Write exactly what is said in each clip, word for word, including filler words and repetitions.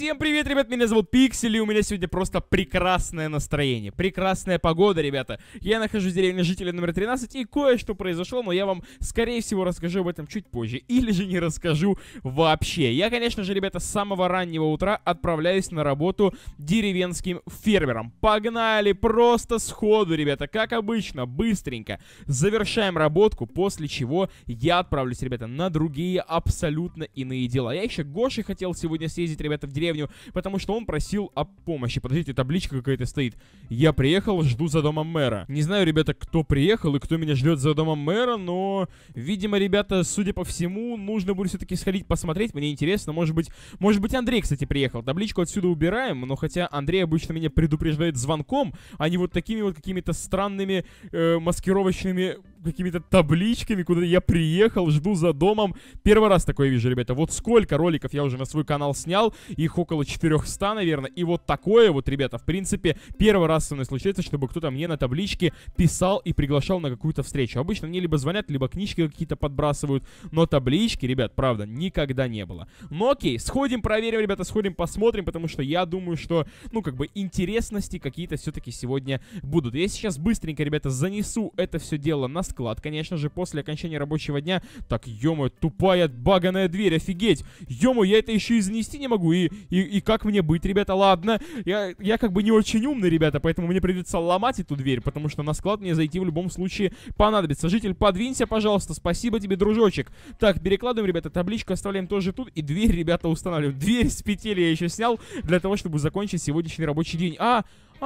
Всем привет, ребят, меня зовут Пиксель, и у меня сегодня просто прекрасное настроение, прекрасная погода, ребята. Я нахожусь в деревне жителя номер тринадцать, и кое-что произошло, но я вам, скорее всего, расскажу об этом чуть позже, или же не расскажу вообще. Я, конечно же, ребята, с самого раннего утра отправляюсь на работу деревенским фермером. Погнали, просто сходу, ребята, как обычно, быстренько. Завершаем работку, после чего я отправлюсь, ребята, на другие абсолютно иные дела. Я еще к Гоше хотел сегодня съездить, ребята, в деревню, потому что он просил о помощи. Подождите, табличка какая-то стоит. Я приехал, жду за домом мэра. Не знаю, ребята, кто приехал и кто меня ждет за домом мэра, но, видимо, ребята, судя по всему, нужно будет все-таки сходить посмотреть. Мне интересно, может быть, может быть, Андрей, кстати, приехал. Табличку отсюда убираем, но хотя Андрей обычно меня предупреждает звонком, а не вот такими вот какими-то странными э, маскировочными какими-то табличками, куда я приехал, жду за домом. Первый раз такое вижу, ребята. Вот сколько роликов я уже на свой канал снял, их около четырёхсот, наверное, и вот такое вот, ребята, в принципе, первый раз со мной случается, чтобы кто-то мне на табличке писал и приглашал на какую-то встречу. Обычно мне либо звонят, либо книжки какие-то подбрасывают, но таблички, ребят, правда, никогда не было. Ну окей, сходим, проверим, ребята, сходим, посмотрим, потому что я думаю, что, ну, как бы, интересности какие-то все-таки сегодня будут. Я сейчас быстренько, ребята, занесу это все дело на склад, конечно же, после окончания рабочего дня. Так, ё-моё, тупая баганая дверь, офигеть! Ё-моё, я это еще и занести не могу, и, и, и как мне быть, ребята? Ладно, я, я как бы не очень умный, ребята, поэтому мне придется ломать эту дверь, потому что на склад мне зайти в любом случае понадобится. Житель, подвинься, пожалуйста, спасибо тебе, дружочек. Так, перекладываем, ребята, табличку оставляем тоже тут, и дверь, ребята, устанавливаем. Дверь с петель я еще снял для того, чтобы закончить сегодняшний рабочий день. А...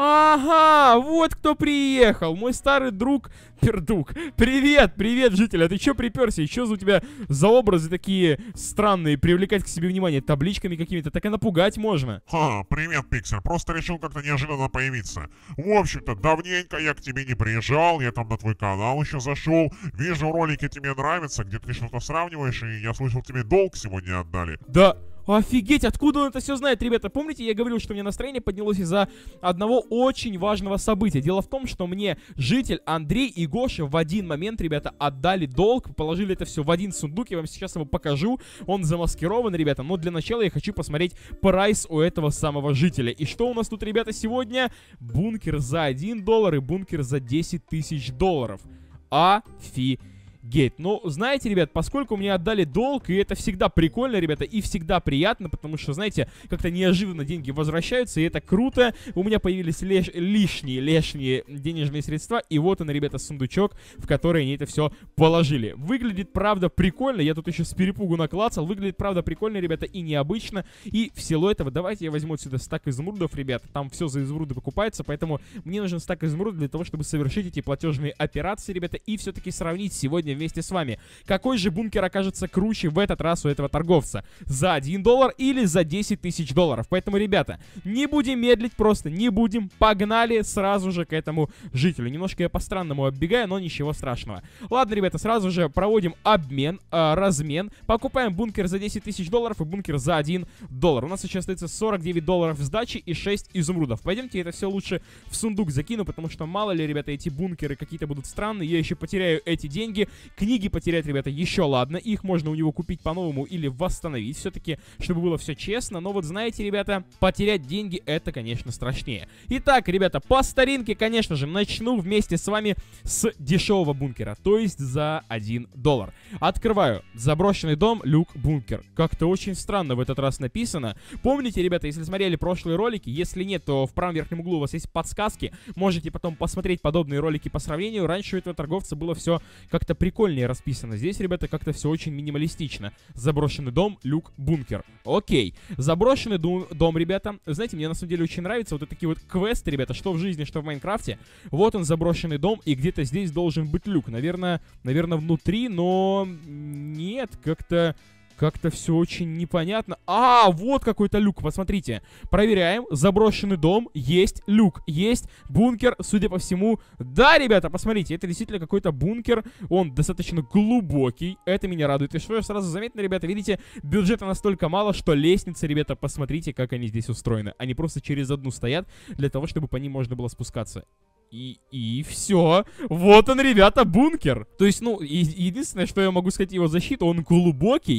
Ага, вот кто приехал, мой старый друг Пердук. Привет, привет, житель, а ты чё приперся? И чё за у тебя за образы такие странные, привлекать к себе внимание табличками какими-то, так и напугать можно. Ха, привет, Пиксель, просто решил как-то неожиданно появиться. В общем-то, давненько я к тебе не приезжал, я там на твой канал еще зашел, вижу, ролики тебе нравятся, где ты что-то сравниваешь, и я слышал, тебе долг сегодня отдали. Да. Офигеть, откуда он это все знает, ребята? Помните, я говорил, что у меня настроение поднялось из-за одного очень важного события. Дело в том, что мне житель Андрей и Гоша в один момент, ребята, отдали долг, положили это все в один сундук, я вам сейчас его покажу. Он замаскирован, ребята, но для начала я хочу посмотреть прайс у этого самого жителя. И что у нас тут, ребята, сегодня? Бункер за один доллар и бункер за десять тысяч долларов. Офигеть. Гейт. Ну, знаете, ребят, поскольку мне отдали долг, и это всегда прикольно, ребята, и всегда приятно, потому что, знаете, как-то неожиданно деньги возвращаются, и это круто. У меня появились лиш лишние, лишние денежные средства, и вот он, ребята, сундучок, в который они это все положили. Выглядит, правда, прикольно, я тут еще с перепугу наклацал, выглядит, правда, прикольно, ребята, и необычно, и в силу этого давайте я возьму отсюда стак изумрудов, ребята, там все за изумруды покупается, поэтому мне нужен стак изумрудов для того, чтобы совершить эти платежные операции, ребята, и все-таки сравнить сегодня вместе с вами, какой же бункер окажется круче в этот раз у этого торговца, за один доллар или за десять тысяч долларов. Поэтому, ребята, не будем медлить, просто не будем, погнали сразу же к этому жителю. Немножко я по-странному оббегаю, но ничего страшного. Ладно, ребята, сразу же проводим обмен, э, размен, покупаем бункер за десять тысяч долларов и бункер за один доллар. У нас сейчас остается сорок девять долларов сдачи и шесть изумрудов. Пойдемте это все лучше в сундук закину, потому что мало ли, ребята, эти бункеры какие-то будут странные, я еще потеряю эти деньги. Книги потерять, ребята, еще ладно, их можно у него купить по-новому или восстановить, все-таки, чтобы было все честно, но вот знаете, ребята, потерять деньги, это, конечно, страшнее. Итак, ребята, по старинке, конечно же, начну вместе с вами с дешевого бункера, то есть за один доллар. Открываю заброшенный дом, люк, бункер. Как-то очень странно в этот раз написано. Помните, ребята, если смотрели прошлые ролики, если нет, то в правом верхнем углу у вас есть подсказки, можете потом посмотреть подобные ролики по сравнению. Раньше у этого торговца было все как-то прикольнее расписано. Здесь, ребята, как-то все очень минималистично. Заброшенный дом, люк, бункер. Окей. Заброшенный дом, дом, ребята. Знаете, мне на самом деле очень нравятся вот такие вот квесты, ребята, что в жизни, что в Майнкрафте. Вот он, заброшенный дом, и где-то здесь должен быть люк. Наверное, наверное, внутри, но нет, как-то... Как-то все очень непонятно. А, вот какой-то люк, посмотрите. Проверяем. Заброшенный дом. Есть люк. Есть бункер, судя по всему. Да, ребята, посмотрите. Это действительно какой-то бункер. Он достаточно глубокий. Это меня радует. И что сразу заметно, ребята, видите, бюджета настолько мало, что лестницы, ребята, посмотрите, как они здесь устроены. Они просто через одну стоят, для того, чтобы по ним можно было спускаться. И, и все. Вот он, ребята, бункер. То есть, ну, и, единственное, что я могу сказать его защиту, он глубокий.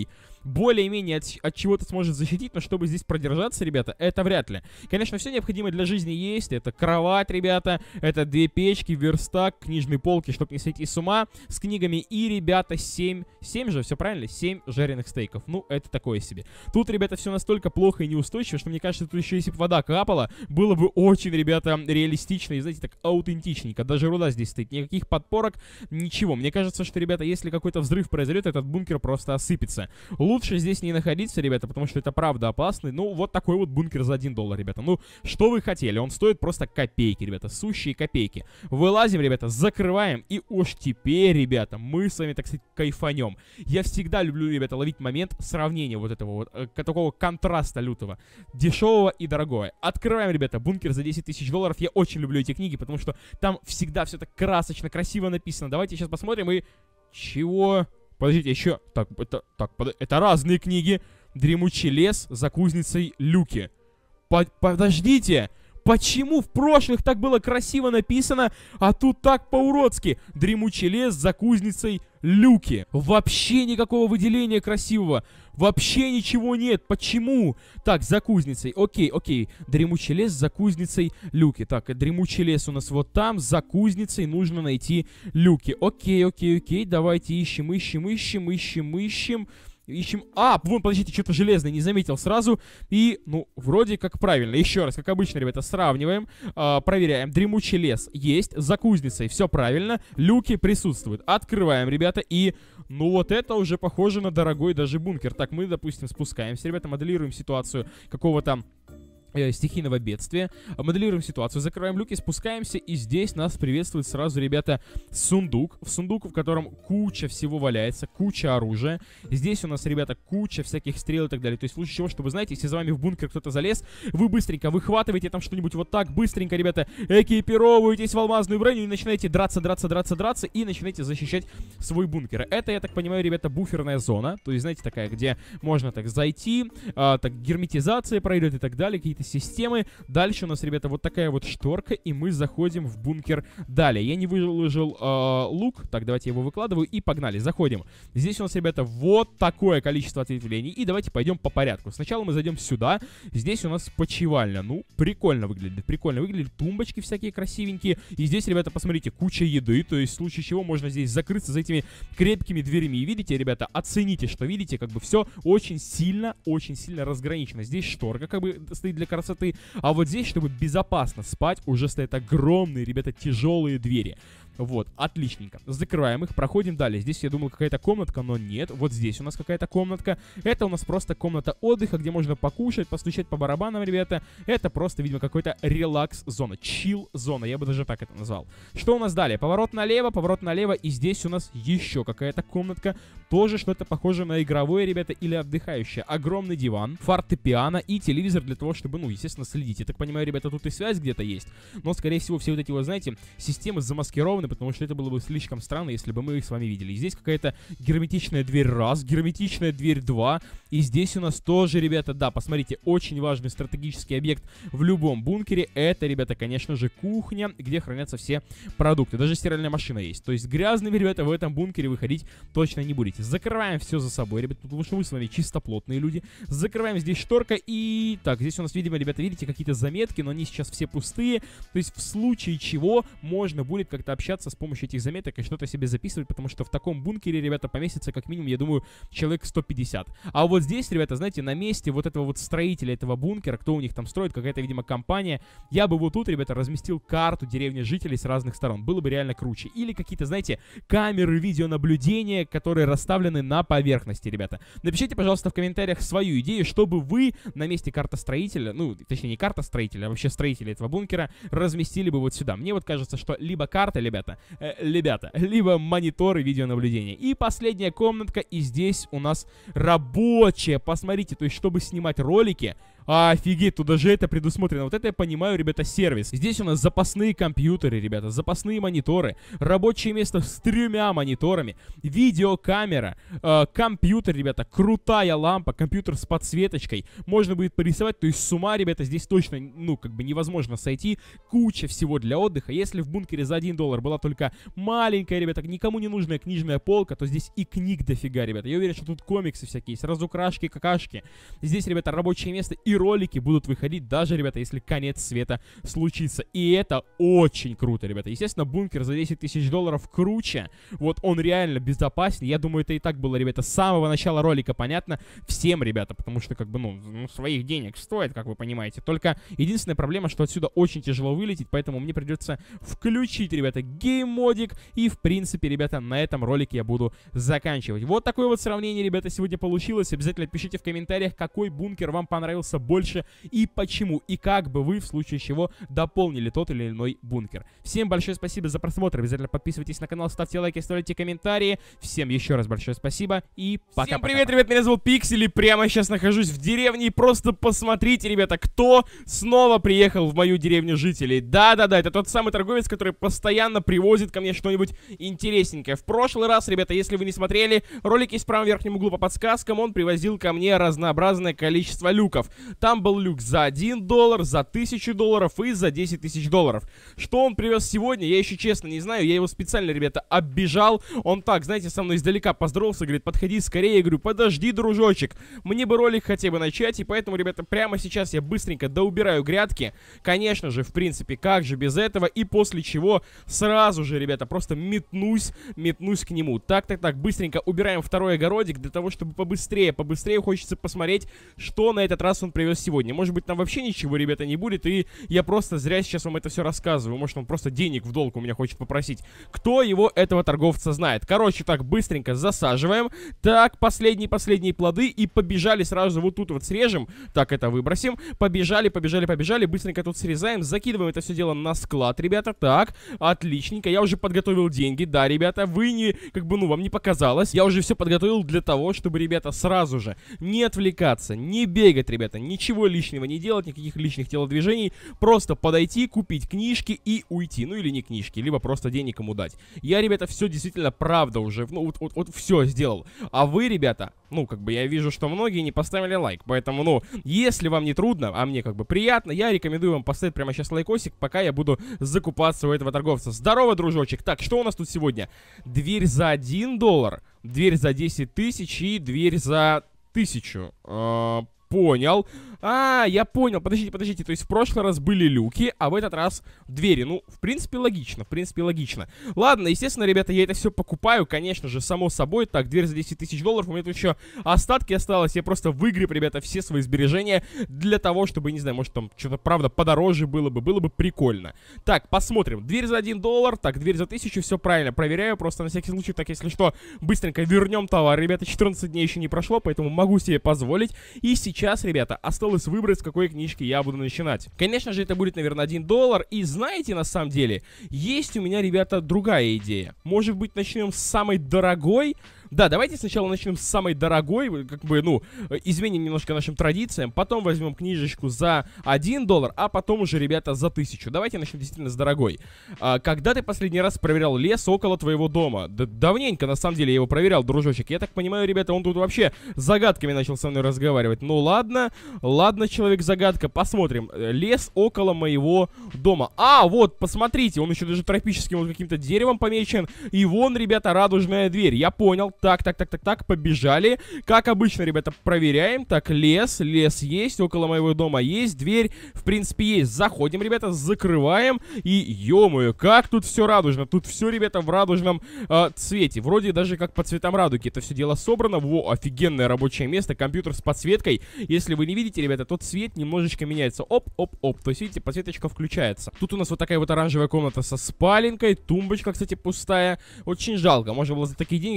более-менее от, от чего-то сможет защитить, но чтобы здесь продержаться, ребята, это вряд ли. Конечно, все необходимое для жизни есть. Это кровать, ребята, это две печки, верстак, книжные полки, чтобы не сойти с ума, с книгами. И, ребята, семь, семь же, все правильно? семь жареных стейков. Ну, это такое себе. Тут, ребята, все настолько плохо и неустойчиво, что мне кажется, тут еще если бы вода капала, было бы очень, ребята, реалистично и, знаете, так аутентичненько. Даже руда здесь стоит, никаких подпорок, ничего. Мне кажется, что, ребята, если какой-то взрыв произойдет, этот бункер просто осыпется. Лучше здесь не находиться, ребята, потому что это правда опасно. Ну, вот такой вот бункер за один доллар, ребята. Ну, что вы хотели? Он стоит просто копейки, ребята, сущие копейки. Вылазим, ребята, закрываем, и уж теперь, ребята, мы с вами, так сказать, кайфанем. Я всегда люблю, ребята, ловить момент сравнения вот этого вот, э, такого контраста лютого. Дешевого и дорогого. Открываем, ребята, бункер за десять тысяч долларов. Я очень люблю эти книги, потому что там всегда все так красочно, красиво написано. Давайте сейчас посмотрим и... Чего? Подождите, еще... Так, это... Так, под... это разные книги. Дремучий лес за кузницей люки. По Подождите! Почему в прошлых так было красиво написано, а тут так по-уродски? Дремучий лес за кузницей люки. Вообще никакого выделения красивого. Вообще ничего нет. Почему? Так, за кузницей. Окей, окей. Дремучий лес за кузницей люки. Так, дремучий лес у нас вот там. За кузницей нужно найти люки. Окей, окей, окей. Давайте ищем, ищем, ищем, ищем, ищем. Ищем... А, вон, подождите, что-то железное, не заметил сразу. И, ну, вроде как правильно. Еще раз, как обычно, ребята, сравниваем, э, проверяем. Дремучий лес есть, за кузницей все правильно, люки присутствуют. Открываем, ребята, и, ну, вот это уже похоже на дорогой даже бункер. Так, мы, допустим, спускаемся, ребята, моделируем ситуацию какого-то стихийного бедствия, моделируем ситуацию, закрываем люки, спускаемся, и здесь нас приветствует сразу, ребята, сундук. В сундук, в котором куча всего валяется, куча оружия. Здесь у нас, ребята, куча всяких стрел и так далее. То есть в случае чего, чтобы, знаете, если за вами в бункер кто-то залез, вы быстренько выхватываете там что-нибудь вот так, быстренько, ребята, экипировываетесь в алмазную броню и начинаете драться, драться, драться, драться, и начинаете защищать свой бункер. Это, я так понимаю, ребята, буферная зона. То есть, знаете, такая, где можно так зайти, а, так герметизация пройдет и так далее, какие-то системы. Дальше у нас, ребята, вот такая вот шторка, и мы заходим в бункер далее. Я не выложил э, лук. Так, давайте я его выкладываю, и погнали, заходим. Здесь у нас, ребята, вот такое количество ответвлений, и давайте пойдем по порядку. Сначала мы зайдем сюда. Здесь у нас почивальня. Ну, прикольно выглядит, прикольно выглядит. Тумбочки всякие красивенькие. И здесь, ребята, посмотрите, куча еды, то есть в случае чего можно здесь закрыться за этими крепкими дверями. И видите, ребята, оцените, что видите, как бы все очень сильно, очень сильно разграничено. Здесь шторка, как бы, стоит для красоты. А вот здесь, чтобы безопасно спать, уже стоят огромные, ребята, тяжелые двери. Вот, отличненько. Закрываем их, проходим далее. Здесь, я думал, какая-то комнатка, но нет. Вот здесь у нас какая-то комнатка. Это у нас просто комната отдыха, где можно покушать, постучать по барабанам, ребята. Это просто, видимо, какой-то релакс-зона, чил-зона, я бы даже так это назвал. Что у нас далее? Поворот налево, поворот налево, и здесь у нас еще какая-то комнатка. Тоже что-то похоже на игровое, ребята, или отдыхающее. Огромный диван, фортепиано и телевизор для того, чтобы, ну, естественно, следить. Я так понимаю, ребята, тут и связь где-то есть. Но, скорее всего, все вот эти, вот, знаете, системы замаскированы, потому что это было бы слишком странно, если бы мы их с вами видели. И здесь какая-то герметичная дверь раз, герметичная дверь два. И здесь у нас тоже, ребята, да, посмотрите, очень важный стратегический объект в любом бункере. Это, ребята, конечно же, кухня, где хранятся все продукты. Даже стиральная машина есть. То есть грязными, ребята, в этом бункере выходить точно не будете. Закрываем все за собой, ребята, потому что мы с вами чистоплотные люди. Закрываем здесь шторка. И так, здесь у нас, видимо, ребята, видите, какие-то заметки, но они сейчас все пустые. То есть в случае чего можно будет как-то общаться с помощью этих заметок и что-то себе записывать, потому что в таком бункере, ребята, поместится как минимум, я думаю, человек сто пятьдесят. А вот здесь, ребята, знаете, на месте вот этого вот строителя этого бункера, кто у них там строит, какая-то, видимо, компания, я бы вот тут, ребята, разместил карту деревни жителей с разных сторон. Было бы реально круче. Или какие-то, знаете, камеры видеонаблюдения, которые расставлены на поверхности, ребята. Напишите, пожалуйста, в комментариях свою идею, чтобы вы на месте картостроителя, ну, точнее, не картостроителя, а вообще строителя этого бункера, разместили бы вот сюда. Мне вот кажется, что либо карта, ребята, Э, ребята, либо мониторы видеонаблюдения. И последняя комнатка, и здесь у нас рабочая. Посмотрите, то есть, чтобы снимать ролики, Офигеть, тут даже это предусмотрено. Вот это я понимаю, ребята, сервис. Здесь у нас запасные компьютеры, ребята, запасные мониторы, рабочее место с тремя мониторами, видеокамера, э, компьютер, ребята, крутая лампа, компьютер с подсветочкой. Можно будет порисовать, то есть с ума, ребята, здесь точно, ну, как бы невозможно сойти. Куча всего для отдыха. Если в бункере за один доллар была только маленькая, ребята, никому не нужная книжная полка, то здесь и книг дофига, ребята. Я уверен, что тут комиксы всякие есть, разукрашки, какашки. Здесь, ребята, рабочее место и ролики будут выходить, даже, ребята, если конец света случится. И это очень круто, ребята. Естественно, бункер за десять тысяч долларов круче. Вот он реально безопаснее. Я думаю, это и так было, ребята, с самого начала ролика понятно всем, ребята, потому что, как бы, ну, ну своих денег стоит, как вы понимаете. Только единственная проблема, что отсюда очень тяжело вылететь, поэтому мне придется включить, ребята, гейм-модик. И, в принципе, ребята, на этом ролике я буду заканчивать. Вот такое вот сравнение, ребята, сегодня получилось. Обязательно пишите в комментариях, какой бункер вам понравился больше и почему. И как бы вы, в случае чего, дополнили тот или иной бункер. Всем большое спасибо за просмотр. Обязательно подписывайтесь на канал, ставьте лайки, оставляйте комментарии. Всем еще раз большое спасибо и пока. Всем привет, ребят, меня зовут Пиксель, и прямо сейчас нахожусь в деревне. И просто посмотрите, ребята, кто снова приехал в мою деревню жителей. Да-да-да, это тот самый торговец, который постоянно привозит ко мне что-нибудь интересненькое. В прошлый раз, ребята, если вы не смотрели, ролик есть в правом верхнем углу по подсказкам, он привозил ко мне разнообразное количество люков. Там был люк за один доллар, за тысячу долларов и за десять тысяч долларов. Что он привез сегодня, я еще честно не знаю. Я его специально, ребята, оббежал. Он так, знаете, со мной издалека поздоровался, говорит, подходи скорее. Я говорю, подожди, дружочек, мне бы ролик хотя бы начать. И поэтому, ребята, прямо сейчас я быстренько доубираю грядки. Конечно же, в принципе, как же без этого. И после чего сразу же, ребята, просто метнусь, метнусь к нему. Так-так-так, быстренько убираем второй огородик для того, чтобы побыстрее, побыстрее хочется посмотреть, что на этот раз он привез сегодня. Может быть, там вообще ничего, ребята, не будет, и я просто зря сейчас вам это все рассказываю. Может, он просто денег в долг у меня хочет попросить. Кто его, этого торговца, знает? Короче, так, быстренько засаживаем. Так, последние-последние плоды, и побежали сразу вот тут вот срежем. Так, это выбросим. Побежали, побежали, побежали. Быстренько тут срезаем, закидываем это все дело на склад, ребята. Так, отличненько. Я уже подготовил деньги, да, ребята. Вы не, как бы, ну, вам не показалось. Я уже все подготовил для того, чтобы, ребята, сразу же не отвлекаться, не бегать, ребята, ничего лишнего не делать, никаких лишних телодвижений. Просто подойти, купить книжки и уйти. Ну, или не книжки, либо просто денег ему дать. Я, ребята, все действительно правда уже, ну, вот, вот, вот все сделал. А вы, ребята, ну, как бы, я вижу, что многие не поставили лайк. Поэтому, ну, если вам не трудно, а мне, как бы, приятно, я рекомендую вам поставить прямо сейчас лайкосик, пока я буду закупаться у этого торговца. Здорово, дружочек. Так, что у нас тут сегодня? Дверь за один доллар, дверь за десять тысяч и дверь за тысячу. Э, понял. А, я понял, подождите, подождите, то есть в прошлый раз были люки, а в этот раз двери. Ну, в принципе, логично, в принципе, логично. Ладно, естественно, ребята, я это все покупаю, конечно же, само собой. Так, дверь за десять тысяч долларов, у меня тут еще остатки осталось, я просто выгреб, ребята, все свои сбережения для того, чтобы, не знаю, может там что-то, правда, подороже было бы, было бы прикольно. Так, посмотрим, дверь за один доллар, так, дверь за тысячу, все правильно, проверяю, просто на всякий случай, так, если что, быстренько вернем товар, ребята, четырнадцать дней еще не прошло, поэтому могу себе позволить. И сейчас, ребята, осталось выбрать, с какой книжки я буду начинать. Конечно же, это будет, наверное, один доллар. И знаете, на самом деле, есть у меня, ребята, другая идея. Может быть, начнем с самой дорогой? Да, давайте сначала начнем с самой дорогой, как бы, ну, изменим немножко нашим традициям, потом возьмем книжечку за один доллар, а потом уже, ребята, за тысячу. Давайте начнем действительно с дорогой. А, когда ты последний раз проверял лес около твоего дома? Да, давненько, на самом деле, я его проверял, дружочек. Я так понимаю, ребята, он тут вообще загадками начал со мной разговаривать. Ну, ладно, ладно, человек-загадка, посмотрим. Лес около моего дома. А, вот, посмотрите, он еще даже тропическим вот каким-то деревом помечен. И вон, ребята, радужная дверь. Я понял. Так, так, так, так, так, побежали. Как обычно, ребята, проверяем. Так, лес, лес есть, около моего дома есть, дверь, в принципе, есть. Заходим, ребята, закрываем. И, ё-моё, как тут все радужно. Тут все, ребята, в радужном э, цвете. Вроде даже как по цветам радуги это все дело собрано. Во, офигенное рабочее место, компьютер с подсветкой. Если вы не видите, ребята, тот цвет немножечко меняется. Оп, оп, оп. То есть, видите, подсветочка включается. Тут у нас вот такая вот оранжевая комната со спаленкой. Тумбочка, кстати, пустая. Очень жалко. Можно было за такие деньги что-нибудь туда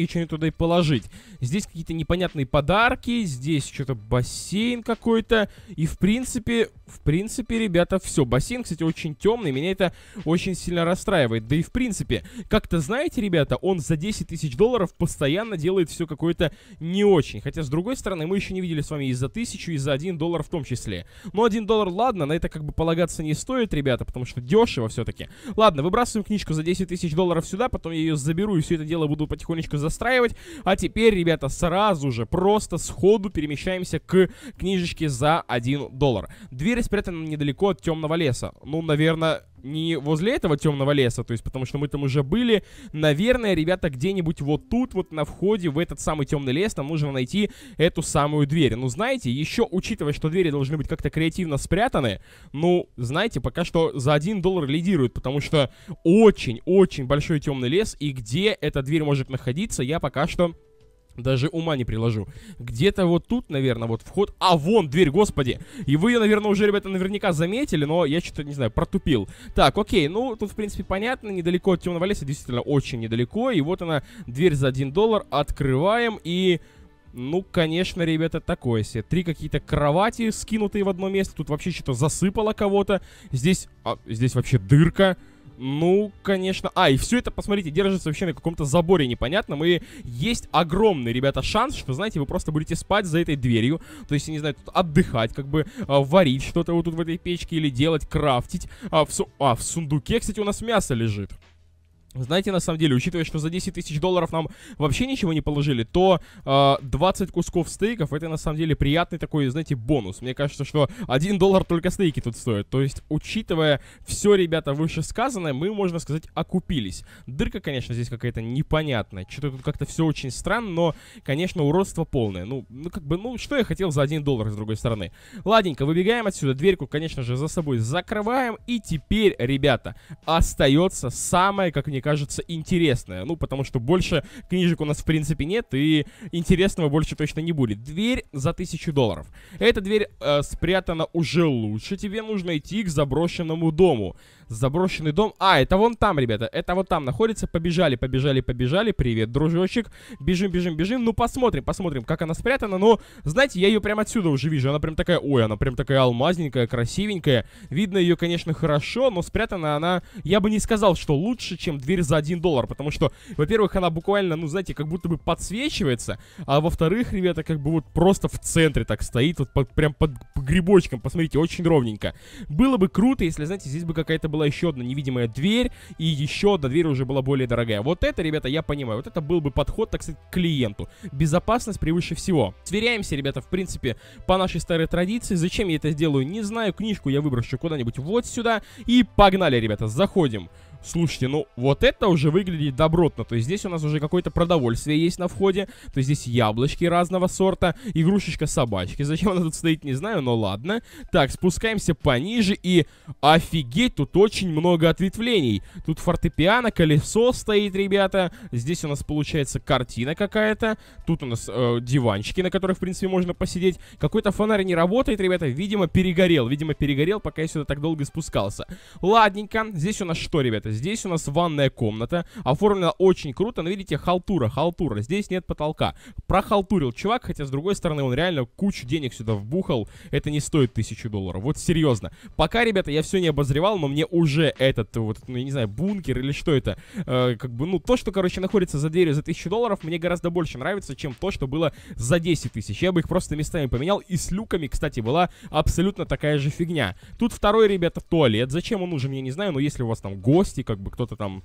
которой положить. Здесь какие-то непонятные подарки, здесь что-то бассейн какой-то. И в принципе, в принципе, ребята, все. Бассейн, кстати, очень темный, меня это очень сильно расстраивает. Да и в принципе, как-то знаете, ребята, он за десять тысяч долларов постоянно делает все какое-то не очень. Хотя, с другой стороны, мы еще не видели с вами и за тысячу, и за один доллар в том числе. Но один доллар, ладно, на это как бы полагаться не стоит, ребята, потому что дешево все-таки. Ладно, выбрасываем книжку за десять тысяч долларов сюда, потом я ее заберу и все это дело буду потихонечку застраивать. А теперь, ребята, сразу же, просто сходу перемещаемся к книжечке за один доллар. Дверь спрятана недалеко от темного леса. Ну, наверное, не возле этого темного леса, то есть потому что мы там уже были. Наверное, ребята, где-нибудь вот тут, вот на входе в этот самый темный лес, нам нужно найти эту самую дверь. Ну, знаете, еще учитывая, что двери должны быть как-то креативно спрятаны, ну, знаете, пока что за один доллар лидирует, потому что очень-очень большой темный лес, и где эта дверь может находиться, я пока что даже ума не приложу. Где-то вот тут, наверное, вот вход. А, вон дверь, господи. И вы ее, наверное, уже, ребята, наверняка заметили, но я что-то, не знаю, протупил. Так, окей, ну, тут, в принципе, понятно. Недалеко от темного леса, действительно, очень недалеко. И вот она, дверь за один доллар. Открываем и... Ну, конечно, ребята, такое себе. Три какие-то кровати, скинутые в одно место. Тут вообще что-то засыпало кого-то. Здесь... А, здесь вообще дырка. Ну, конечно. А, и все это, посмотрите, держится вообще на каком-то заборе непонятном. И есть огромный, ребята, шанс, что, знаете, вы просто будете спать за этой дверью. То есть, я не знаю, тут отдыхать, как бы а, варить что-то вот тут в этой печке или делать, крафтить. А в, су а, в сундуке, кстати, у нас мясо лежит. Знаете, на самом деле, учитывая, что за десять тысяч долларов нам вообще ничего не положили, то э, двадцать кусков стейков, это на самом деле приятный такой, знаете, бонус. Мне кажется, что один доллар только стейки тут стоят. То есть, учитывая все, ребята, вышесказанное, мы, можно сказать, окупились. Дырка, конечно, здесь какая-то непонятная. Что-то тут как-то все очень странно, но, конечно, уродство полное. Ну, ну, как бы, ну, что я хотел за один доллар, с другой стороны. Ладненько, выбегаем отсюда, дверьку, конечно же, за собой закрываем. И теперь, ребята, остается самое, как мне кажется, интересное. Ну, потому что больше книжек у нас, в принципе, нет, и интересного больше точно не будет. Дверь за тысячу долларов. Эта дверь э, спрятана уже лучше. Тебе нужно идти к заброшенному дому. Заброшенный дом. А, это вон там, ребята. Это вот там находится. Побежали, побежали, побежали. Привет, дружочек. Бежим, бежим, бежим. Ну, посмотрим, посмотрим, как она спрятана. Но, знаете, я ее прямо отсюда уже вижу. Она прям такая, ой, она прям такая алмазненькая, красивенькая. Видно ее, конечно, хорошо, но спрятана она, я бы не сказал, что лучше, чем дверь за один доллар. Потому что, во-первых, она буквально, ну, знаете, как будто бы подсвечивается. А во-вторых, ребята, как бы вот просто в центре так стоит. Вот под, прям под грибочком. Посмотрите, очень ровненько. Было бы круто, если, знаете, здесь бы какая-то была еще одна невидимая дверь, и еще одна дверь уже была более дорогая. Вот это, ребята, я понимаю, вот это был бы подход, так сказать, к клиенту. Безопасность превыше всего. Сверяемся, ребята, в принципе, по нашей старой традиции. Зачем я это сделаю, не знаю. Книжку я выброшу куда-нибудь вот сюда. И погнали, ребята, заходим. Слушайте, ну вот это уже выглядит добротно. То есть здесь у нас уже какое-то продовольствие есть на входе. То есть здесь яблочки разного сорта. Игрушечка собачки. Зачем она тут стоит, не знаю, но ладно. Так, спускаемся пониже. И офигеть, тут очень много ответвлений. Тут фортепиано, колесо стоит, ребята. Здесь у нас получается картина какая-то. Тут у нас э, диванчики, на которых, в принципе, можно посидеть. Какой-то фонарь не работает, ребята. Видимо, перегорел. Видимо, перегорел, пока я сюда так долго спускался. Ладненько. Здесь у нас что, ребята? Здесь у нас ванная комната. Оформлена очень круто. Но видите, халтура, халтура. Здесь нет потолка. Прохалтурил чувак, хотя с другой стороны он реально кучу денег сюда вбухал. Это не стоит тысячу долларов. Вот серьезно. Пока, ребята, я все не обозревал, но мне уже этот, вот, ну, я не знаю, бункер или что это, э, как бы, ну, то, что, короче, находится за дверью за тысячу долларов, мне гораздо больше нравится, чем то, что было за десять тысяч. Я бы их просто местами поменял. И с люками, кстати, была абсолютно такая же фигня. Тут второй, ребята, туалет. Зачем он нужен, я не знаю, но если у вас там гости, как бы кто-то там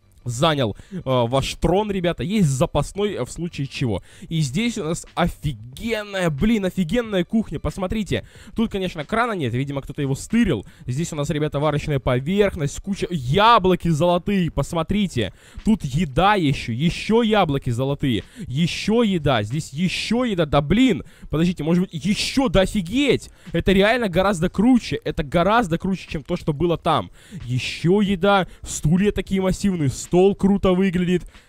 занял э, ваш трон, ребята, есть запасной э, в случае чего. И здесь у нас офигенная, блин, офигенная кухня, посмотрите. Тут, конечно, крана нет, видимо, кто-то его стырил. Здесь у нас, ребята, варочная поверхность, куча... Яблоки золотые, посмотрите. Тут еда еще, еще яблоки золотые, еще еда, здесь еще еда, да блин. Подождите, может быть, еще, да офигеть. Это реально гораздо круче, это гораздо круче, чем то, что было там. Еще еда, стулья такие массивные, стол круто выглядит.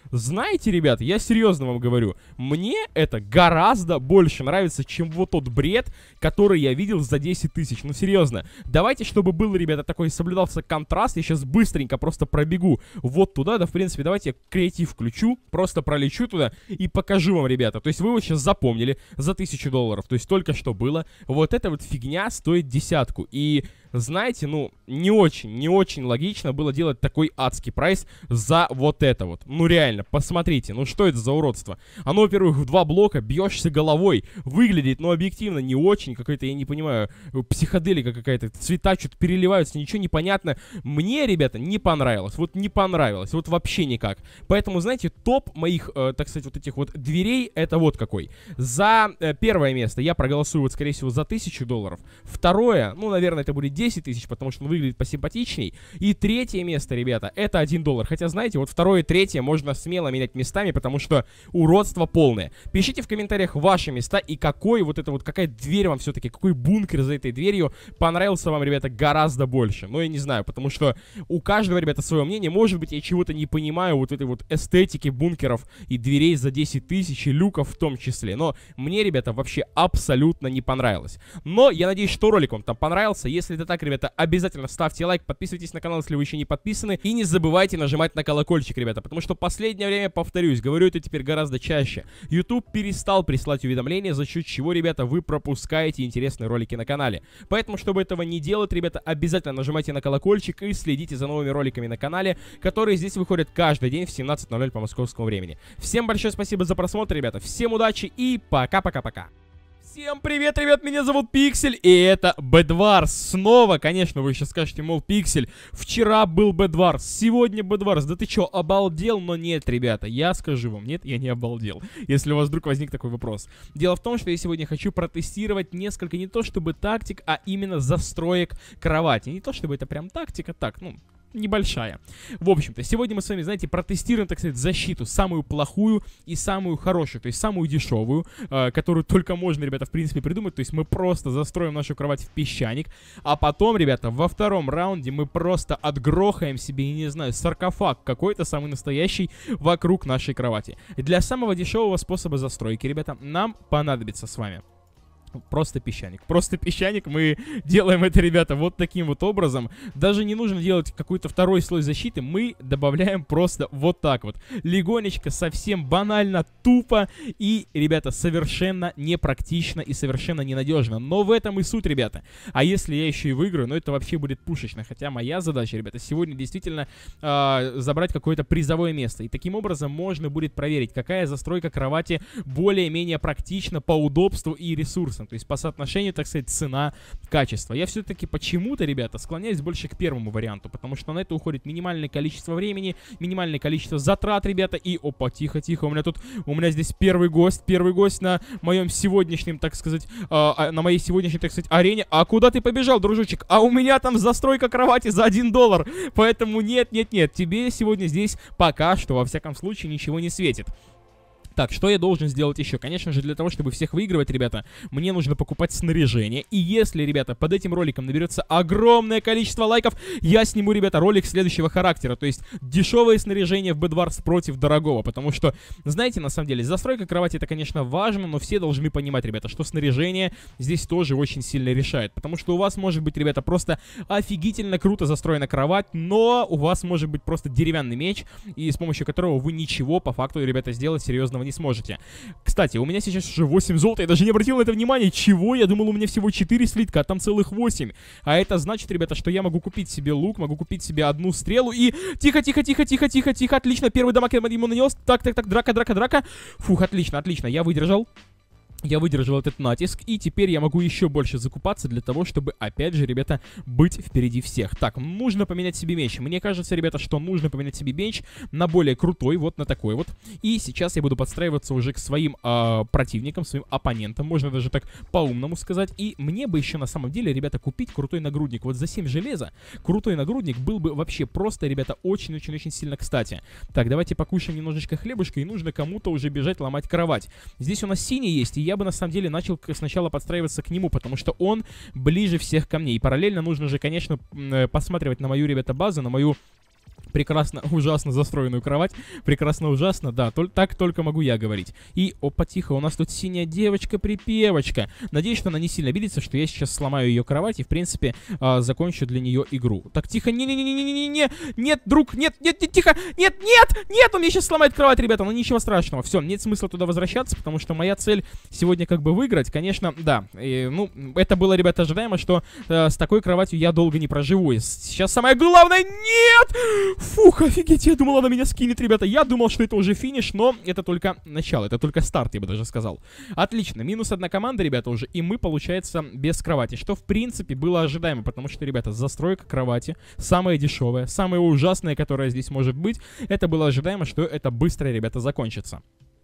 знаете, ребята, я серьезно вам говорю, мне это гораздо больше нравится, чем вот тот бред, который я видел за десять тысяч. Ну, серьезно, давайте, чтобы был, ребята, такой соблюдался контраст, я сейчас быстренько просто пробегу вот туда, да, в принципе, давайте я креатив включу, просто пролечу туда и покажу вам, ребята. То есть вы вот сейчас запомнили за тысячу долларов, то есть только что было, вот эта вот фигня стоит десятку. И знаете, ну, не очень, не очень логично было делать такой адский прайс за вот это вот. Ну, реально, посмотрите, ну что это за уродство? Оно, во-первых, в два блока, бьешься головой, выглядит, ну, объективно не очень, какая-то, я не понимаю, психоделика какая-то, цвета что-то переливаются, ничего не понятно. Мне, ребята, не понравилось, вот не понравилось, вот вообще никак. Поэтому, знаете, топ моих, э, так сказать, вот этих вот дверей, это вот какой. За э, первое место я проголосую, вот, скорее всего, за тысячу долларов. Второе, ну, наверное, это будет десять тысяч, потому что он выглядит посимпатичней. И третье место, ребята, это один доллар. Хотя, знаете, вот второе и третье можно смело менять местами, потому что уродство полное. Пишите в комментариях ваши места и какой вот это вот, какая дверь вам все-таки, какой бункер за этой дверью понравился вам, ребята, гораздо больше. Ну, я не знаю, потому что у каждого, ребята, свое мнение. Может быть, я чего-то не понимаю вот этой вот эстетики бункеров и дверей за десять тысяч, и люков в том числе. Но мне, ребята, вообще абсолютно не понравилось. Но я надеюсь, что ролик вам там понравился. Если это так, ребята, обязательно ставьте лайк, подписывайтесь на канал, если вы еще не подписаны. И не забывайте нажимать на колокольчик, ребята, потому что в последнее время, повторюсь, говорю это теперь гораздо чаще. YouTube перестал присылать уведомления, за счет чего, ребята, вы пропускаете интересные ролики на канале. Поэтому, чтобы этого не делать, ребята, обязательно нажимайте на колокольчик и следите за новыми роликами на канале, которые здесь выходят каждый день в семнадцать ноль ноль по московскому времени. Всем большое спасибо за просмотр, ребята, всем удачи и пока-пока-пока. Всем привет, ребят, меня зовут Пиксель, и это Bedwars. Снова, конечно, вы сейчас скажете, мол, Пиксель, вчера был Bedwars, сегодня Bedwars. Да ты чё, обалдел? Но нет, ребята, я скажу вам, нет, я не обалдел, если у вас вдруг возник такой вопрос. Дело в том, что я сегодня хочу протестировать несколько, не то чтобы тактик, а именно застроек кровати. Не то чтобы это прям тактика, так, ну... небольшая. В общем-то, сегодня мы с вами, знаете, протестируем, так сказать, защиту, самую плохую и самую хорошую, то есть самую дешевую, э, которую только можно, ребята, в принципе, придумать. То есть мы просто застроим нашу кровать в песчаник, а потом, ребята, во втором раунде мы просто отгрохаем себе, не знаю, саркофаг какой-то самый настоящий вокруг нашей кровати. И для самого дешевого способа застройки, ребята, нам понадобится с вами просто песчаник. Просто песчаник. Мы делаем это, ребята, вот таким вот образом. Даже не нужно делать какой-то второй слой защиты. Мы добавляем просто вот так вот. Легонечко, совсем банально, тупо и, ребята, совершенно непрактично и совершенно ненадежно. Но в этом и суть, ребята. А если я еще и выиграю, ну это вообще будет пушечно. Хотя моя задача, ребята, сегодня действительно э, забрать какое-то призовое место. И таким образом можно будет проверить, какая застройка кровати более-менее практична по удобству и ресурсам. То есть по соотношению, так сказать, цена-качество. Я все-таки почему-то, ребята, склоняюсь больше к первому варианту, потому что на это уходит минимальное количество времени, минимальное количество затрат, ребята. И, опа, тихо-тихо, у меня тут, у меня здесь первый гость, первый гость на моем сегодняшнем, так сказать, э, на моей сегодняшней, так сказать, арене. А куда ты побежал, дружочек? А у меня там застройка кровати за один доллар. Поэтому нет-нет-нет, тебе сегодня здесь пока что, во всяком случае, ничего не светит. Так, что я должен сделать еще? Конечно же, для того, чтобы всех выигрывать, ребята, мне нужно покупать снаряжение. И если, ребята, под этим роликом наберется огромное количество лайков, я сниму, ребята, ролик следующего характера. То есть дешевое снаряжение в Bedwars против дорогого. Потому что, знаете, на самом деле, застройка кровати это, конечно, важно, но все должны понимать, ребята, что снаряжение здесь тоже очень сильно решает. Потому что у вас может быть, ребята, просто офигительно круто застроена кровать, но у вас может быть просто деревянный меч, и с помощью которого вы ничего, по факту, ребята, сделать серьезного не сможете. Кстати, у меня сейчас уже восемь золота, я даже не обратил на это внимания. Чего? Я думал, у меня всего четыре слитка, а там целых восемь. А это значит, ребята, что я могу купить себе лук, могу купить себе одну стрелу и... Тихо, тихо, тихо, тихо, тихо, тихо, отлично, первый дамаг я ему нанес. Так, так, так, драка, драка, драка. Фух, отлично, отлично, я выдержал. Я выдержал этот натиск, и теперь я могу еще больше закупаться для того, чтобы, опять же, ребята, быть впереди всех. Так, нужно поменять себе меч. Мне кажется, ребята, что нужно поменять себе меч на более крутой, вот на такой вот. И сейчас я буду подстраиваться уже к своим э, противникам, своим оппонентам, можно даже так по-умному сказать. И мне бы еще, на самом деле, ребята, купить крутой нагрудник. Вот за семь железа крутой нагрудник был бы вообще просто, ребята, очень-очень-очень сильно кстати. Так, давайте покушаем немножечко хлебушка, и нужно кому-то уже бежать ломать кровать. Здесь у нас синий есть, и я бы на самом деле начал сначала подстраиваться к нему, потому что он ближе всех ко мне. И параллельно нужно же, конечно, посматривать на мою, ребята, базу, на мою Прекрасно, ужасно застроенную кровать. Прекрасно, ужасно, да, тол так только могу я говорить. И, опа, тихо, у нас тут синяя девочка-припевочка. Надеюсь, что она не сильно обидится, что я сейчас сломаю ее кровать и, в принципе, э, закончу для нее игру. Так, тихо, не-не-не-не-не-не-не, нет, друг, нет, нет, нет, тихо, нет, нет, нет, он мне сейчас сломает кровать, ребята, но ничего страшного. Все, нет смысла туда возвращаться, потому что моя цель сегодня как бы выиграть. Конечно, да, и, ну, это было, ребята, ожидаемо, что э, с такой кроватью я долго не проживу. И сейчас самое главное, нет! Фух, офигеть, я думал, она меня скинет, ребята. Я думал, что это уже финиш, но это только начало, это только старт, я бы даже сказал. Отлично, минус одна команда, ребята, уже, и мы, получается, без кровати, что, в принципе, было ожидаемо, потому что, ребята, застройка кровати самая дешевая, самая ужасная, которая здесь может быть, это было ожидаемо, что это быстро, ребята, закончится.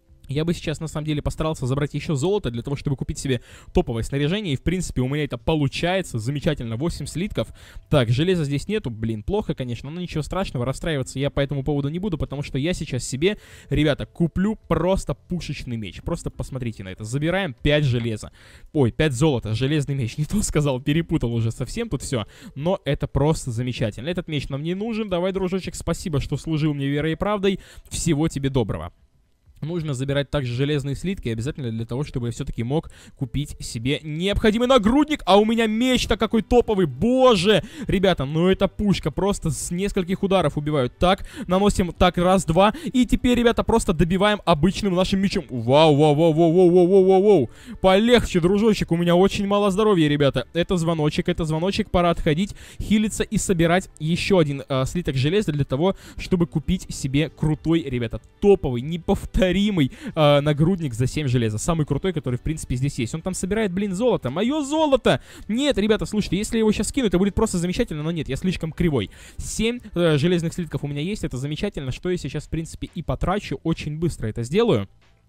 Я бы сейчас, на самом деле, постарался забрать еще золото для того, чтобы купить себе топовое снаряжение. И, в принципе, у меня это получается. Замечательно. восемь слитков. Так, железа здесь нету. Блин, плохо, конечно, но ничего страшного. Расстраиваться я по этому поводу не буду, потому что я сейчас себе, ребята, куплю просто пушечный меч. Просто посмотрите на это. Забираем пять железа. Ой, пять золота. Железный меч. Не то сказал, перепутал уже совсем тут все. Но это просто замечательно. Этот меч нам не нужен. Давай, дружочек, спасибо, что служил мне верой и правдой. Всего тебе доброго. Нужно забирать также железные слитки, обязательно для того, чтобы я все-таки мог купить себе необходимый нагрудник. А у меня меч-то какой топовый, боже! Ребята, ну это пушка, просто с нескольких ударов убивают. Так, наносим, так, раз, два. И теперь, ребята, просто добиваем обычным нашим мечом. Вау, вау, вау, вау, вау, вау, вау, вау, вау. Полегче, дружочек, у меня очень мало здоровья, ребята. Это звоночек, это звоночек, пора отходить, хилиться и собирать еще один э, слиток железа для того, чтобы купить себе крутой, ребята, топовый, неповторимый Э, нагрудник за семь железа. Самый крутой, который, в принципе, здесь есть. Он там собирает, блин, золото. Мое золото! Нет, ребята, слушайте, если я его сейчас кину, это будет просто замечательно, но нет, я слишком кривой. семь э, железных слитков у меня есть, это замечательно, что я сейчас, в принципе, и потрачу. Очень быстро это сделаю.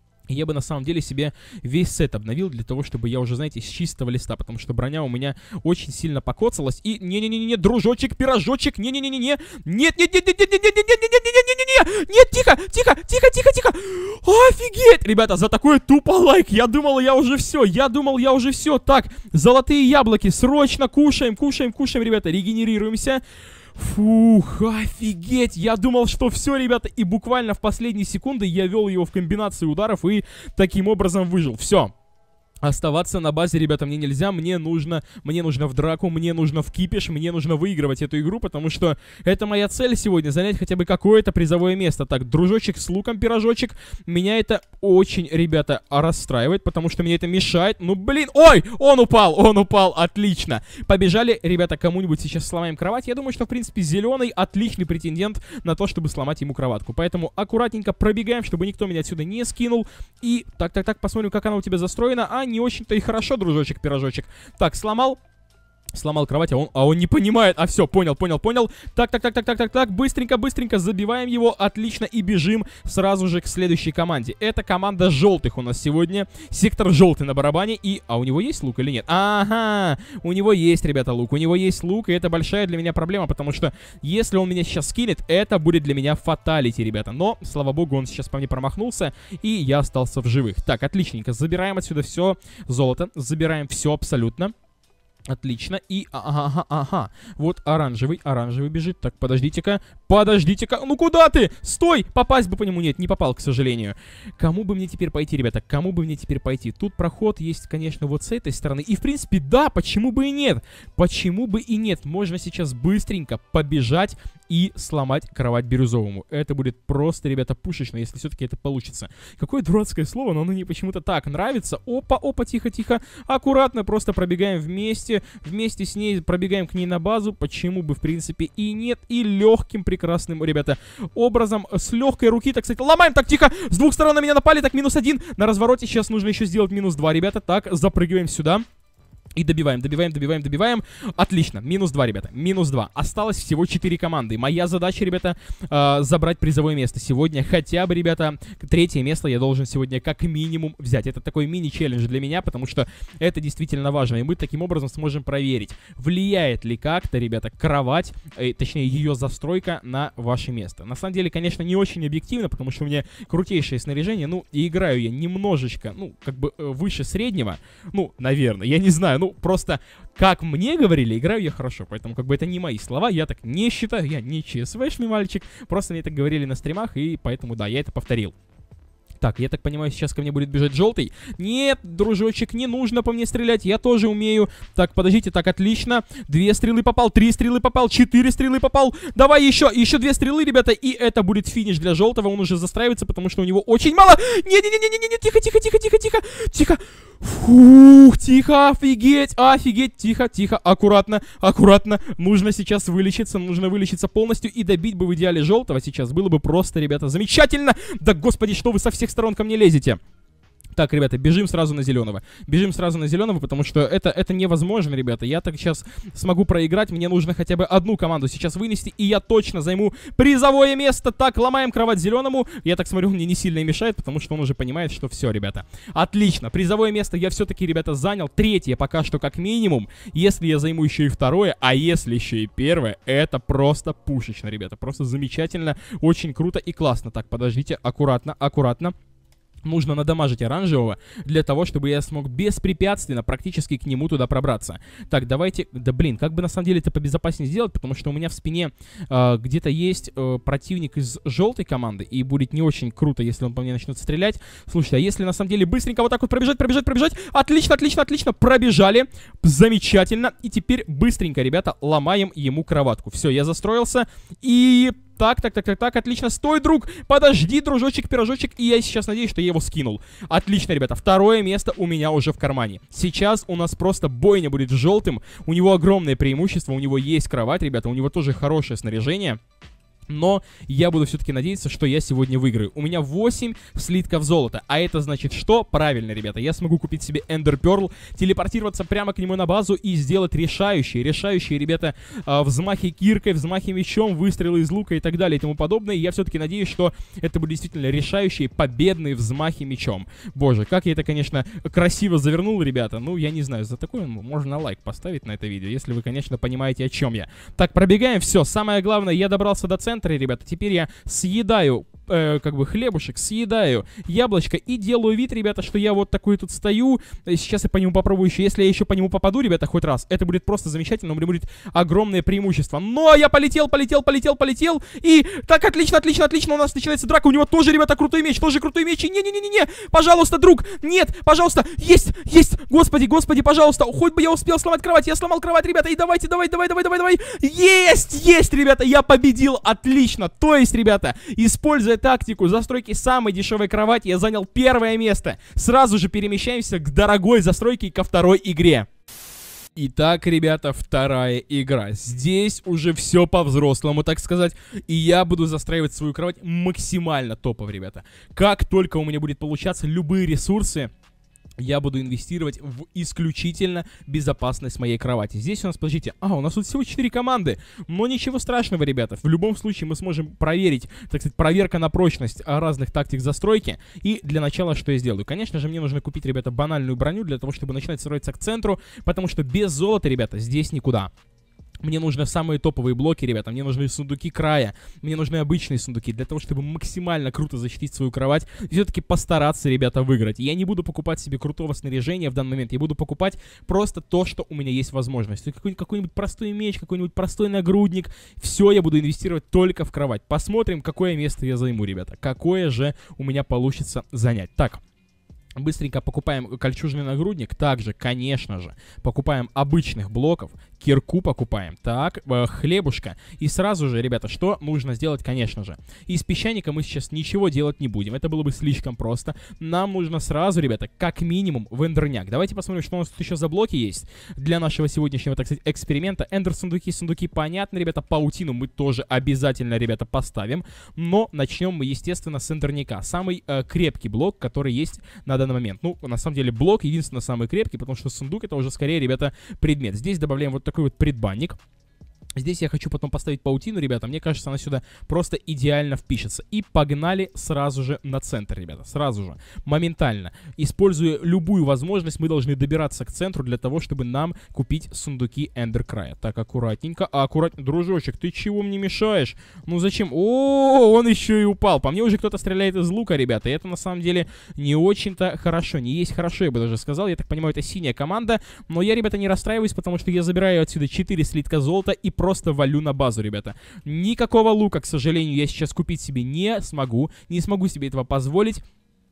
Я бы на самом деле себе весь сет обновил для того, чтобы я уже, знаете, с чистого листа, потому что броня у меня очень сильно покоцалась. И не-не-не-не, дружочек, пирожочек, не-не-не-не-не, нет-нет-нет-нет-нет-нет-нет-нет-нет-нет-нет, нет, тихо, тихо, тихо, тихо, тихо, офигеть, ребята, за такой тупо лайк, я думал, я уже все, я думал, я уже все, так, золотые яблоки, срочно кушаем, кушаем, кушаем, ребята, регенерируемся. Фух, офигеть, я думал, что все, ребята, и буквально в последние секунды я вел его в комбинации ударов и таким образом выжил, все. Оставаться на базе, ребята, мне нельзя, мне нужно, мне нужно в драку, мне нужно в кипиш, мне нужно выигрывать эту игру, потому что это моя цель сегодня, занять хотя бы какое-то призовое место. Так, дружочек с луком, пирожочек, меня это очень, ребята, расстраивает, потому что мне это мешает. Ну, блин, ой, он упал, он упал, отлично. Побежали, ребята, кому-нибудь сейчас сломаем кровать. Я думаю, что, в принципе, зеленый отличный претендент на то, чтобы сломать ему кроватку. Поэтому аккуратненько пробегаем, чтобы никто меня отсюда не скинул. И так-так-так, посмотрим, как она у тебя застроена. А, не очень-то и хорошо, дружочек, пирожочек. Так, сломал. Сломал кровать, а он, а он не понимает. А все, понял, понял, понял. Так, так, так, так, так, так, так. Быстренько, быстренько забиваем его. Отлично. И бежим сразу же к следующей команде. Это команда желтых у нас сегодня. Сектор желтый на барабане. И... А у него есть лук или нет? Ага. У него есть, ребята, лук. У него есть лук. И это большая для меня проблема. Потому что если он меня сейчас скинет, это будет для меня фаталити, ребята. Но, слава богу, он сейчас по мне промахнулся. И я остался в живых. Так, отличненько. Забираем отсюда все золото. Забираем все абсолютно. Отлично, и ага, ага, ага, вот оранжевый, оранжевый бежит, так, подождите-ка, подождите-ка, ну куда ты? Стой, попасть бы по нему, нет, не попал, к сожалению. Кому бы мне теперь пойти, ребята, кому бы мне теперь пойти? Тут проход есть, конечно, вот с этой стороны, и в принципе, да, почему бы и нет? Почему бы и нет? Можно сейчас быстренько побежать и сломать кровать бирюзовому. Это будет просто, ребята, пушечно, если все-таки это получится. Какое дурацкое слово, но оно мне почему-то так нравится. Опа, опа, тихо-тихо, аккуратно просто пробегаем вместе. Вместе с ней пробегаем к ней на базу. Почему бы, в принципе, и нет. И легким, прекрасным, ребята, образом, с легкой руки, так сказать, ломаем. Так, тихо, с двух сторон на меня напали. Так, минус один. На развороте сейчас нужно еще сделать минус два, ребята. Так, запрыгиваем сюда. И добиваем, добиваем, добиваем, добиваем. Отлично, минус два, ребята, минус два. Осталось всего четыре команды. Моя задача, ребята, э, забрать призовое место сегодня. Хотя бы, ребята, третье место я должен сегодня как минимум взять. Это такой мини-челлендж для меня, потому что это действительно важно. И мы таким образом сможем проверить, влияет ли как-то, ребята, кровать, э, точнее ее застройка на ваше место. На самом деле, конечно, не очень объективно, потому что у меня крутейшее снаряжение. Ну, и играю я немножечко, ну, как бы э, выше среднего. Ну, наверное, я не знаю. ну, просто, как мне говорили, играю я хорошо. Поэтому, как бы, это не мои слова, я так не считаю, я не ЧСВшный мальчик. Просто мне так говорили на стримах, и поэтому, да, я это повторил. Так, я так понимаю, сейчас ко мне будет бежать желтый. Нет, дружочек, не нужно по мне стрелять, я тоже умею. Так, подождите, так, отлично. Две стрелы попал, три стрелы попал, четыре стрелы попал. Давай еще, еще две стрелы, ребята, и это будет финиш для желтого. Он уже застраивается, потому что у него очень мало. Не-не-не-не-не, тихо, тихо, тихо, тихо, тихо, тихо. Фух, тихо, офигеть, офигеть, тихо, тихо, аккуратно, аккуратно. Нужно сейчас вылечиться, нужно вылечиться полностью и добить бы в идеале желтого сейчас. Было бы просто, ребята, замечательно. Да, господи, что вы со всех сторон ко мне лезете? Так, ребята, бежим сразу на зеленого. Бежим сразу на зеленого, потому что это, это невозможно, ребята. Я так сейчас смогу проиграть. Мне нужно хотя бы одну команду сейчас вынести, и я точно займу призовое место. Так, ломаем кровать зеленому. Я так смотрю, он мне не сильно и мешает, потому что он уже понимает, что все, ребята. Отлично, призовое место я все-таки, ребята, занял. Третье пока что как минимум. Если я займу еще и второе, а если еще и первое, это просто пушечно, ребята. Просто замечательно, очень круто и классно. Так, подождите, аккуратно, аккуратно. Нужно надамажить оранжевого для того, чтобы я смог беспрепятственно практически к нему туда пробраться. Так, давайте... Да блин, как бы на самом деле это побезопаснее сделать, потому что у меня в спине э, где-то есть э, противник из желтой команды, и будет не очень круто, если он по мне начнет стрелять. Слушайте, а если на самом деле быстренько вот так вот пробежать, пробежать, пробежать... Отлично, отлично, отлично, пробежали. Замечательно. И теперь быстренько, ребята, ломаем ему кроватку. Все, я застроился, и... Так, так, так, так, так, отлично. Стой, друг, подожди, дружочек, пирожочек. И я сейчас надеюсь, что я его скинул. Отлично, ребята, второе место у меня уже в кармане. Сейчас у нас просто бойня будет с желтым. У него огромное преимущество, у него есть кровать, ребята, у него тоже хорошее снаряжение. Но я буду все-таки надеяться, что я сегодня выиграю. У меня восемь слитков золота. А это значит что? Правильно, ребята. Я смогу купить себе Ender Pearl, телепортироваться прямо к нему на базу и сделать решающие, решающие, ребята, взмахи киркой, взмахи мечом, выстрелы из лука и так далее и тому подобное. И я все-таки надеюсь, что это будут действительно решающие победные взмахи мечом. Боже, как я это, конечно, красиво завернул, ребята. Ну, я не знаю, за такое можно лайк поставить на это видео, если вы, конечно, понимаете, о чем я. Так, пробегаем, все. Самое главное, я добрался до центра. Ребята, теперь я съедаю, э, как бы, хлебушек, съедаю яблочко и делаю вид, ребята, что я вот такой тут стою. Сейчас я по нему попробую еще. Если я еще по нему попаду, ребята, хоть раз, это будет просто замечательно, у меня будет огромное преимущество. Но я полетел, полетел, полетел, полетел. И так, отлично, отлично, отлично, у нас начинается драка. У него тоже, ребята, крутой меч, тоже крутой меч. Не-не-не-не-не, пожалуйста, друг, нет, пожалуйста, есть, есть, господи, господи, пожалуйста. Хоть бы я успел сломать кровать, я сломал кровать, ребята, и давайте, давай, давай, давай, давай, давай. Есть, есть, ребята, я победил, отлично. То есть, ребята, используя тактику застройки самой дешевой кровати, я занял первое место. Сразу же перемещаемся к дорогой застройке, ко второй игре. Итак, ребята, вторая игра. Здесь уже все по-взрослому, так сказать. И я буду застраивать свою кровать максимально топово, ребята. Как только у меня будет получаться любые ресурсы, я буду инвестировать в исключительно безопасность моей кровати. Здесь у нас, подождите, а, у нас тут всего четыре команды. Но ничего страшного, ребята. В любом случае мы сможем проверить, так сказать, проверка на прочность разных тактик застройки. И для начала что я сделаю? Конечно же, мне нужно купить, ребята, банальную броню для того, чтобы начинать строиться к центру. Потому что без золота, ребята, здесь никуда. Мне нужны самые топовые блоки, ребята, мне нужны сундуки края, мне нужны обычные сундуки, для того, чтобы максимально круто защитить свою кровать, и все-таки постараться, ребята, выиграть. Я не буду покупать себе крутого снаряжения в данный момент, я буду покупать просто то, что у меня есть возможность. Какой-нибудь какой-нибудь простой меч, какой-нибудь простой нагрудник, все я буду инвестировать только в кровать. Посмотрим, какое место я займу, ребята, какое же у меня получится занять. Так. Быстренько покупаем кольчужный нагрудник. Также, конечно же, покупаем обычных блоков. Кирку покупаем. Так, э, хлебушка. И сразу же, ребята, что нужно сделать, конечно же. Из песчаника мы сейчас ничего делать не будем. Это было бы слишком просто. Нам нужно сразу, ребята, как минимум в эндерняк. Давайте посмотрим, что у нас тут еще за блоки есть. Для нашего сегодняшнего, так сказать, эксперимента. Эндер-сундуки, сундуки, понятно, ребята. Паутину мы тоже обязательно, ребята, поставим. Но начнем мы, естественно, с эндерняка. Самый э, крепкий блок, который есть на данный момент. Ну, на самом деле, блок единственно самый крепкий, потому что сундук это уже скорее, ребята, предмет. Здесь добавляем вот такой вот предбанник. Здесь я хочу потом поставить паутину, ребята. Мне кажется, она сюда просто идеально впишется. И погнали сразу же на центр, ребята. Сразу же. Моментально. Используя любую возможность, мы должны добираться к центру для того, чтобы нам купить сундуки Эндеркрая. Так, аккуратненько. А, аккуратненько. Дружочек, ты чего мне мешаешь? Ну зачем? О, он еще и упал. По мне уже кто-то стреляет из лука, ребята. И это на самом деле не очень-то хорошо. Не есть хорошо, я бы даже сказал. Я так понимаю, это синяя команда. Но я, ребята, не расстраиваюсь, потому что я забираю отсюда четыре слитка золота и просто валю на базу, ребята. Никакого лука, к сожалению, я сейчас купить себе не смогу. Не смогу себе этого позволить.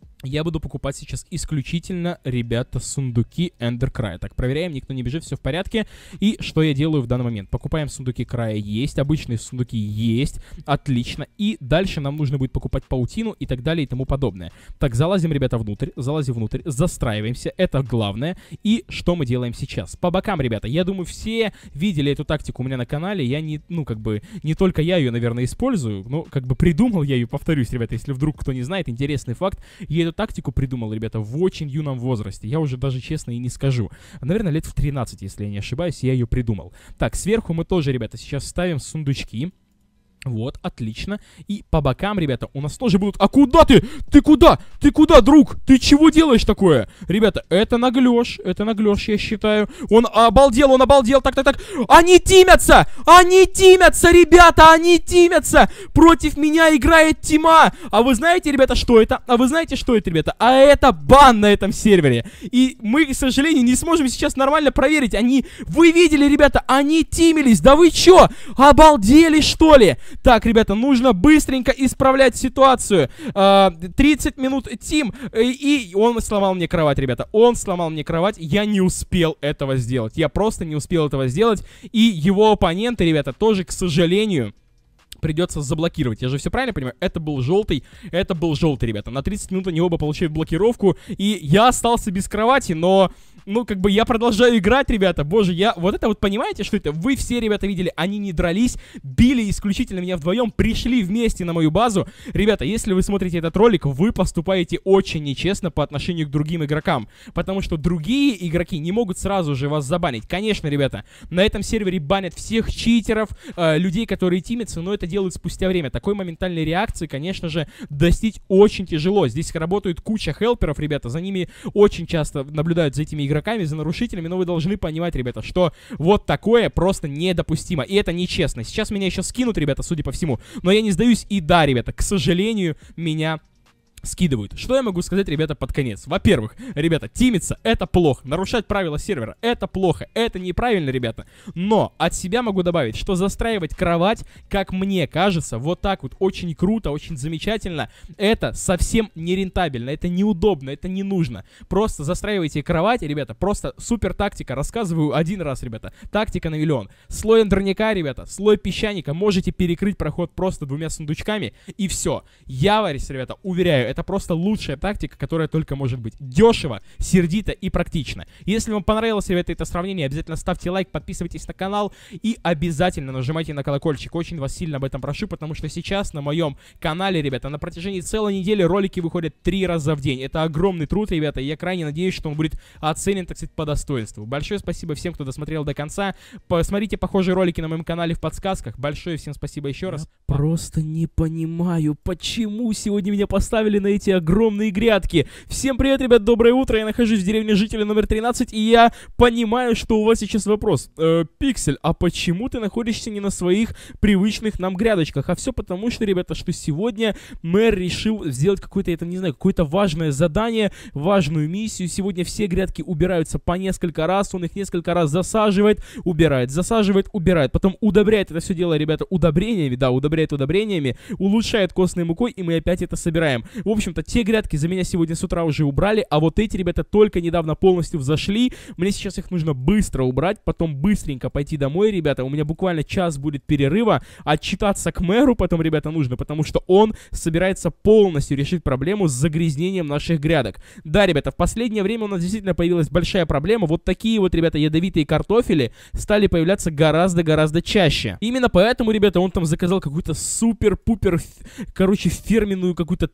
Я буду покупать сейчас исключительно, ребята, сундуки Эндеркрая. Так, проверяем, никто не бежит, все в порядке. И что я делаю в данный момент? Покупаем сундуки края, есть. Обычные сундуки есть. Отлично. И дальше нам нужно будет покупать паутину и так далее и тому подобное. Так, залазим, ребята, внутрь. Залазим внутрь, застраиваемся. Это главное. И что мы делаем сейчас? По бокам, ребята. Я думаю, все видели эту тактику у меня на канале. Я не, ну, как бы, не только я ее, наверное, использую. Но, как бы, придумал я ее, повторюсь, ребята, если вдруг кто не знает, интересный факт. Я эту тактику придумал, ребята, в очень юном возрасте. Я уже даже честно и не скажу. Наверное, лет в тринадцать, если я не ошибаюсь, я ее придумал. Так, сверху мы тоже, ребята, сейчас ставим сундучки. Вот, отлично. И по бокам, ребята, у нас тоже будут... А куда ты? Ты куда? Ты куда, друг? Ты чего делаешь такое? Ребята, это наглёж. Это наглёж, я считаю. Он обалдел, он обалдел. Так, так, так. Они тимятся! Они тимятся, ребята! Они тимятся! Против меня играет тима! А вы знаете, ребята, что это? А вы знаете, что это, ребята? А это бан на этом сервере. И мы, к сожалению, не сможем сейчас нормально проверить. Они... Вы видели, ребята? Они тимились. Да вы чё? Обалдели, что ли? Так, ребята, нужно быстренько исправлять ситуацию. тридцать минут тим, и он сломал мне кровать, ребята. Он сломал мне кровать, я не успел этого сделать. Я просто не успел этого сделать. И его оппоненты, ребята, тоже, к сожалению... придется заблокировать. Я же все правильно понимаю? Это был желтый. Это был желтый, ребята. На тридцать минут они оба получают блокировку. И я остался без кровати, но... Ну, как бы я продолжаю играть, ребята. Боже, я... Вот это вот понимаете, что это? Вы все, ребята, видели. Они не дрались, били исключительно меня вдвоем, пришли вместе на мою базу. Ребята, если вы смотрите этот ролик, вы поступаете очень нечестно по отношению к другим игрокам. Потому что другие игроки не могут сразу же вас забанить. Конечно, ребята, на этом сервере банят всех читеров, э, людей, которые тимятся, но это делают спустя время. Такой моментальной реакции, конечно же, достичь очень тяжело. Здесь работает куча хелперов, ребята. За ними очень часто наблюдают за этими игроками. игроками, за нарушителями, но вы должны понимать, ребята, что вот такое просто недопустимо, и это нечестно. Сейчас меня еще скинут, ребята, судя по всему, но я не сдаюсь, и да, ребята, к сожалению, меня... скидывают. Что я могу сказать, ребята, под конец? Во-первых, ребята, тимиться — это плохо. Нарушать правила сервера — это плохо. Это неправильно, ребята. Но от себя могу добавить, что застраивать кровать, как мне кажется, вот так вот очень круто, очень замечательно, это совсем не рентабельно, это неудобно, это не нужно. Просто застраивайте кровать, ребята, просто супер тактика. Рассказываю один раз, ребята. Тактика на миллион. Слой эндерняка, ребята, слой песчаника. Можете перекрыть проход просто двумя сундучками, и все. Я, Варис, ребята, уверяю, это просто лучшая тактика, которая только может быть. Дешево, сердито и практично. Если вам понравилось, ребята, это сравнение, обязательно ставьте лайк, подписывайтесь на канал и обязательно нажимайте на колокольчик. Очень вас сильно об этом прошу, потому что сейчас на моем канале, ребята, на протяжении целой недели ролики выходят три раза в день. Это огромный труд, ребята, и я крайне надеюсь, что он будет оценен, так сказать, по достоинству. Большое спасибо всем, кто досмотрел до конца. Посмотрите похожие ролики на моем канале в подсказках. Большое всем спасибо еще раз. Я просто не понимаю, почему сегодня меня поставили на эти огромные грядки. Всем привет, ребят, доброе утро. Я нахожусь в деревне жителя номер тринадцать, и я понимаю, что у вас сейчас вопрос. Э, Пиксель, а почему ты находишься не на своих привычных нам грядочках? А все потому, что, ребята, что сегодня мэр решил сделать какое-то, это не знаю, какое-то важное задание, важную миссию. Сегодня все грядки убираются по несколько раз, он их несколько раз засаживает, убирает, засаживает, убирает. Потом удобряет это все дело, ребята, удобрениями, да, удобряет удобрениями, улучшает костной мукой, и мы опять это собираем. В общем-то, те грядки за меня сегодня с утра уже убрали, а вот эти, ребята, только недавно полностью взошли. Мне сейчас их нужно быстро убрать, потом быстренько пойти домой, ребята. У меня буквально час будет перерыва. Отчитаться к мэру потом, ребята, нужно, потому что он собирается полностью решить проблему с загрязнением наших грядок. Да, ребята, в последнее время у нас действительно появилась большая проблема. Вот такие вот, ребята, ядовитые картофели стали появляться гораздо-гораздо чаще. Именно поэтому, ребята, он там заказал какую-то супер-пупер, короче, фирменную какую-то тактику,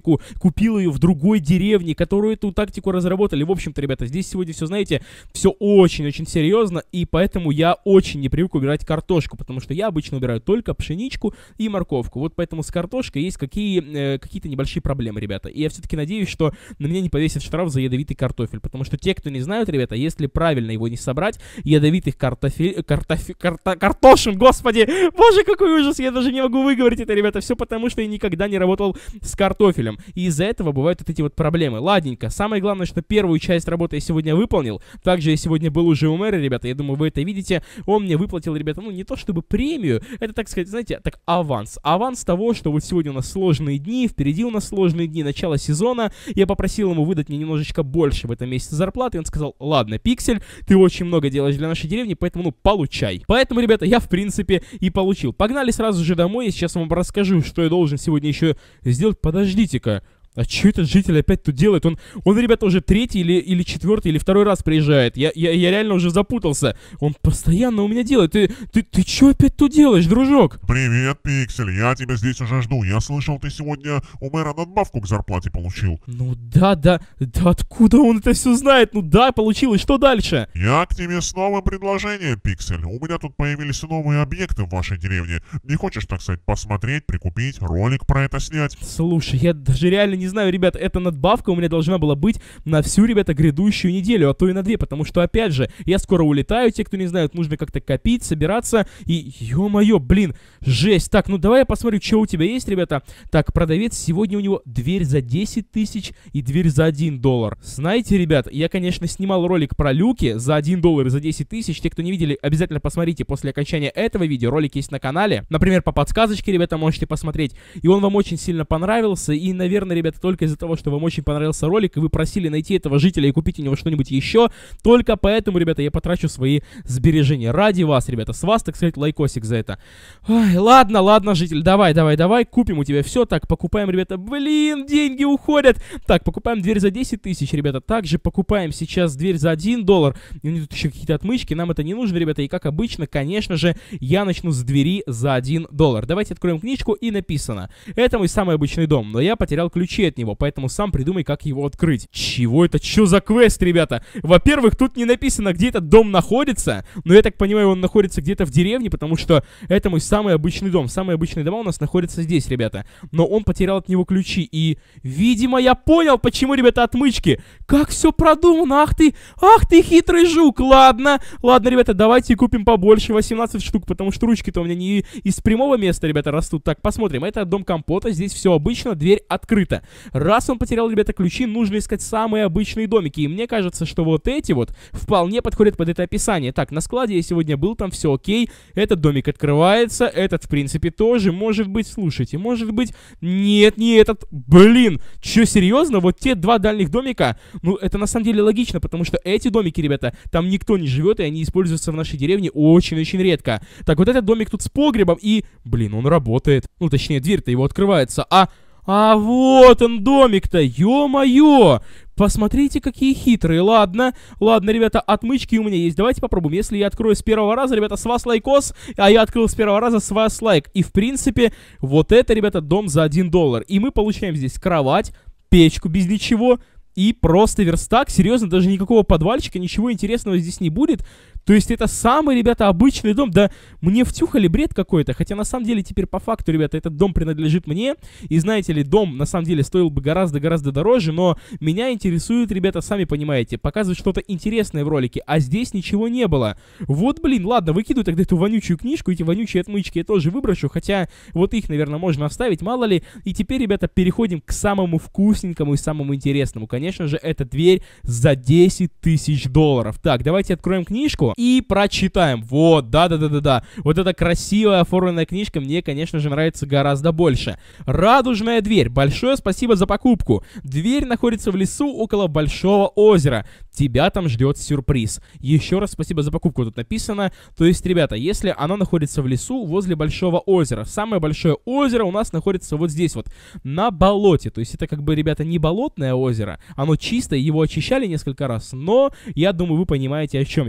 тактику, купил ее в другой деревне, которую эту тактику разработали. В общем-то, ребята, здесь сегодня все, знаете, все очень-очень серьезно, и поэтому я очень не привык убирать картошку, потому что я обычно убираю только пшеничку и морковку. Вот поэтому с картошкой есть какие, э, какие-то небольшие проблемы, ребята. И я все-таки надеюсь, что на меня не повесят штраф за ядовитый картофель, потому что те, кто не знают, ребята, если правильно его не собрать, ядовитых картофель... Картофель... Карта... Картошин, господи! Боже, какой ужас! Я даже не могу выговорить это, ребята. Все потому, что я никогда не работал с картофелем. И из-за этого бывают вот эти вот проблемы. Ладненько. Самое главное, что первую часть работы я сегодня выполнил. Также я сегодня был уже у мэра, ребята. Я думаю, вы это видите. Он мне выплатил, ребята, ну не то чтобы премию, это, так сказать, знаете, так аванс. Аванс того, что вот сегодня у нас сложные дни, впереди у нас сложные дни, начало сезона. Я попросил ему выдать мне немножечко больше в этом месяце зарплаты. И он сказал: ладно, Пиксель, ты очень много делаешь для нашей деревни, поэтому, ну, получай. Поэтому, ребята, я, в принципе, и получил. Погнали сразу же домой. Я сейчас вам расскажу, что я должен сегодня еще сделать. Подождите-ка. А что этот житель опять тут делает? Он, он, ребята, уже третий или, или четвертый, или второй раз приезжает. Я, я, я реально уже запутался. Он постоянно у меня делает. Ты, ты, ты что опять тут делаешь, дружок? Привет, Пиксель, я тебя здесь уже жду. Я слышал, ты сегодня у мэра надбавку к зарплате получил. Ну да, да, да откуда он это все знает? Ну да, получил, и что дальше? Я к тебе с новым предложением, Пиксель. У меня тут появились новые объекты в вашей деревне. Не хочешь, так сказать, посмотреть, прикупить, ролик про это снять? Слушай, я даже реально не знаю, ребят, эта надбавка у меня должна была быть на всю, ребята, грядущую неделю, а то и на две, потому что, опять же, я скоро улетаю, те, кто не знает, нужно как-то копить, собираться, и, ё-моё, блин, жесть. Так, ну давай я посмотрю, что у тебя есть, ребята. Так, продавец, сегодня у него дверь за десять тысяч и дверь за один доллар. Знаете, ребят, я, конечно, снимал ролик про люки за один доллар и за десять тысяч. Те, кто не видели, обязательно посмотрите после окончания этого видео. Ролик есть на канале. Например, по подсказочке, ребята, можете посмотреть. И он вам очень сильно понравился, и, наверное, ребята, только из-за того, что вам очень понравился ролик, и вы просили найти этого жителя и купить у него что-нибудь еще, только поэтому, ребята, я потрачу свои сбережения. Ради вас, ребята, с вас, так сказать, лайкосик за это. Ой, ладно, ладно, житель, давай, давай, давай, купим у тебя все. Так, покупаем, ребята, блин, деньги уходят. Так, покупаем дверь за десять тысяч, ребята. Также покупаем сейчас дверь за один доллар. И у меня тут еще какие-то отмычки, нам это не нужно, ребята. И как обычно, конечно же, я начну с двери за один доллар. Давайте откроем книжку, и написано: это мой самый обычный дом, но я потерял ключи от него, поэтому сам придумай, как его открыть. Чего это? Что за квест, ребята? Во-первых, тут не написано, где этот дом находится, но я так понимаю, он находится где-то в деревне, потому что это мой самый обычный дом. Самые обычные дома у нас находятся здесь, ребята. Но он потерял от него ключи, и, видимо, я понял, почему, ребята, отмычки. Как все продумано, ах ты, ах ты хитрый жук. Ладно, ладно, ребята, давайте купим побольше, восемнадцать штук, потому что ручки-то у меня не из прямого места, ребята, растут. Так, посмотрим, это дом компота, здесь все обычно, дверь открыта. Раз он потерял, ребята, ключи, нужно искать самые обычные домики. И мне кажется, что вот эти вот вполне подходят под это описание. Так, на складе я сегодня был, там все окей. Этот домик открывается, этот, в принципе, тоже. Может быть, слушайте, может быть... Нет, не этот. Блин, что, серьезно? Вот те два дальних домика, ну, это на самом деле логично, потому что эти домики, ребята, там никто не живет, и они используются в нашей деревне очень-очень редко. Так, вот этот домик тут с погребом, и... Блин, он работает. Ну, точнее, дверь-то его открывается, а... А вот он домик-то, ё-моё! Посмотрите, какие хитрые. Ладно, ладно, ребята, отмычки у меня есть. Давайте попробуем. Если я открою с первого раза, ребята, с вас лайкос, а я открыл с первого раза, с вас лайк. И, в принципе, вот это, ребята, дом за один доллар. И мы получаем здесь кровать, печку без ничего и просто верстак. Серьезно, даже никакого подвальчика, ничего интересного здесь не будет. То есть это самый, ребята, обычный дом. Да мне втюхали бред какой-то. Хотя на самом деле теперь по факту, ребята, этот дом принадлежит мне. И знаете ли, дом на самом деле стоил бы гораздо-гораздо дороже. Но меня интересует, ребята, сами понимаете, показывать что-то интересное в ролике. А здесь ничего не было. Вот, блин, ладно, выкидываю тогда эту вонючую книжку. Эти вонючие отмычки я тоже выброшу. Хотя вот их, наверное, можно оставить, мало ли. И теперь, ребята, переходим к самому вкусненькому и самому интересному. Конечно же, это дверь за десять тысяч долларов. Так, давайте откроем книжку и прочитаем. Вот, да-да-да-да-да. Вот эта красивая оформленная книжка мне, конечно же, нравится гораздо больше. Радужная дверь. Большое спасибо за покупку. Дверь находится в лесу около большого озера. Тебя там ждет сюрприз. Еще раз спасибо за покупку. Тут написано. То есть, ребята, если она находится в лесу возле большого озера. Самое большое озеро у нас находится вот здесь вот, на болоте. То есть это как бы, ребята, не болотное озеро. Оно чистое, его очищали несколько раз. Но я думаю, вы понимаете, о чем я, потому что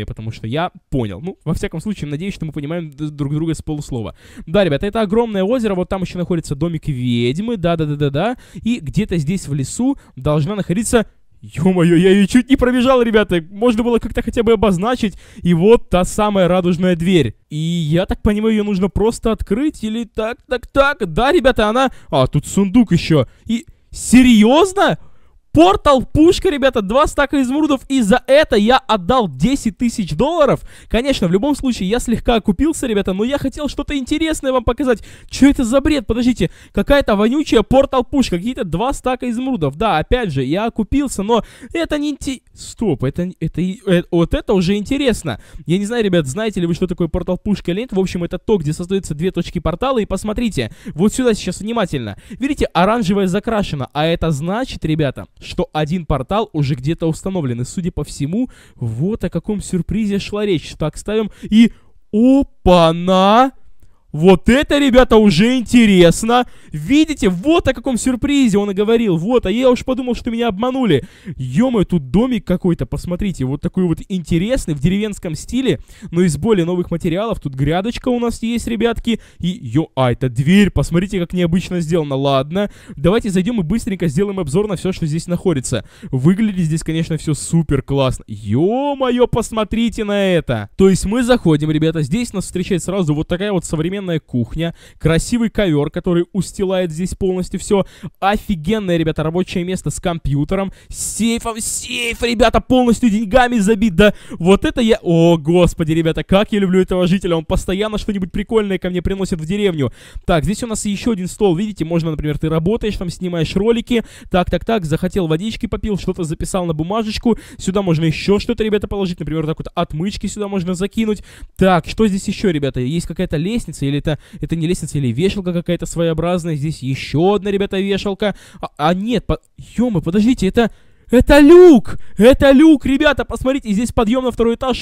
я понял. Ну, во всяком случае, надеюсь, что мы понимаем друг друга с полуслова. Да, ребята, это огромное озеро, вот там еще находится домик ведьмы, да-да-да-да-да, и где-то здесь в лесу должна находиться... Ё-моё, я ее чуть не пробежал, ребята, можно было как-то хотя бы обозначить, и вот та самая радужная дверь. И я так понимаю, ее нужно просто открыть, или так-так-так, да, ребята, она... А, тут сундук еще, и... Серьезно? Портал пушка, ребята, два стака изумрудов, и за это я отдал десять тысяч долларов. Конечно, в любом случае, я слегка окупился, ребята, но я хотел что-то интересное вам показать. Что это за бред? Подождите, какая-то вонючая портал пушка, какие-то два стака изумрудов. Да, опять же, я окупился, но это не инте... Стоп, это, это, это, вот это уже интересно. Я не знаю, ребят, знаете ли вы, что такое портал пушка или нет. В общем, это то, где создаются две точки портала, и посмотрите, вот сюда сейчас внимательно. Видите, оранжевое закрашено, а это значит, ребята, что один портал уже где-то установлен. И, судя по всему, вот о каком сюрпризе шла речь. Так, ставим и... Опа-на! Вот это, ребята, уже интересно. Видите, вот о каком сюрпризе он и говорил. Вот, а я уж подумал, что меня обманули. Ё-моё, тут домик какой-то, посмотрите. Вот такой вот интересный, в деревенском стиле, но из более новых материалов. Тут грядочка у нас есть, ребятки. И, ё, а, это дверь, посмотрите, как необычно сделано. Ладно, давайте зайдем и быстренько сделаем обзор на все, что здесь находится. Выглядит здесь, конечно, все супер классно. Ё-моё, посмотрите на это. То есть мы заходим, ребята, здесь нас встречает сразу вот такая вот современная кухня, красивый ковер, который устилает здесь полностью все, офигенное, ребята, рабочее место с компьютером, сейфом, сейф, ребята, полностью деньгами забит, да, вот это я, о, господи, ребята, как я люблю этого жителя, он постоянно что-нибудь прикольное ко мне приносит в деревню. Так, здесь у нас еще один стол, видите, можно, например, ты работаешь, там снимаешь ролики, так, так, так, захотел водички попил, что-то записал на бумажечку, сюда можно еще что-то, ребята, положить, например, так вот отмычки сюда можно закинуть. Так, что здесь еще, ребята, есть какая-то лестница, или это, это не лестница, или вешалка какая-то своеобразная. Здесь еще одна, ребята, вешалка. А, а нет, по... ё-моё, подождите, это... Это люк! Это люк, ребята, посмотрите, здесь подъем на второй этаж.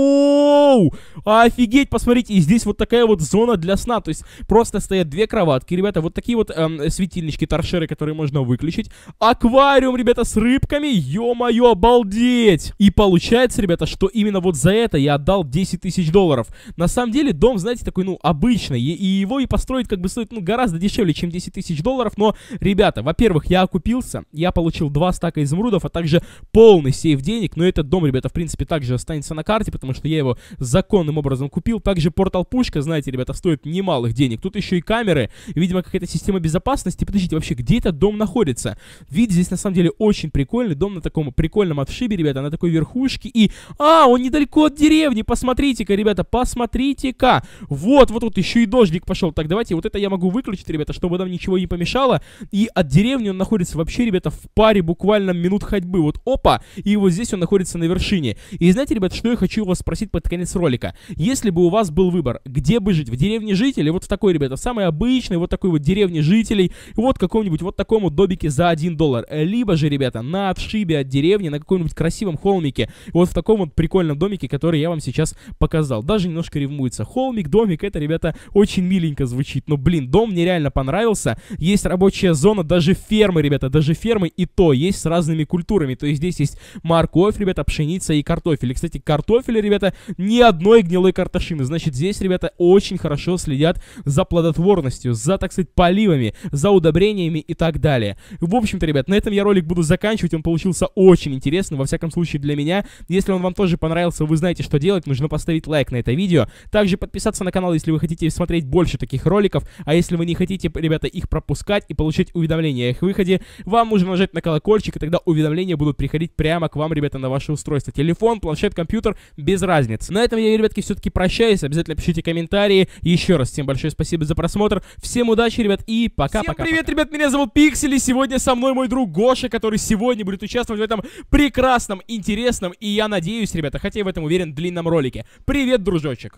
Воу! Офигеть, посмотрите, и здесь вот такая вот зона для сна. То есть просто стоят две кроватки, ребята, вот такие вот эм, светильнички, торшеры, которые можно выключить. Аквариум, ребята, с рыбками. Ё-моё, обалдеть! И получается, ребята, что именно вот за это я отдал десять тысяч долларов. На самом деле, дом, знаете, такой, ну, обычный. И, и его и построить как бы стоит, ну, гораздо дешевле, чем десять тысяч долларов. Но, ребята, во-первых, я окупился, я получил два стака изумрудов, а также полный сейф денег, но этот дом, ребята, в принципе, также останется на карте, потому что я его законным образом купил. Также портал пушка, знаете, ребята, стоит немалых денег. Тут еще и камеры, видимо, какая-то система безопасности. Подождите, вообще, где этот дом находится? Вид здесь, на самом деле, очень прикольный. Дом на таком прикольном отшибе, ребята, на такой верхушке. И, а, он недалеко от деревни, посмотрите-ка, ребята, посмотрите-ка. Вот, вот, вот, еще и дождик пошел. Так, давайте, вот это я могу выключить, ребята, чтобы нам ничего не помешало. И от деревни он находится вообще, ребята, в паре буквально минут ходьбы. Вот, опа, и вот здесь он находится на вершине. И знаете, ребят, что я хочу у вас спросить под конец ролика? Если бы у вас был выбор, где бы жить, в деревне жителей, вот в такой, ребята, самый обычный, вот такой вот деревне жителей, вот в каком-нибудь вот таком вот домике за один доллар, либо же, ребята, на отшибе от деревни, на каком-нибудь красивом холмике, вот в таком вот прикольном домике, который я вам сейчас показал. Даже немножко ревмуется. Холмик, домик, это, ребята, очень миленько звучит. Но, блин, дом мне реально понравился. Есть рабочая зона, даже фермы, ребята, даже фермы и то есть с разными культурами. То есть здесь есть морковь, ребята, пшеница и картофель. И, кстати, картофеля, ребята, ни одной гнилой картошины. Значит, здесь, ребята, очень хорошо следят за плодотворностью, за, так сказать, поливами, за удобрениями и так далее. В общем-то, ребят, на этом я ролик буду заканчивать. Он получился очень интересный, во всяком случае, для меня. Если он вам тоже понравился, вы знаете, что делать. Нужно поставить лайк на это видео. Также подписаться на канал, если вы хотите смотреть больше таких роликов. А если вы не хотите, ребята, их пропускать и получать уведомления о их выходе, вам нужно нажать на колокольчик, и тогда уведомления будут приходить прямо к вам, ребята, на ваше устройство. Телефон, планшет, компьютер, без разницы. На этом я, ребятки, все-таки прощаюсь. Обязательно пишите комментарии. Еще раз всем большое спасибо за просмотр. Всем удачи, ребят, и пока-пока. Всем привет, ребят, меня зовут Пиксель, и сегодня со мной мой друг Гоша, который сегодня будет участвовать в этом прекрасном, интересном и, я надеюсь, ребята, хотя я в этом уверен, длинном ролике. Привет, дружочек.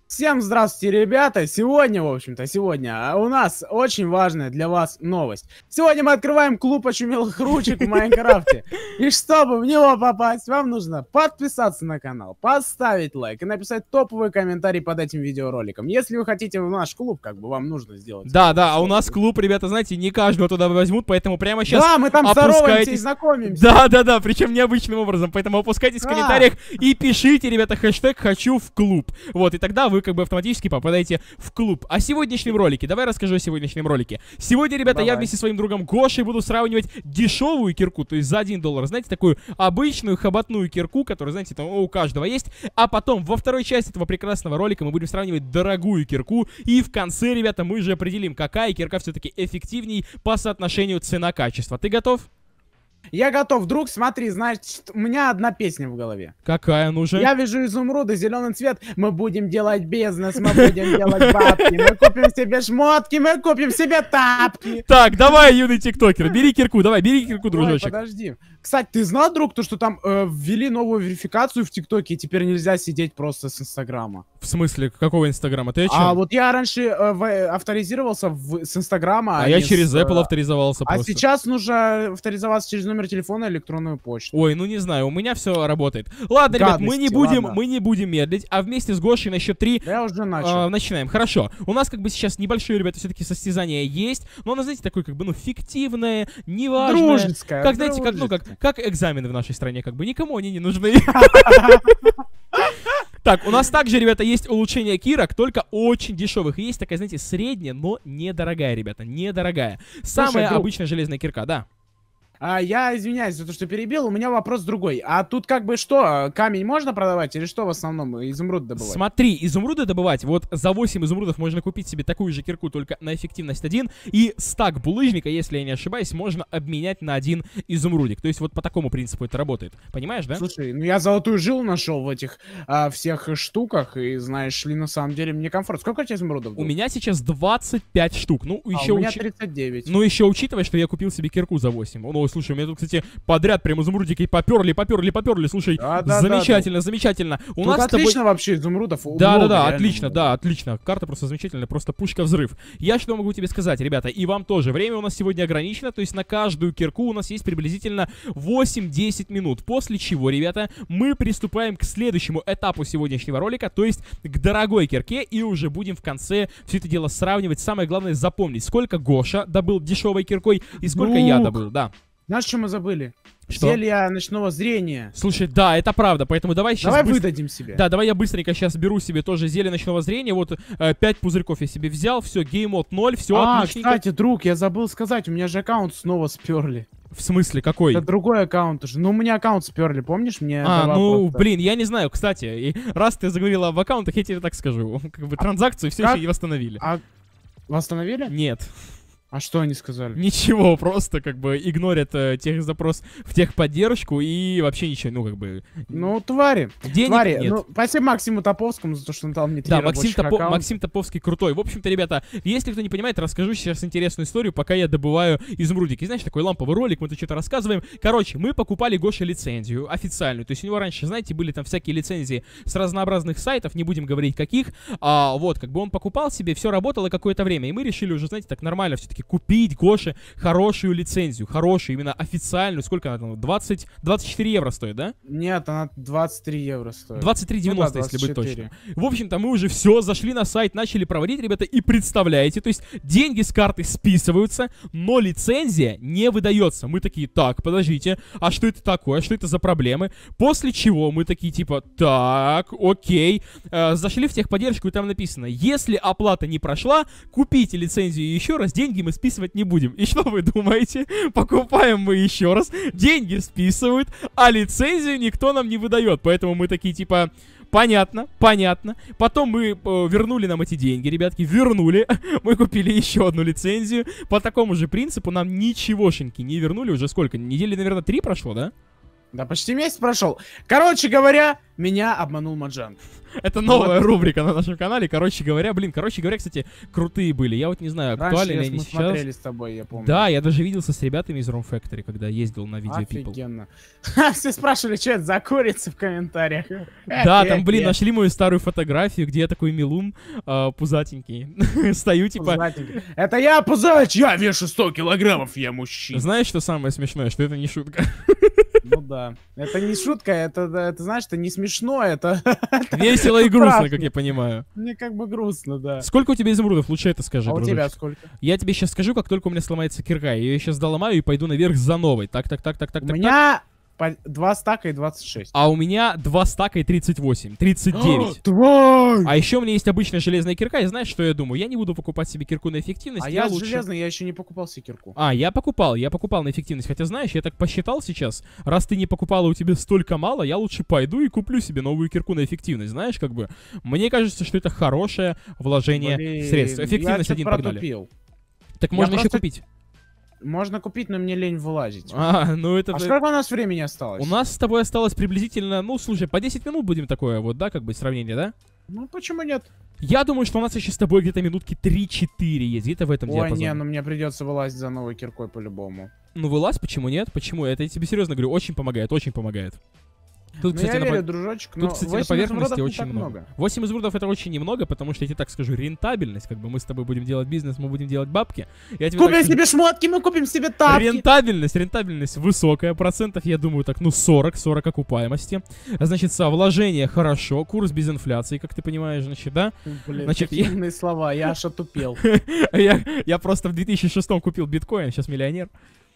Всем здравствуйте, ребята! Сегодня, в общем-то, сегодня у нас очень важная для вас новость. Сегодня мы открываем клуб очумелых ручек в Майнкрафте. И чтобы в него попасть, вам нужно подписаться на канал, поставить лайк и написать топовый комментарий под этим видеороликом. Если вы хотите в наш клуб, как бы вам нужно сделать. Да, да, а у нас клуб, ребята, знаете, не каждого туда возьмут, поэтому прямо сейчас Да, мы там здороваемся и знакомимся. Да, да, да, причем необычным образом, поэтому опускайтесь в Да. комментариях и пишите, ребята, хэштег «хочу в клуб». Вот, и тогда вы как бы автоматически попадаете в клуб. О сегодняшнем ролике, давай расскажу о сегодняшнем ролике. Сегодня, ребята, Давай. я вместе со своим другом Гошей буду сравнивать дешевую кирку, то есть за один доллар, знаете, такую обычную хоботную кирку, которая, знаете, там у каждого есть, а потом во второй части этого прекрасного ролика мы будем сравнивать дорогую кирку, и в конце, ребята, мы же определим, какая кирка все-таки эффективней по соотношению цена-качество. Ты готов? Я готов, друг, смотри, значит, у меня одна песня в голове. Какая, ну же? Я вижу изумруды, зеленый цвет. Мы будем делать бизнес, мы будем делать бабки. Мы купим себе шмотки, мы купим себе тапки. Так, давай, юный тиктокер, бери кирку, давай, бери кирку, Ой, дружочек. подожди. Кстати, ты знал, друг, то, что там э, ввели новую верификацию в ТикТоке, и теперь нельзя сидеть просто с Инстаграма? В смысле, какого инстаграма? Ты о чем? А вот я раньше э, в- авторизировался в- с Инстаграма, А я не через с, э, Apple авторизовался А просто. сейчас нужно авторизоваться через номер телефона и электронную почту. Ой, ну не знаю, у меня все работает. Ладно, ребят, мы не Гадости, будем, ладно. мы не будем медлить, а вместе с Гошей на счет три Да я уже начал. а, начинаем. Хорошо. У нас как бы сейчас небольшое, ребята, все-таки состязание есть, но оно, знаете, такое как бы, ну, фиктивное, неважное. Дружеская. Как, знаете, как, ну, как, дружеская. как экзамены в нашей стране, как бы, никому они не нужны. Так, у нас также, ребята, есть улучшение кирок, только очень дешевых. И есть такая, знаете, средняя, но недорогая, ребята, недорогая. Самая друг. обычная железная кирка, да. А, я извиняюсь за то, что перебил. У меня вопрос другой. А тут как бы что, камень можно продавать или что в основном изумруд добывать? Смотри, изумруды добывать, вот за восемь изумрудов можно купить себе такую же кирку, только на эффективность один, и стак булыжника, если я не ошибаюсь, можно обменять на один изумрудик. То есть вот по такому принципу это работает. Понимаешь, да? Слушай, ну я золотую жилу нашел в этих а, всех штуках, и знаешь ли, на самом деле мне комфорт. Сколько у тебя изумрудов? У было? меня сейчас двадцать пять штук. Ну, А, еще у меня учи- тридцать девять. Ну, еще учитывая, что я купил себе кирку за восемь. Ну, слушай, у меня тут, кстати, подряд прям изумрудики поперли, поперли, поперли. Слушай, Да, да, замечательно, замечательно. У Тут нас с тобой... отлично вообще изумрудов. Да, да, много, да, реально отлично, много. да, отлично. Карта просто замечательная, просто пушка-взрыв. Я что могу тебе сказать, ребята, и вам тоже. Время у нас сегодня ограничено, то есть на каждую кирку у нас есть приблизительно восемь-десять минут. После чего, ребята, мы приступаем к следующему этапу сегодняшнего ролика, то есть к дорогой кирке, и уже будем в конце все это дело сравнивать. Самое главное запомнить, сколько Гоша добыл дешевой киркой и сколько я Друг. добыл, да. Знаешь, что мы забыли? Что? Зелья ночного зрения. Слушай, да, это правда, поэтому давай сейчас... Давай выдадим себе. Да, давай я быстренько сейчас беру себе тоже зелье ночного зрения. Вот э, пять пузырьков я себе взял. Все, геймод ноль, все А, отличненько. кстати, друг, я забыл сказать, у меня же аккаунт снова сперли. В смысле, какой? Это другой аккаунт уже. Ну, у меня аккаунт сперли, помнишь? Мне А, давал ну, просто- блин, я не знаю, кстати, и раз ты заговорила об аккаунтах, я тебе так скажу. Как бы транзакцию все как? еще не восстановили. А восстановили? Нет, А что они сказали? ничего, просто как бы игнорят э, техзапрос в техподдержку и вообще ничего, ну как бы... Ну, твари. Денег Твари. нет. Ну, спасибо Максиму Топовскому за то, что он дал мне три Да, Максим, рабочих Топо- аккаунта. Максим Топовский крутой. В общем-то, ребята, если кто не понимает, расскажу сейчас интересную историю, пока я добываю изумрудики. Знаешь, такой ламповый ролик, мы тут что-то рассказываем. Короче, мы покупали Гоше лицензию официальную. То есть у него раньше, знаете, были там всякие лицензии с разнообразных сайтов, не будем говорить каких. А, вот, как бы он покупал себе, все работало какое-то время. И мы решили уже, знаете, так нормально все-таки купить Гоше хорошую лицензию. Хорошую, именно официальную. Сколько она там? двадцать, двадцать четыре евро стоит, да? Нет, она двадцать три евро стоит. двадцать три девяносто, Ну да, если быть двадцать четыре. точным. В общем-то, мы уже все, зашли на сайт, начали проводить, ребята, и представляете, то есть деньги с карты списываются, но лицензия не выдается. Мы такие, так, подождите, а что это такое, а что это за проблемы? После чего мы такие, типа, так, окей, Э, зашли в техподдержку, и там написано, если оплата не прошла, купите лицензию еще раз, деньги мы списывать не будем. И что вы думаете? Покупаем мы еще раз, деньги списывают, а лицензию никто нам не выдает. Поэтому мы такие, типа, понятно, понятно. Потом мы э, вернули нам эти деньги, ребятки, вернули. Мы купили еще одну лицензию. По такому же принципу нам ничегошеньки не вернули. Уже сколько? Недели, наверное, три прошло, да? Да почти месяц прошел. Короче говоря, меня обманул Маджан. Это новая рубрика на нашем канале. Короче говоря, блин, короче говоря, кстати, крутые были. Я вот не знаю, актуальны ли они мы сейчас. смотрели с тобой, я помню. Да, я даже виделся с ребятами из Room Factory, когда ездил на Video People. Офигенно. Все спрашивали, что это за курица в комментариях. Да, там, блин, нашли мою старую фотографию, где я такой милун, а, пузатенький. Стою, типа... Это я, пузач, я вешу сто килограммов, я мужчина. Знаешь, что самое смешное? Что это не шутка. Ну да. Это не шутка, это, это знаешь, это не смешно, это... Весело и грустно, как я понимаю. Мне как бы грустно, да. Сколько у тебя изумрудов? Лучше это скажи, А у дружочек. тебя сколько? Я тебе сейчас скажу, как только у меня сломается кирка. Я ее сейчас доломаю и пойду наверх за новой. Так, так, так, так, так, У так. меня по- два стака и двадцать шесть. А у меня два стака и тридцать восемь. тридцать девять. Твой! А еще у меня есть обычная железная кирка, и знаешь, что я думаю? Я не буду покупать себе кирку на эффективность. А я лучше... железный, я еще не покупал себе кирку. А, я покупал, я покупал на эффективность. Хотя, знаешь, я так посчитал сейчас, раз ты не покупала, у тебя столько мало, я лучше пойду и куплю себе новую кирку на эффективность. Знаешь, как бы, мне кажется, что это хорошее вложение Блин, средств. Эффективность я один чё-то погнали. протупил. Так можно еще просто- купить. Можно купить, но мне лень вылазить. А, ну это... А сколько у нас времени осталось? У нас с тобой осталось приблизительно, ну, слушай, по десять минут будем такое вот, да, как бы сравнение, да? Ну почему нет? Я думаю, что у нас еще с тобой где-то минутки три-четыре есть, где-то в этом Ой, диапазоне. не, ну мне придется вылазить за новой киркой по-любому. Ну, вылазь, почему нет? Почему? Это я тебе серьезно говорю, очень помогает, очень помогает. Тут, Ну кстати, я на, верю, по- дружочек, но Тут, кстати, на восемь поверхности изумрудов не очень так много. восемь изумрудов это очень немного, потому что я тебе так скажу, рентабельность, как бы мы с тобой будем делать бизнес, мы будем делать бабки. Я тебе так Купим скажу, себе шмотки, мы купим себе тапки. Рентабельность, рентабельность высокая, процентов, я думаю, так, ну, сорок, сорок окупаемости. А, значит, со вложение хорошо, курс без инфляции, как ты понимаешь, значит, да? Блин, Значит, какие я- умные слова, я аж отупел. Я, я просто в две тысячи шестом купил биткоин, сейчас миллионер.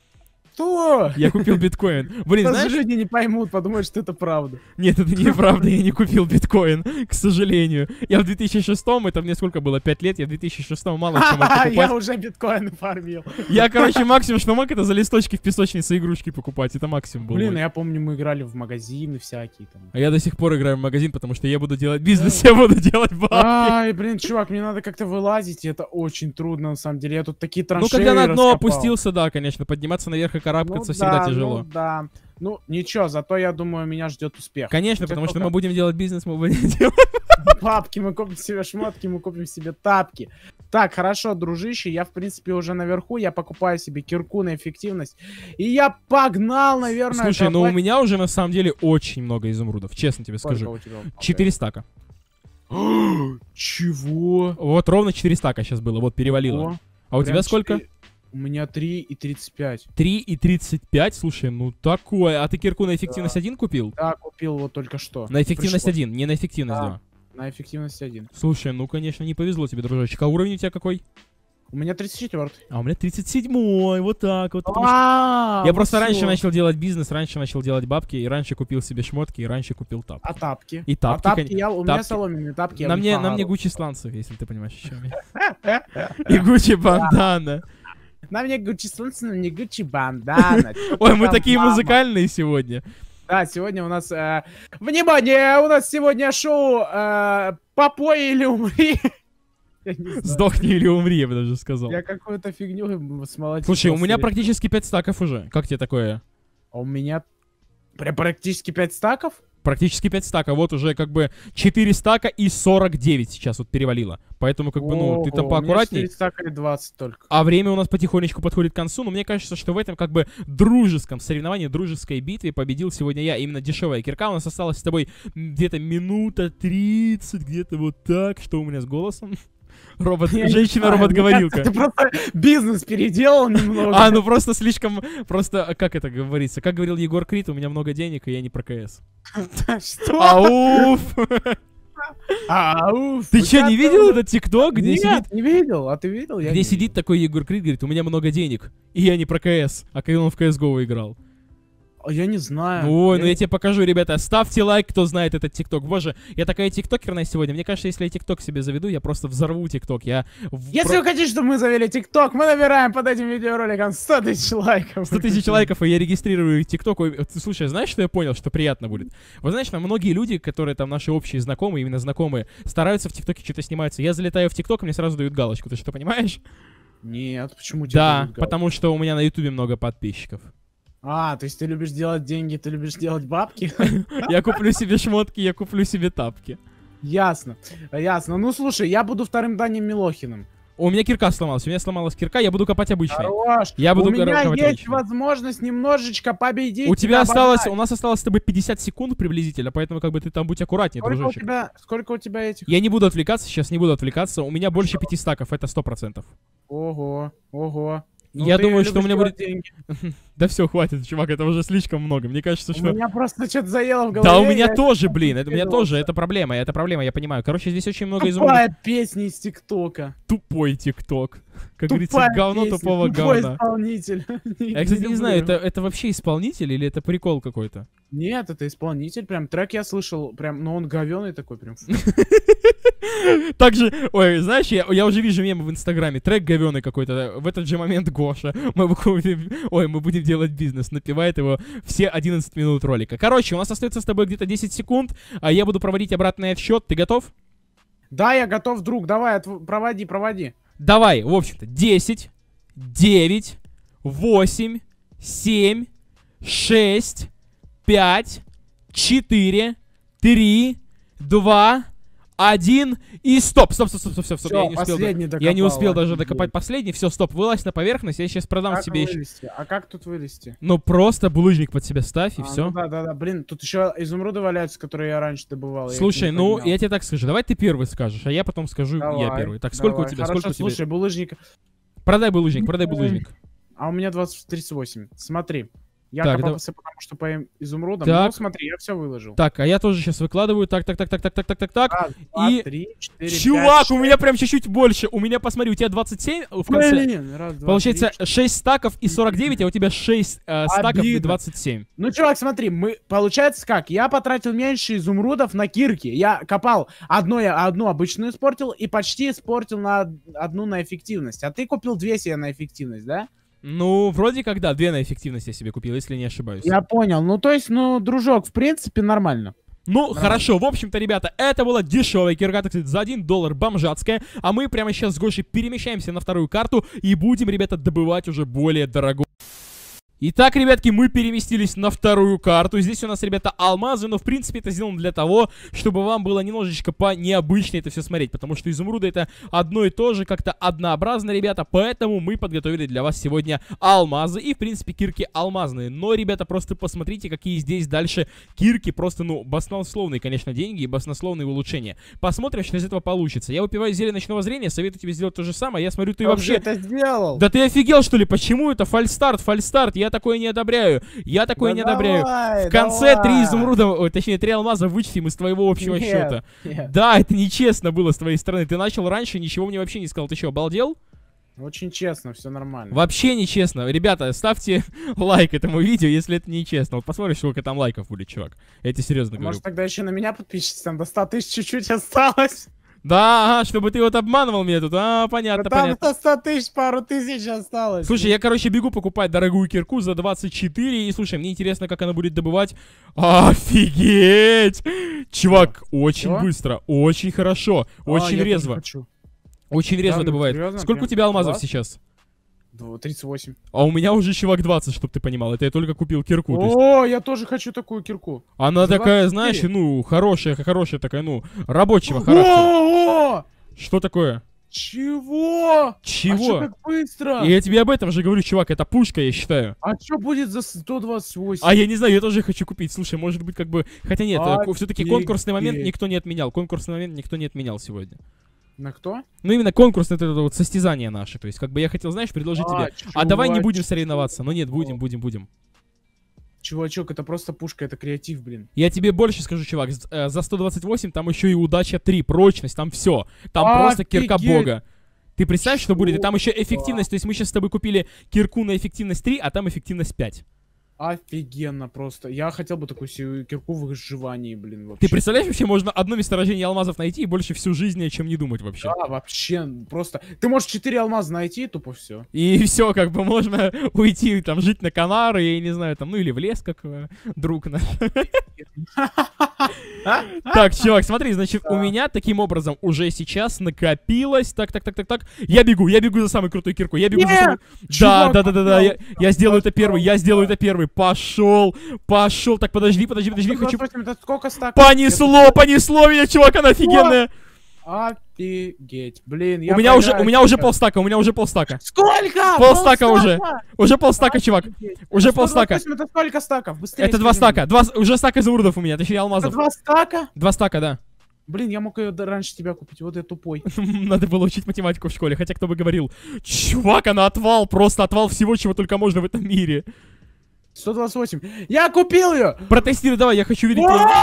Что? Я купил биткоин. Блин, Нас знаешь, люди не поймут, подумают, что это правда. нет, это неправда, я не купил биткоин, к сожалению. Я в две тысячи шестом, это мне сколько было, пять лет, я в две тысячи шестом мало что мог Я покупать. уже биткоины фармил. Я, короче, максимум, что мог, это за листочки в песочнице игрушки покупать, это максимум был. Блин, мой. я помню, мы играли в магазины всякие там. А я до сих пор играю в магазин, потому что я буду делать бизнес, я буду делать бабки. Ай, блин, чувак, мне надо как-то вылазить, и это очень трудно, на самом деле. Я тут такие Ну, траншеи когда на дно раскопал. опустился, да, конечно, подниматься наверх и карабкаться Ну всегда да, тяжело. Ну, да. Ну, ничего, зато я думаю, меня ждет успех. Конечно, Хотя потому что только- мы будем делать бизнес, мы будем делать... Бабки, мы купим себе шмотки, мы купим себе тапки. Так, хорошо, дружище, я, в принципе, уже наверху, я покупаю себе кирку на эффективность. И я погнал, наверное... Слушай, ну у копать. меня уже на самом деле очень много изумрудов, честно тебе Сколько скажу. у тебя? Четыре стака. Чего? Вот ровно четыре стака сейчас было, вот перевалило. О, А у прям тебя сколько? четыре. У меня три и тридцать пять. три и тридцать пять, слушай, ну такое. А ты кирку на эффективность один купил? Да, купил вот только что. На эффективность Пришло. один, не на эффективность Да. два. На эффективность один. Слушай, ну конечно не повезло тебе, дружочек. А уровень у тебя какой? У меня тридцать четыре. А у меня тридцать седьмой, вот так вот. потому что- Я просто раньше начал делать бизнес, раньше начал делать бабки, и раньше купил себе шмотки, и раньше купил тап. А тапки? И тапки, а тапки кон- я, у меня тапки. соломенные тапки. я На в мне, них на мне погадал. Гуччи сланцы, если ты понимаешь, о чем я. И Гуччи бандана. На мне Гуччи солнце, на мне Гуччи бандана. Чё Ой, ты мы там, такие мама? музыкальные сегодня. Да, сегодня у нас... э, Внимание! У нас сегодня шоу э, «Попой или умри». Я не знаю. Сдохни или умри, я бы даже сказал. Я какую-то фигню смолотил. Слушай, у меня после- практически пять стаков уже. Как тебе такое? А у меня прям практически пять стаков? Практически пять стаков. Вот уже как бы четыре стака и сорок девять сейчас вот перевалило. Поэтому как бы, ну, ты там Ого, у меня поаккуратней. четыре стака и двадцать только. А время у нас потихонечку подходит к концу, но мне кажется, что в этом как бы дружеском соревновании, дружеской битве победил сегодня я, именно дешевая кирка. У нас осталось с тобой м, где-то минута тридцать, где-то вот так. Что у меня с голосом? Робот, Я не женщина-робот-говорилка. Ты просто бизнес переделал немного. А, ну просто слишком, просто, как это говорится, как говорил Егор Крид, у меня много денег, и я не про КС. Что? Ауф! А, уф, Ты у что, тебя не там- видел этот тикток, где Нет, сидит, не видел. А ты видел? Я где не сидит такой Егор Крид, говорит, у меня много денег, и я не про КС, а когда он в кс го играл. видел. А я не знаю. Ой, ну Я- я тебе покажу, ребята. Ставьте лайк, кто знает этот ТикТок. Боже, я такая тиктокерная сегодня. Мне кажется, если я ТикТок себе заведу, я просто взорву ТикТок. Я в- Если про- вы хотите, чтобы мы завели ТикТок, мы набираем под этим видеороликом сто тысяч лайков. сто тысяч лайков, и я регистрирую ТикТок. Ой, ты, слушай, знаешь, что я понял, что приятно будет? Вот знаешь, там многие люди, которые там наши общие знакомые, именно знакомые, стараются в ТикТоке что-то сниматься. Я залетаю в ТикТок, и мне сразу дают галочку. Ты что, понимаешь? Нет, почему Да, делают галочку? потому что у меня на Ютубе много подписчиков. А, то есть ты любишь делать деньги, ты любишь делать бабки? Я куплю себе шмотки, я куплю себе тапки. Ясно, ясно. Ну слушай, я буду вторым Даней Милохиным. У меня кирка сломалась, у меня сломалась кирка, я буду копать обычной. Хорош. Я буду У меня копать есть обычной. возможность немножечко победить. У тебя тебя, осталось, обогнать. у нас осталось с тобой пятьдесят секунд приблизительно, поэтому как бы ты там будь аккуратнее, Сколько у дружочек. тебя, сколько у тебя этих? Я не буду отвлекаться, сейчас не буду отвлекаться, у меня больше пяти стаков, это сто процентов. Ого, ого. Ну, Я ты думаю, что у любишь меня делать будет... деньги. Да все, хватит, чувак, это уже слишком много. Мне кажется, У что... меня просто что-то заело в голове. Да, у меня я тоже, блин, это у меня передумался. тоже, это проблема, это проблема, я понимаю. Короче, здесь очень много изумрудов. Тупая песня из ТикТока. Тупой ТикТок. Как говорится, Тупая говно песня, тупого тупой говна. исполнитель. Я, кстати, не знаю, это, это вообще исполнитель или это прикол какой-то? Нет, это исполнитель, прям трек я слышал, прям, но он говёный такой прям. Также, ой, знаешь, я, я уже вижу мемы в Инстаграме, трек говёный какой-то, в этот же момент Гоша, мы будем, ой, мы будем делать бизнес, напевает его все одиннадцать минут ролика. Короче, у нас остается с тобой где-то десять секунд, а я буду проводить обратный отсчет, ты готов? Да, я готов, друг, давай, отв- проводи, проводи. Давай, в общем-то, десять, девять, восемь, семь, шесть, пять, четыре, три, два, один и стоп, стоп, стоп, стоп, стоп, стоп, стоп. Всё, я не успел, последний до- я не докопал, успел даже офигеть. докопать последний, все, стоп, вылазь на поверхность, я сейчас продам Как себе еще. вылезти? А как тут вылезти? Ну просто булыжник под себя ставь и А, все. ну да, да, да, блин, тут еще изумруды валяются, которые я раньше добывал. я их Слушай, не ну поднял. я тебе так скажу, давай ты первый скажешь, а я потом скажу я Давай, первый. Так, сколько давай. у тебя? Хорошо, Сколько у тебя? слушай, булыжник. Продай булыжник, продай булыжник. А у меня двадцать тридцать восемь. Смотри. Я Так, копался, потому что по им- изумрудам. Так. Ну, смотри, я все выложил. Так, а я тоже сейчас выкладываю. Так, так, так, так, так, так, так, так, так. Раз, два, и- три, четыре, Чувак, пять, у меня прям чуть-чуть больше. У меня, посмотри, у тебя двадцать семь в конце. Блин, раз, два, Получается три, шесть стаков и сорок девять, а у тебя шесть э, стаков и Обидно. двадцать семь. Ну, чувак, смотри, мы, получается как, я потратил меньше изумрудов на кирки. Я копал одно, я одну обычную испортил и почти испортил на од- одну на эффективность. А ты купил две себе на эффективность, да? Ну, вроде как, да, две на эффективность я себе купил, если не ошибаюсь. Я понял. Ну, то есть, ну, дружок, в принципе, нормально. Ну, хорошо, в общем-то, ребята, это была дешевая кирка, так сказать, за один доллар бомжатская, а мы прямо сейчас с Гошей перемещаемся на вторую карту и будем, ребята, добывать уже более дорогую. Итак, ребятки, мы переместились на вторую карту. Здесь у нас, ребята, алмазы, но, в принципе, это сделано для того, чтобы вам было немножечко по необычнее это все смотреть, потому что изумруды это одно и то же, как-то однообразно, ребята, поэтому мы подготовили для вас сегодня алмазы и, в принципе, кирки алмазные. Но, ребята, просто посмотрите, какие здесь дальше кирки, просто, ну, баснословные, конечно, деньги и баснословные улучшения. Посмотрим, что из этого получится. Я выпиваю зелье ночного зрения, советую тебе сделать то же самое. Я смотрю, ты Кто вообще... же это сделал? Да ты офигел, что ли? Почему это? Фальстарт, фальстарт. Я такое не одобряю. Я такое Да не одобряю. давай, В конце давай. три изумруда, ой, точнее, три алмаза вычтем из твоего общего Нет, счета. нет. Да, это нечестно было с твоей стороны. Ты начал раньше, ничего мне вообще не сказал. Ты что, обалдел? Очень честно, все нормально. Вообще нечестно. Ребята, ставьте лайк этому видео, если это нечестно. Вот посмотришь, сколько там лайков будет, чувак. Я тебе серьезно говорю. Может, тогда еще на меня подпишитесь, там до ста тысяч чуть-чуть осталось. Да, ага, чтобы ты вот обманывал меня тут. А, понятно, Да там понятно. до ста тысяч пару тысяч осталось. Слушай, я, короче, бегу покупать дорогую кирку за двадцать четыре. И, слушай, мне интересно, как она будет добывать. Офигеть! Чувак, очень Чё? быстро, очень хорошо, А, очень я тоже резво. хочу. Очень резво ну, добывает. серьезно? Сколько у Прям тебя алмазов класс. сейчас? Дв- тридцать восемь. А у меня уже, чувак, двадцать, чтобы ты понимал. Это я только купил кирку. то есть О, я тоже хочу такую кирку. она за такая, двадцать четыре. знаешь, ну, хорошая, хорошая такая, ну, рабочего характера. О, Что такое? чего? Чего? А чё так быстро? Я тебе об этом же говорю, чувак, это пушка, я считаю. А что будет за сто двадцать восемь? А я не знаю, я тоже хочу купить. Слушай, может быть, как бы... Хотя нет, все-таки Офигеть. конкурсный момент никто не отменял. Конкурсный момент никто не отменял сегодня. На кто? Ну, именно конкурс, это, это вот состязание наше. То есть, как бы я хотел, знаешь, предложить А, тебе... А давай не чувачок. будем соревноваться. Но нет, будем, будем, будем. Чувачок, это просто пушка, это креатив, блин. Я тебе больше скажу, чувак, з- э, за сто двадцать восемь там еще и удача три, прочность, там все. Там просто кирка Офигеть. бога. Ты представь, что будет? И там еще Чувак. эффективность. То есть мы сейчас с тобой купили кирку на эффективность три, а там эффективность пять. Офигенно просто. Я хотел бы такую себе кирку в выживании, блин, вообще. Ты представляешь, вообще можно одно месторождение алмазов найти и больше всю жизнь о чем не думать вообще. Да, вообще, просто. Ты можешь четыре алмаза найти, тупо все. И все, как бы можно уйти, там, жить на Канары, я не знаю, там, ну или в лес, как э, друг наш. Так, чувак, смотри, значит, у меня таким образом уже сейчас накопилось. Так, так, так, так, так. Я бегу, я бегу за самой крутой киркой. Я бегу за Нет! самой. Да, Чувак, да, да, да, да. Я, пожалуйста, я сделаю это первый, я пожалуйста. сделаю это первый. пошел, пошел. Так, подожди, подожди, подожди, сто хочу... двадцать восемь, это сколько стаков? Понесло, понесло меня, чувак, она офигенная. Офигеть, блин, У я меня уже, у проиграю меня уже сейчас. полстака, у меня уже полстака. Сколько? Полстака уже. Уже полстака, чувак. Офигеть. Уже сто двадцать полстака. восемь, это сколько стаков? Быстрее. Это два скажи стака. мне. Два, уже стака изумрудов у меня, точнее Это алмазов. два стака? Два стака, да. Блин, я мог ее раньше тебя купить, вот я тупой. Надо было учить математику в школе, хотя кто бы говорил. Чувак, она отвал, просто отвал всего, чего только можно в этом мире. сто двадцать восемь. Я купил ее! Протестируй, давай, я хочу видеть.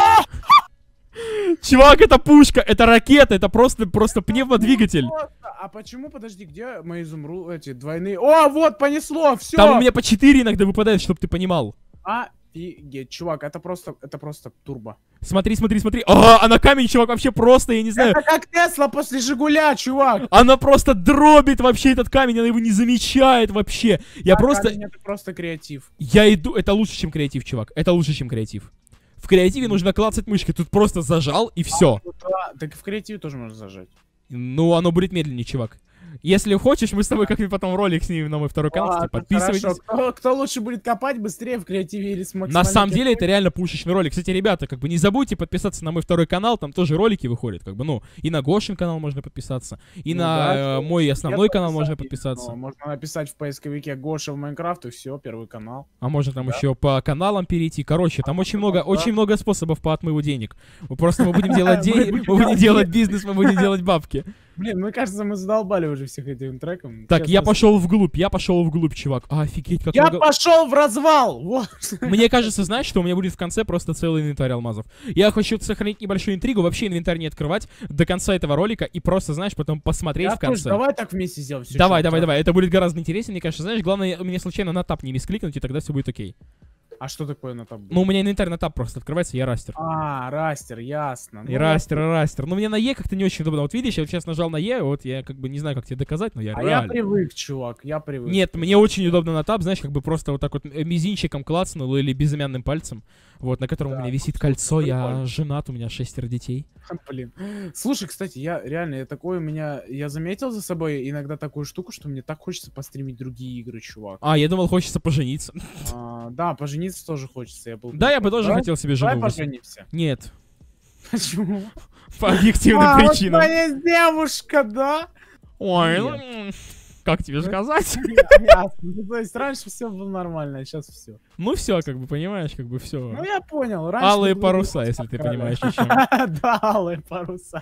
Чувак, это пушка, это ракета, это просто, просто пневмодвигатель. А почему, подожди, где мои изумруды, эти двойные? О, вот, понесло, все! Там у меня по четыре иногда выпадает, чтобы ты понимал. Офигеть, чувак, это просто, это просто турбо. Смотри, смотри, смотри. А, она камень, чувак, вообще просто, я не знаю. Это как Тесла после Жигуля, чувак! Она просто дробит вообще этот камень, она его не замечает вообще. Я А просто... камень — это просто креатив. Я иду... Это лучше, чем креатив, чувак. Это лучше, чем креатив. В креативе нужно клацать мышкой. Тут просто зажал и все. Ну да, так и в креативе тоже можно зажать. Ну, оно будет медленнее, чувак. Если хочешь, мы с тобой как-нибудь потом ролик снимем на мой второй канал. Ладно, Подписывайтесь. хорошо. Кто, кто лучше будет копать быстрее в креативе или с На максимальной самом деле киркой? это реально пушечный ролик. Кстати, ребята, как бы не забудьте подписаться на мой второй канал, там тоже ролики выходят, как бы, ну, и на Гошин канал можно подписаться, и Ну на да, э, всё. мой основной Я канал подписал, можно и, подписаться. ну, можно написать в поисковике Гоша в Майнкрафт, и все, первый канал. А можно там еще по каналам перейти. Короче, там очень много, да. очень много способов по отмыву денег. Мы просто мы будем делать Мы деньги, будем мы будем делать делать бизнес, мы будем делать бабки. Блин, мне кажется, мы задолбали уже всех этим треком. Так, Честно я сказать. пошел вглубь, я пошел вглубь, чувак. А, офигеть, как Я много... пошел в развал! Вот. Мне кажется, знаешь, что у меня будет в конце просто целый инвентарь алмазов. Я хочу сохранить небольшую интригу, вообще инвентарь не открывать до конца этого ролика и просто, знаешь, потом посмотреть Я в конце. тоже, давай так вместе сделаем. всё, Давай, чё, давай, чё. давай. Это будет гораздо интереснее, мне кажется. Знаешь, главное, мне случайно на тап не мискликнуть, и тогда все будет окей. А что такое на таб? Ну, у меня инвентарь на тап просто открывается, я растер. А, растер, ясно. И растер, и растер. Ну, мне на Е как-то не очень удобно. Вот видишь, я вот сейчас нажал на Е, вот я как бы не знаю, как тебе доказать, но я А я реально... привык, чувак, я привык. Нет, мне очень удобно на тап, знаешь, как бы просто вот так вот э, мизинчиком клацнул или безымянным пальцем, вот, на котором Да, у меня ну, висит слушай, кольцо, я прикольно. женат, у меня шестеро детей. Блин. Слушай, кстати, я реально, я такой у меня, я заметил за собой иногда такую штуку, что мне так хочется постримить другие игры, чувак. А, я думал, хочется пожениться. А, да, пожениться тоже хочется. Я был Да, я бы такой. тоже Давай- хотел себе Давай жену. поженимся. Нет, Почему? по объективным А, вот причинам. моя девушка, да? Ой, Нет. ну, м, как тебе сказать? Ясно. Ну, то есть раньше все было нормально, а сейчас все. Ну все, как бы, понимаешь, как бы все. Ну я понял. Раньше Алые ты был- паруса, если ты понимаешь, о чем. Да, алые паруса.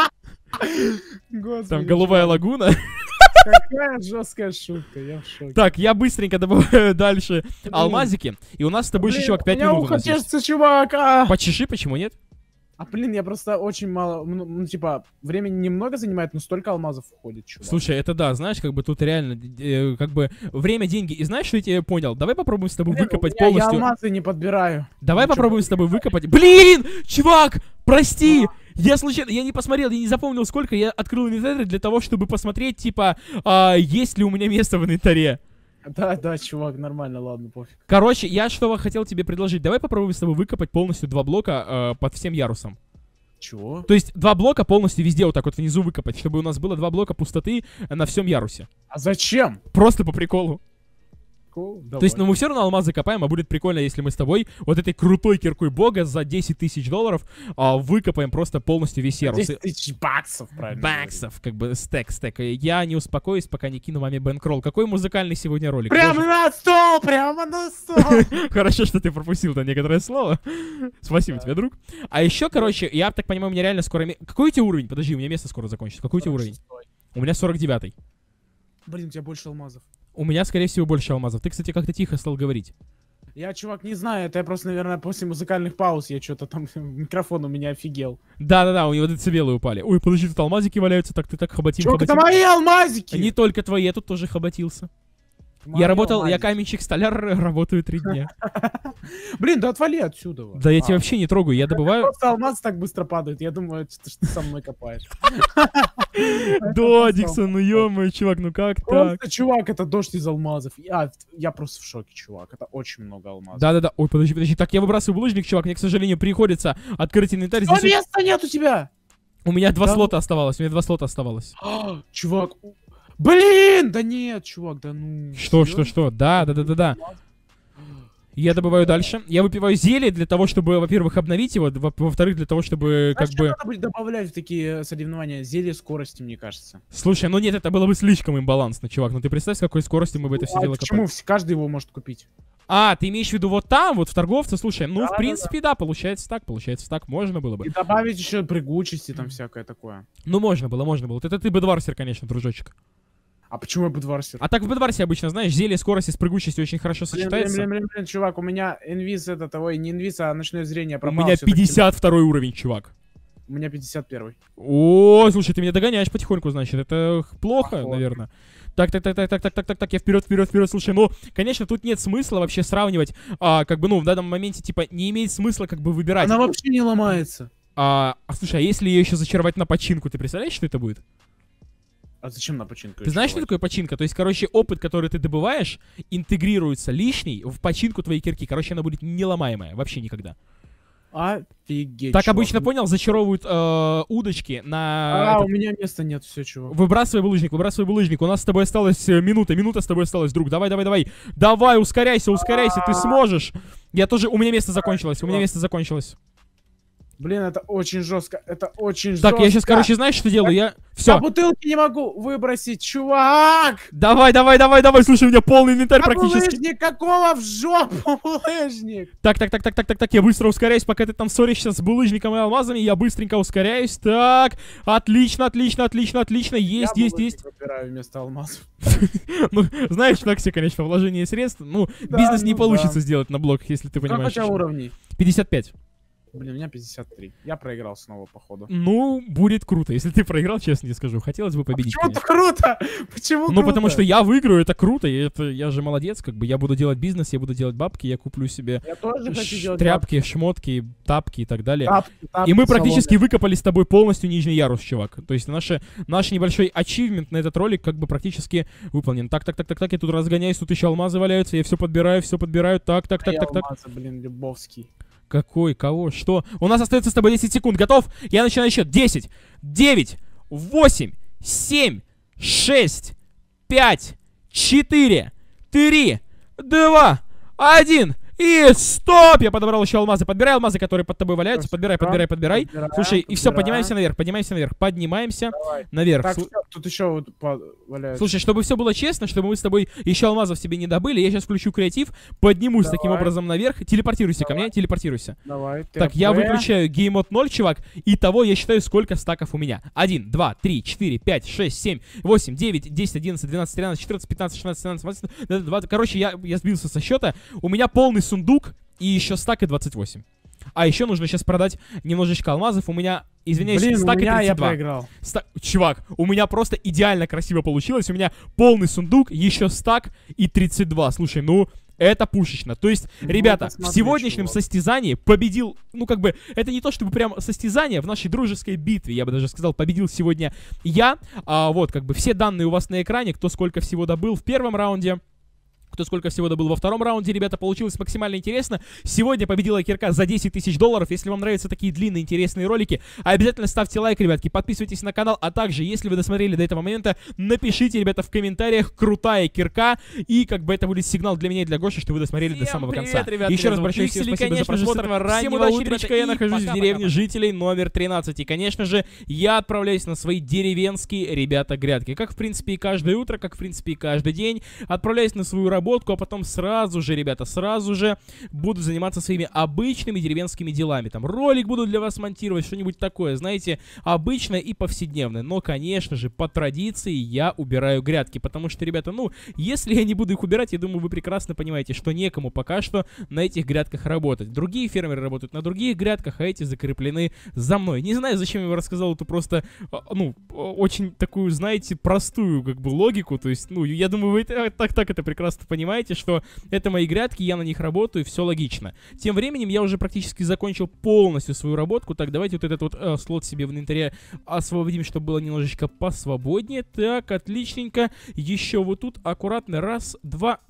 Господи, Там голубая чувак, лагуна. какая жесткая шутка, я в шоке. Так, я быстренько добавляю дальше алмазики. И у нас с тобой еще, Блин, чувак, пять у меня минут у ухо нас есть. чешется, чувак, а! Почеши, почему нет? А, блин, я просто очень мало, ну, ну, типа, времени немного занимает, но столько алмазов уходит, чувак. Слушай, это да, знаешь, как бы тут реально, э, как бы, время, деньги. И знаешь, что я тебе понял? Давай попробуем с тобой Блин, выкопать у меня- Я полностью. алмазы не подбираю. Давай Ну, чё, попробуем с тобой выкопать. Блин, чувак, прости. Я случайно, я не посмотрел, я не запомнил, сколько я открыл инвентарь для того, чтобы посмотреть, типа, а, есть ли у меня место в инвентаре. Да, да, чувак, нормально, ладно, пофиг. Короче, я что хотел тебе предложить. Давай попробуем с тобой выкопать полностью два блока э, под всем ярусом. Чего? То есть два блока полностью везде вот так вот внизу выкопать, чтобы у нас было два блока пустоты на всем ярусе. А зачем? Просто по приколу. Ку, То есть, ну давай. мы все равно алмазы копаем, а будет прикольно, если мы с тобой вот этой крутой киркой бога за десять тысяч долларов а, выкопаем просто полностью весь ярус. десять тысяч баксов, правильно. Баксов, как бы стек, стек. И я не успокоюсь, пока не кину маме бэнкролл. Какой музыкальный сегодня ролик? Прямо Боже, на стол, прямо на стол. хорошо, что ты пропустил там некоторое слово. Спасибо Да. тебе, друг. А еще, короче, я так понимаю, у меня реально скоро... ме- Какой у тебя уровень? Подожди, у меня место скоро закончится. Какой у тебя уровень? У меня сорок девятый. Блин, у тебя больше алмазов. У меня, скорее всего, больше алмазов. Ты, кстати, как-то тихо стал говорить. Я, чувак, не знаю, это я просто, наверное, после музыкальных пауз я что-то там, микрофон у меня офигел. Да-да-да, у него децибелы упали. Ой, подожди, тут алмазики валяются, так ты так хоботим, Чувак, это хоботим. мои алмазики! Не только твои, я тут тоже хоботился. Мои Я работал, я алмазики. каменщик-столяр, работаю три дня. Блин, да отвали отсюда. вот. Да я тебя А, вообще не трогаю, я добываю... Просто алмаз так быстро падает, я думаю, что что ты со мной копаешь. Да, Диксон, ну ё-моё, чувак, ну как так? Просто, чувак, это дождь из алмазов. Я, я просто в шоке, чувак, это очень много алмазов. Да-да-да, ой, подожди, подожди, так я выбрасываю булыжник, чувак, мне, к сожалению, приходится открыть инвентарь. Но Здесь места нет у тебя! у меня два Да. слота оставалось, у меня два слота оставалось. А, чувак, у- блин, да нет, чувак, да ну. Что, что, серьёзно? что? Да, да, да, да, да. Я добываю дальше. Я выпиваю зелье для того, чтобы, во-первых, обновить его, во-вторых, для того, чтобы, Знаешь, как что бы... надо будет добавлять в такие соревнования? Зелье скорости, мне кажется. Слушай, ну нет, это было бы слишком имбалансно, чувак. Ну ты представь, с какой скоростью мы бы это все А дело почему? копали. Вс- Каждый его может купить. А, ты имеешь в виду вот там, вот в торговце? Слушай, ну, Да, в да, принципе, да, получается так, получается так, можно было бы. И добавить еще прыгучести, там всякое такое. Ну, можно было, можно было. Вот это ты бедварсер, конечно, дружочек. А почему я Будварсер? А так в бедварсе обычно, знаешь, зелье скорости с прыгучестью очень хорошо Блин, блин, сочетается. блин, блин, блин, чувак, у меня инвиз это того, не инвиз, а ночное зрение У пропало. меня всё-таки. пятьдесят второй уровень, чувак. У меня пятьдесят первый. О, слушай, ты меня догоняешь потихоньку, значит, это х- плохо, Походу. наверное. Так, так, так, так, так, так, так, так, так, я вперед, вперед, вперед, слушай, ну, конечно, тут нет смысла вообще сравнивать, а, как бы, ну, в данном моменте, типа, не имеет смысла, как бы, выбирать. Она вообще не ломается. А, а, слушай, а если ее еще зачаровать на починку, ты представляешь, что это будет? А зачем на починку? Ты знаешь, что такое починка? То есть, короче, опыт, который ты добываешь, интегрируется лишний в починку твоей кирки. Короче, она будет неломаемая, вообще никогда. Офигеть, Так чувак. обычно, понял, зачаровывают э, удочки на... А, этот- у меня места нет, все, чувак. Выбрасывай булыжник, выбрасывай булыжник. У нас с тобой осталась э, минута, минута с тобой осталась, друг. Давай, давай, давай. Давай, ускоряйся, ускоряйся, ты сможешь. Я тоже... У меня место закончилось, у меня место закончилось. Блин, это очень жестко, это очень жестко. Так, я сейчас, короче, знаешь, что делаю? Я... Я Все. бутылки не могу выбросить, чувак! Давай, давай, давай, давай. Слушай, у меня полный инвентарь А практически. булыжник какого в жопу, булыжник? Так, так, так, так, так, так, так, я быстро ускоряюсь, пока ты там ссоришься с булыжником и алмазами, я быстренько ускоряюсь. Так, отлично, отлично, отлично, отлично, есть, Я есть, булыжник есть. выбираю вместо алмазов. Ну, знаешь, так себе, конечно, вложение средств. Ну, Да, бизнес не ну получится да. сделать на блоках, если ты Сколько у понимаешь. тебя о чём. уровней? пятьдесят пять. Блин, у меня пятьдесят три. Я проиграл снова, походу. Ну, будет круто, если ты проиграл, честно тебе скажу. Хотелось бы победить, Почему-то конечно. круто! Почему Ну, круто? потому что я выиграю, это круто, и это я же молодец, как бы я буду делать бизнес, я буду делать бабки, я куплю себе Я тоже хочу ш- делать тряпки, шмотки, тапки и так далее. тапки, тапки, И мы практически салоны. выкопали с тобой полностью нижний ярус, чувак. То есть наше, наш небольшой ачивмент на этот ролик как бы практически выполнен. Так, так, так, так, так, я тут разгоняюсь, тут еще алмазы валяются, я все подбираю, все подбираю. Так, так, так, Я так, так. алмазы, блин, Любовский. Какой, кого, что? У нас остается с тобой десять секунд. Готов? Я начинаю счет. десять, девять, восемь, семь, шесть, пять, четыре, три, два, один. И стоп! Я подобрал еще алмазы. Подбирай алмазы, которые под тобой валяются. Подбирай, подбирай, подбирай. Подбираем, Слушай, и все, подбираем. поднимаемся наверх, поднимаемся наверх, поднимаемся Давай. наверх. Так, Слу- всё, тут еще вот по- валяются. Слушай, чтобы все было честно, чтобы мы с тобой еще алмазов себе не добыли, я сейчас включу креатив, поднимусь Давай. таким образом наверх. Телепортируйся ко мне, телепортируйся. Давай, Так, я ТП. выключаю геймод ноль, чувак. Итого я считаю, сколько стаков у меня. один, два, три, четыре, пять, шесть, семь, восемь, девять, десять, одиннадцать, двенадцать, тринадцать, четырнадцать, пятнадцать, шестнадцать, семнадцать, восемнадцать, двадцать. Короче, я, я сбился со счета. У меня полный сундук и еще стак и двадцать восемь. А еще нужно сейчас продать немножечко алмазов. У меня, извиняюсь, Блин, у стак и меня я тридцать два. проиграл. Ста- Чувак, у меня просто идеально красиво получилось. У меня полный сундук, еще стак и тридцать два. Слушай, ну, это пушечно. То есть, Ну, ребята, посмотри, в сегодняшнем чувак. состязании победил, ну, как бы, это не то чтобы прям состязание, в нашей дружеской битве, я бы даже сказал, победил сегодня я. А, вот, как бы, все данные у вас на экране, кто сколько всего добыл в первом раунде. Кто сколько всего добыл во втором раунде, ребята, получилось максимально интересно. Сегодня победила кирка за десять тысяч долларов. Если вам нравятся такие длинные интересные ролики, обязательно ставьте лайк, ребятки, подписывайтесь на канал. А также, если вы досмотрели до этого момента, напишите, ребята, в комментариях «крутая кирка». И как бы это будет сигнал для меня и для Гоши, что вы досмотрели до самого привет, конца. ребята, Еще меня раз зовут большое всем Пиксель, спасибо за конечно же, с просмотр. этого Всем раннего удачи, утречка, ребятка, я и нахожусь в пока-пока. деревне жителей номер тринадцать. И, конечно же, я отправляюсь на свои деревенские, ребята, грядки. Как, в принципе, и каждое утро, как, в принципе, и каждый день. Отправляюсь на свою работку, а потом сразу же, ребята, сразу же буду заниматься своими обычными деревенскими делами. Там ролик буду для вас монтировать, что-нибудь такое, знаете, обычное и повседневное. Но, конечно же, по традиции я убираю грядки, потому что, ребята, ну, если я не буду их убирать, я думаю, вы прекрасно понимаете, что некому пока что на этих грядках работать. Другие фермеры работают на других грядках, а эти закреплены за мной. Не знаю, зачем я вам рассказал эту просто, а, ну, очень такую, знаете, простую, как бы, логику. То есть, ну, я думаю, вы это- так, так это прекрасно понимаете, что это мои грядки, я на них работаю, все логично. Тем временем я уже практически закончил полностью свою работку. Так, давайте вот этот вот э, слот себе в инвентаре освободим, чтобы было немножечко посвободнее. Так, отличненько. Еще вот тут аккуратно. Раз, два,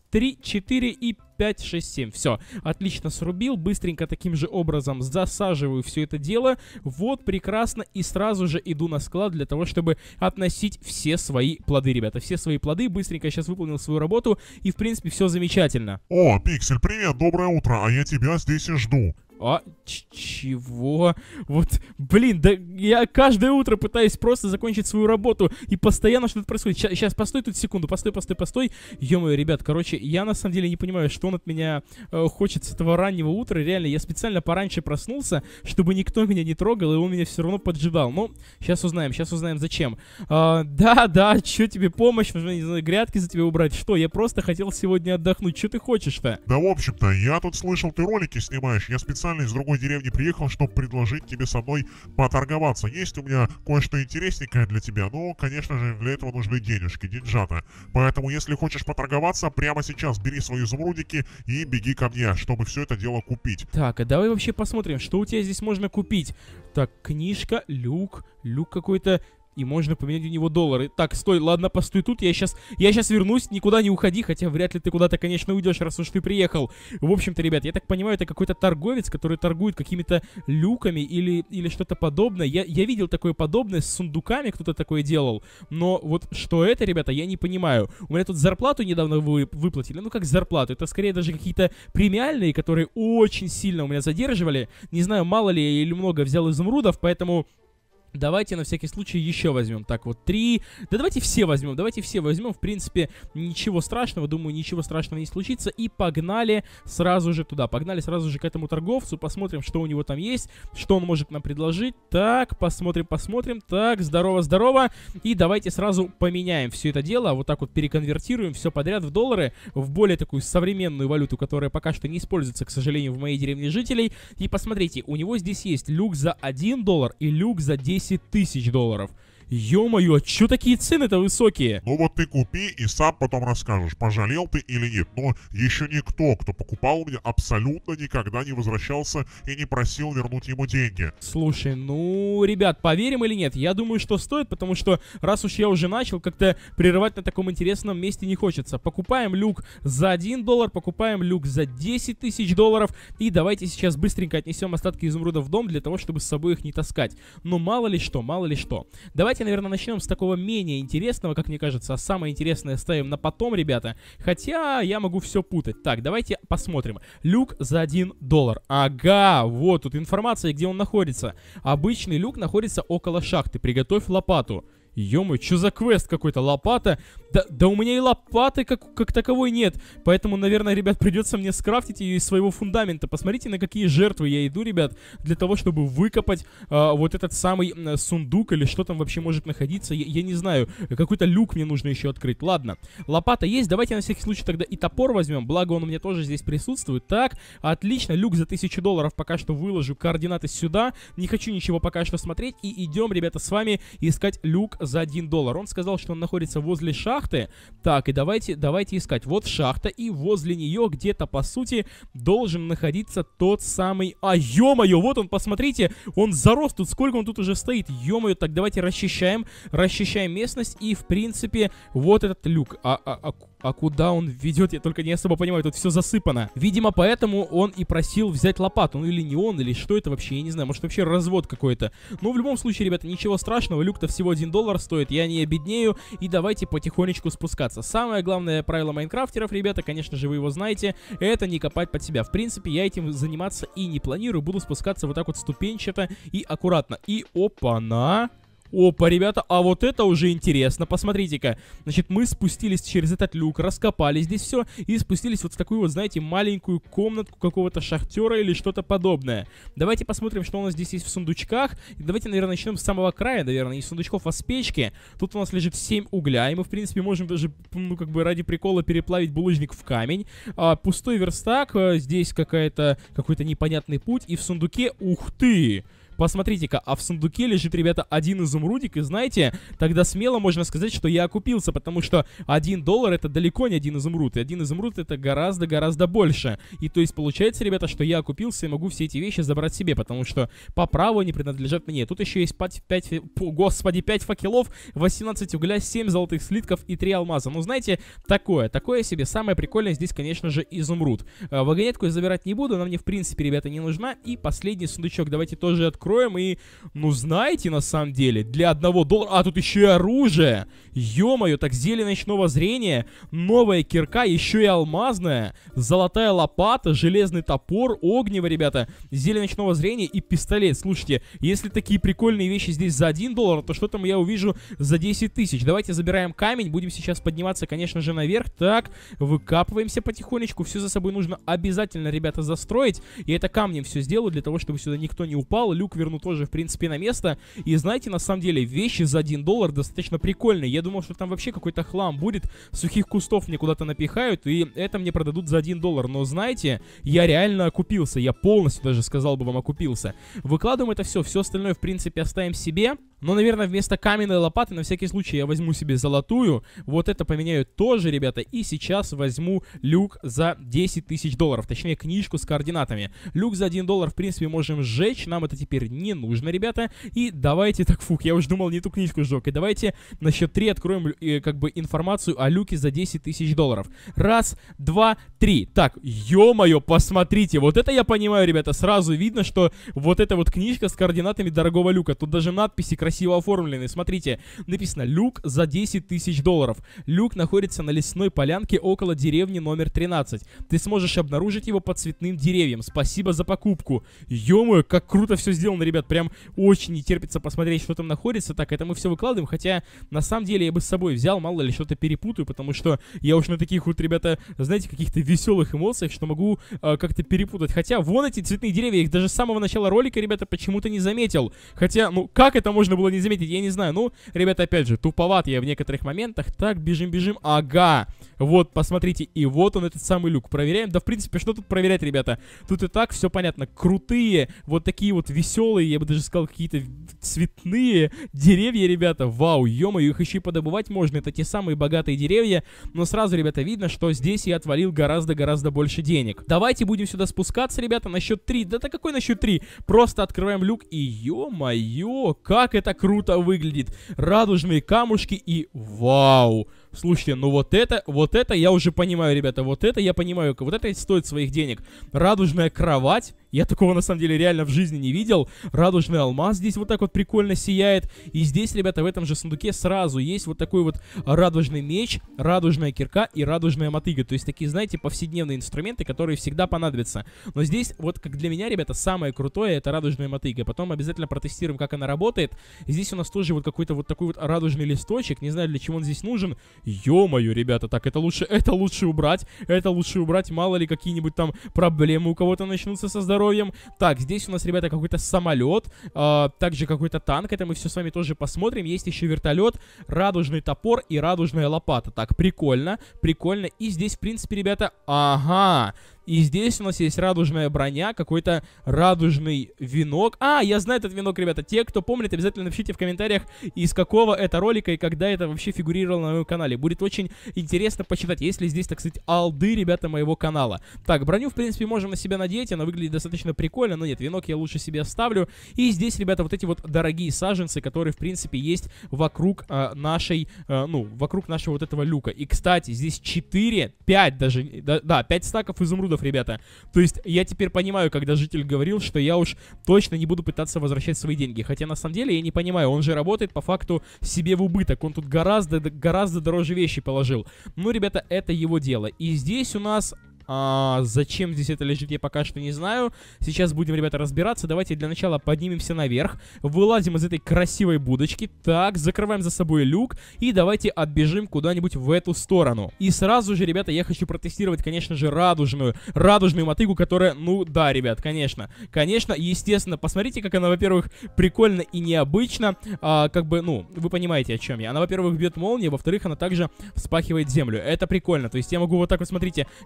три, четыре и пять, шесть, семь. Все, отлично срубил. Быстренько таким же образом засаживаю все это дело. Вот, прекрасно. И сразу же иду на склад для того, чтобы относить все свои плоды, ребята. Все свои плоды. Быстренько сейчас выполнил свою работу. И, в принципе, все замечательно. О, Пиксель, привет, доброе утро, а я тебя здесь и жду. А, чего? Вот, блин, да я каждое утро пытаюсь просто закончить свою работу, и постоянно что-то происходит. Сейчас, постой тут секунду, постой, постой, постой. Ё-моё, ребят, короче, я на самом деле не понимаю, что он от меня э, хочет с этого раннего утра. Реально, я специально пораньше проснулся, чтобы никто меня не трогал, и он меня все равно поджидал. Ну, сейчас узнаем, сейчас узнаем, зачем. А, да, да, что тебе помощь, нужно, не знаю, грядки за тебя убрать. Что, я просто хотел сегодня отдохнуть. Что ты хочешь-то? Да, в общем-то, я тут слышал, ты ролики снимаешь. Я специально из другой деревни приехал, чтобы предложить тебе со мной поторговаться. Есть у меня кое-что интересненькое для тебя, но, конечно же, для этого нужны денежки, деньжата. Поэтому, если хочешь поторговаться, прямо сейчас бери свои изумрудики и беги ко мне, чтобы все это дело купить. Так, а давай вообще посмотрим, что у тебя здесь можно купить. Так, книжка, люк, люк какой-то... И можно поменять у него доллары. Так, стой, ладно, постой тут, я сейчас, я сейчас вернусь, никуда не уходи, хотя вряд ли ты куда-то, конечно, уйдешь, раз уж ты приехал. В общем-то, ребят, я так понимаю, это какой-то торговец, который торгует какими-то люками или, или что-то подобное. Я, я видел такое подобное с сундуками, кто-то такое делал, но вот что это, ребята, я не понимаю. У меня тут зарплату недавно вы, выплатили, ну как зарплату, это скорее даже какие-то премиальные, которые очень сильно у меня задерживали. Не знаю, мало ли я или много взял изумрудов, поэтому... Давайте на всякий случай еще возьмем. Так, вот три. Да давайте все возьмем. Давайте все возьмем. В принципе, ничего страшного. Думаю, ничего страшного не случится. И погнали сразу же туда. Погнали сразу же к этому торговцу. Посмотрим, что у него там есть. Что он может нам предложить. Так, посмотрим, посмотрим. Так, здорово, здорово. И давайте сразу поменяем все это дело. Вот так вот переконвертируем все подряд в доллары. В более такую современную валюту, которая пока что не используется, к сожалению, в моей деревне жителей. И посмотрите, у него здесь есть люк за один доллар и люк за десять тысяч долларов. Ё-моё, а чё такие цены-то высокие? Ну вот ты купи и сам потом расскажешь, пожалел ты или нет. Но еще никто, кто покупал у меня, абсолютно никогда не возвращался и не просил вернуть ему деньги. Слушай, ну, ребят, поверим или нет? Я думаю, что стоит, потому что раз уж я уже начал, как-то прерывать на таком интересном месте не хочется. Покупаем люк за один доллар, покупаем люк за десять тысяч долларов. И давайте сейчас быстренько отнесем остатки изумрудов в дом для того, чтобы с собой их не таскать. Но мало ли что, мало ли что. Давайте Давайте, наверное, начнем с такого менее интересного, как мне кажется, а самое интересное ставим на потом, ребята. Хотя я могу все путать. Так, давайте посмотрим. Люк за один доллар. Ага, вот тут информация, где он находится. Обычный люк находится около шахты. Приготовь лопату. Ё-моё, что за квест какой-то? Лопата? Да, да у меня и лопаты как, как таковой нет. Поэтому, наверное, ребят, придется мне скрафтить ее из своего фундамента. Посмотрите, на какие жертвы я иду, ребят, для того, чтобы выкопать а, вот этот самый а, сундук или что там вообще может находиться. Я, я не знаю, какой-то люк мне нужно еще открыть. Ладно, лопата есть. Давайте на всякий случай тогда и топор возьмем. Благо он у меня тоже здесь присутствует. Так, отлично. Люк за тысячу долларов пока что выложу. Координаты сюда. Не хочу ничего пока что смотреть. И идем, ребята, с вами искать люк за один доллар. Он сказал, что он находится возле шахты. Так, и давайте, давайте искать. Вот шахта, и возле нее где-то, по сути, должен находиться тот самый... А, ё-моё, вот он, посмотрите, он зарос тут, сколько он тут уже стоит. Ё-моё, так давайте расчищаем, расчищаем местность, и, в принципе, вот этот люк. А, а, а, а куда он ведет, я только не особо понимаю, тут все засыпано. Видимо, поэтому он и просил взять лопату. Ну, или не он, или что это вообще, я не знаю, может, вообще развод какой-то. Но в любом случае, ребята, ничего страшного, люк-то всего один доллар стоит, я не обеднею, и давайте потихонечку спускаться. Самое главное правило майнкрафтеров, ребята, конечно же, вы его знаете, это не копать под себя. В принципе, я этим заниматься и не планирую, буду спускаться вот так вот ступенчато и аккуратно. И опа-на! Опа, ребята, а вот это уже интересно. Посмотрите-ка. Значит, мы спустились через этот люк, раскопали здесь все и спустились вот в такую вот, знаете, маленькую комнатку какого-то шахтера или что-то подобное. Давайте посмотрим, что у нас здесь есть в сундучках. И давайте, наверное, начнем с самого края, наверное, не сундучков, а с печки. Тут у нас лежит семь угля, и мы, в принципе, можем даже, ну, как бы ради прикола переплавить булыжник в камень. А, пустой верстак, а, здесь какая-то, какой-то непонятный путь, и в сундуке, ух ты! посмотрите-ка, а в сундуке лежит, ребята, один изумрудик, и знаете, тогда смело можно сказать, что я окупился, потому что один доллар это далеко не один изумруд, и один изумруд это гораздо-гораздо больше. И то есть получается, ребята, что я окупился и могу все эти вещи забрать себе, потому что по праву они принадлежат мне. Тут еще есть пять, господи, пять факелов, восемнадцать угля, семь золотых слитков и три алмаза. Ну, знаете, такое, такое себе. Самое прикольное здесь, конечно же, изумруд. Вагонетку я забирать не буду, она мне, в принципе, ребята, не нужна. И последний сундучок давайте тоже откроем. И, ну, знаете, на самом деле, для одного доллара... А, тут еще и оружие! Ё-моё, так зелье ночного зрения, новая кирка, еще и алмазная, золотая лопата, железный топор, огнево, ребята, зелье ночного зрения и пистолет. Слушайте, если такие прикольные вещи здесь за один доллар, то что там я увижу за десять тысяч? Давайте забираем камень, будем сейчас подниматься, конечно же, наверх. Так, выкапываемся потихонечку, все за собой нужно обязательно, ребята, застроить. Я это камнем все сделаю, для того, чтобы сюда никто не упал. Люк верну тоже, в принципе, на место. И знаете, на самом деле, вещи за один доллар достаточно прикольные. Я думал, что там вообще какой-то хлам будет, сухих кустов мне куда-то напихают, и это мне продадут за один доллар. Но знаете, я реально окупился, я полностью даже сказал бы вам окупился. Выкладываем это все, все остальное, в принципе, оставим себе. Но, наверное, вместо каменной лопаты, на всякий случай, я возьму себе золотую. Вот это поменяю тоже, ребята. И сейчас возьму люк за десять тысяч долларов. Точнее, книжку с координатами. Люк за один доллар, в принципе, можем сжечь. Нам это теперь не нужно, ребята. И давайте, так, фух, я уже думал, не ту книжку сжег. И давайте на счет три откроем, э, как бы, информацию о люке за десять тысяч долларов. Раз, два, три. Так, ё-моё, посмотрите. Вот это я понимаю, ребята. Сразу видно, что вот эта вот книжка с координатами дорогого люка. Тут даже надписи красиво оформлены. Смотрите, написано «Люк за десять тысяч долларов». Люк находится на лесной полянке около деревни номер тринадцать. Ты сможешь обнаружить его под цветным деревьям. Спасибо за покупку. Ё-моё, как круто все сделано, ребят. Прям очень не терпится посмотреть, что там находится. Так, это мы все выкладываем. Хотя, на самом деле, я бы с собой взял, мало ли что-то перепутаю, потому что я уж на таких вот, ребята, знаете, каких-то веселых эмоциях, что могу э, как-то перепутать. Хотя, вон эти цветные деревья, их даже с самого начала ролика, ребята, почему-то не заметил. Хотя, ну, как это можно было не заметить, я не знаю. Ну, ребята, опять же, туповат я в некоторых моментах. Так, бежим-бежим. Ага. Вот, посмотрите. И вот он, этот самый люк. Проверяем. Да, в принципе, что тут проверять, ребята? Тут и так все понятно. Крутые, вот такие вот веселые, я бы даже сказал, какие-то цветные деревья, ребята. Вау, ё-моё, их еще и подобывать можно. Это те самые богатые деревья. Но сразу, ребята, видно, что здесь я отвалил гораздо-гораздо больше денег. Давайте будем сюда спускаться, ребята, на счет три. Да-то какой на счет три? Просто открываем люк и, ё-моё, как это круто выглядит. Радужные камушки и вау. Слушайте, ну вот это, вот это я уже понимаю, ребята, вот это я понимаю, вот это стоит своих денег. Радужная кровать, я такого на самом деле реально в жизни не видел. Радужный алмаз здесь вот так вот прикольно сияет. И здесь, ребята, в этом же сундуке сразу есть вот такой вот радужный меч, радужная кирка и радужная мотыга. То есть такие, знаете, повседневные инструменты, которые всегда понадобятся. Но здесь, вот как для меня, ребята, самое крутое это радужная мотыга. Потом обязательно протестируем, как она работает. Здесь у нас тоже вот какой-то вот такой вот радужный листочек. Не знаю, для чего он здесь нужен. Ё-моё, ребята, так, это лучше, это лучше убрать, это лучше убрать, мало ли какие-нибудь там проблемы у кого-то начнутся со здоровьем. Так, здесь у нас, ребята, какой-то самолет, э, также какой-то танк, это мы все с вами тоже посмотрим. Есть еще вертолет, радужный топор и радужная лопата. Так, прикольно, прикольно. И здесь, в принципе, ребята, ага... И здесь у нас есть радужная броня, какой-то радужный венок. А, я знаю этот венок, ребята. Те, кто помнит, обязательно напишите в комментариях, из какого это ролика и когда это вообще фигурировало на моем канале. Будет очень интересно почитать, если здесь, так сказать, алды, ребята, моего канала. Так, броню, в принципе, можем на себя надеть. Она выглядит достаточно прикольно, но нет, венок я лучше себе оставлю. И здесь, ребята, вот эти вот дорогие саженцы, которые, в принципе, есть вокруг э, нашей, э, ну, вокруг нашего вот этого люка. И, кстати, здесь четыре, пять даже, да, да пять стаков изумрудов, ребята. То есть я теперь понимаю, когда житель говорил, что я уж точно не буду пытаться возвращать свои деньги. Хотя на самом деле я не понимаю, он же работает по факту себе в убыток. Он тут гораздо, гораздо дороже вещи положил. Ну, ребята, это его дело. И здесь у нас... А, зачем здесь это лежит, я пока что не знаю. Сейчас будем, ребята, разбираться. Давайте для начала поднимемся наверх. Вылазим из этой красивой будочки. Так, закрываем за собой люк. И давайте отбежим куда-нибудь в эту сторону. И сразу же, ребята, я хочу протестировать, конечно же, радужную Радужную мотыгу, которая, ну да, ребят, конечно Конечно, естественно, посмотрите, как она, во-первых, прикольно и необычно. а, Как бы, ну, вы понимаете, о чем я. Она, во-первых, бьет молнии, во-вторых, она также вспахивает землю. Это прикольно, то есть я могу вот так вот, смотрите, куда-нибудь вот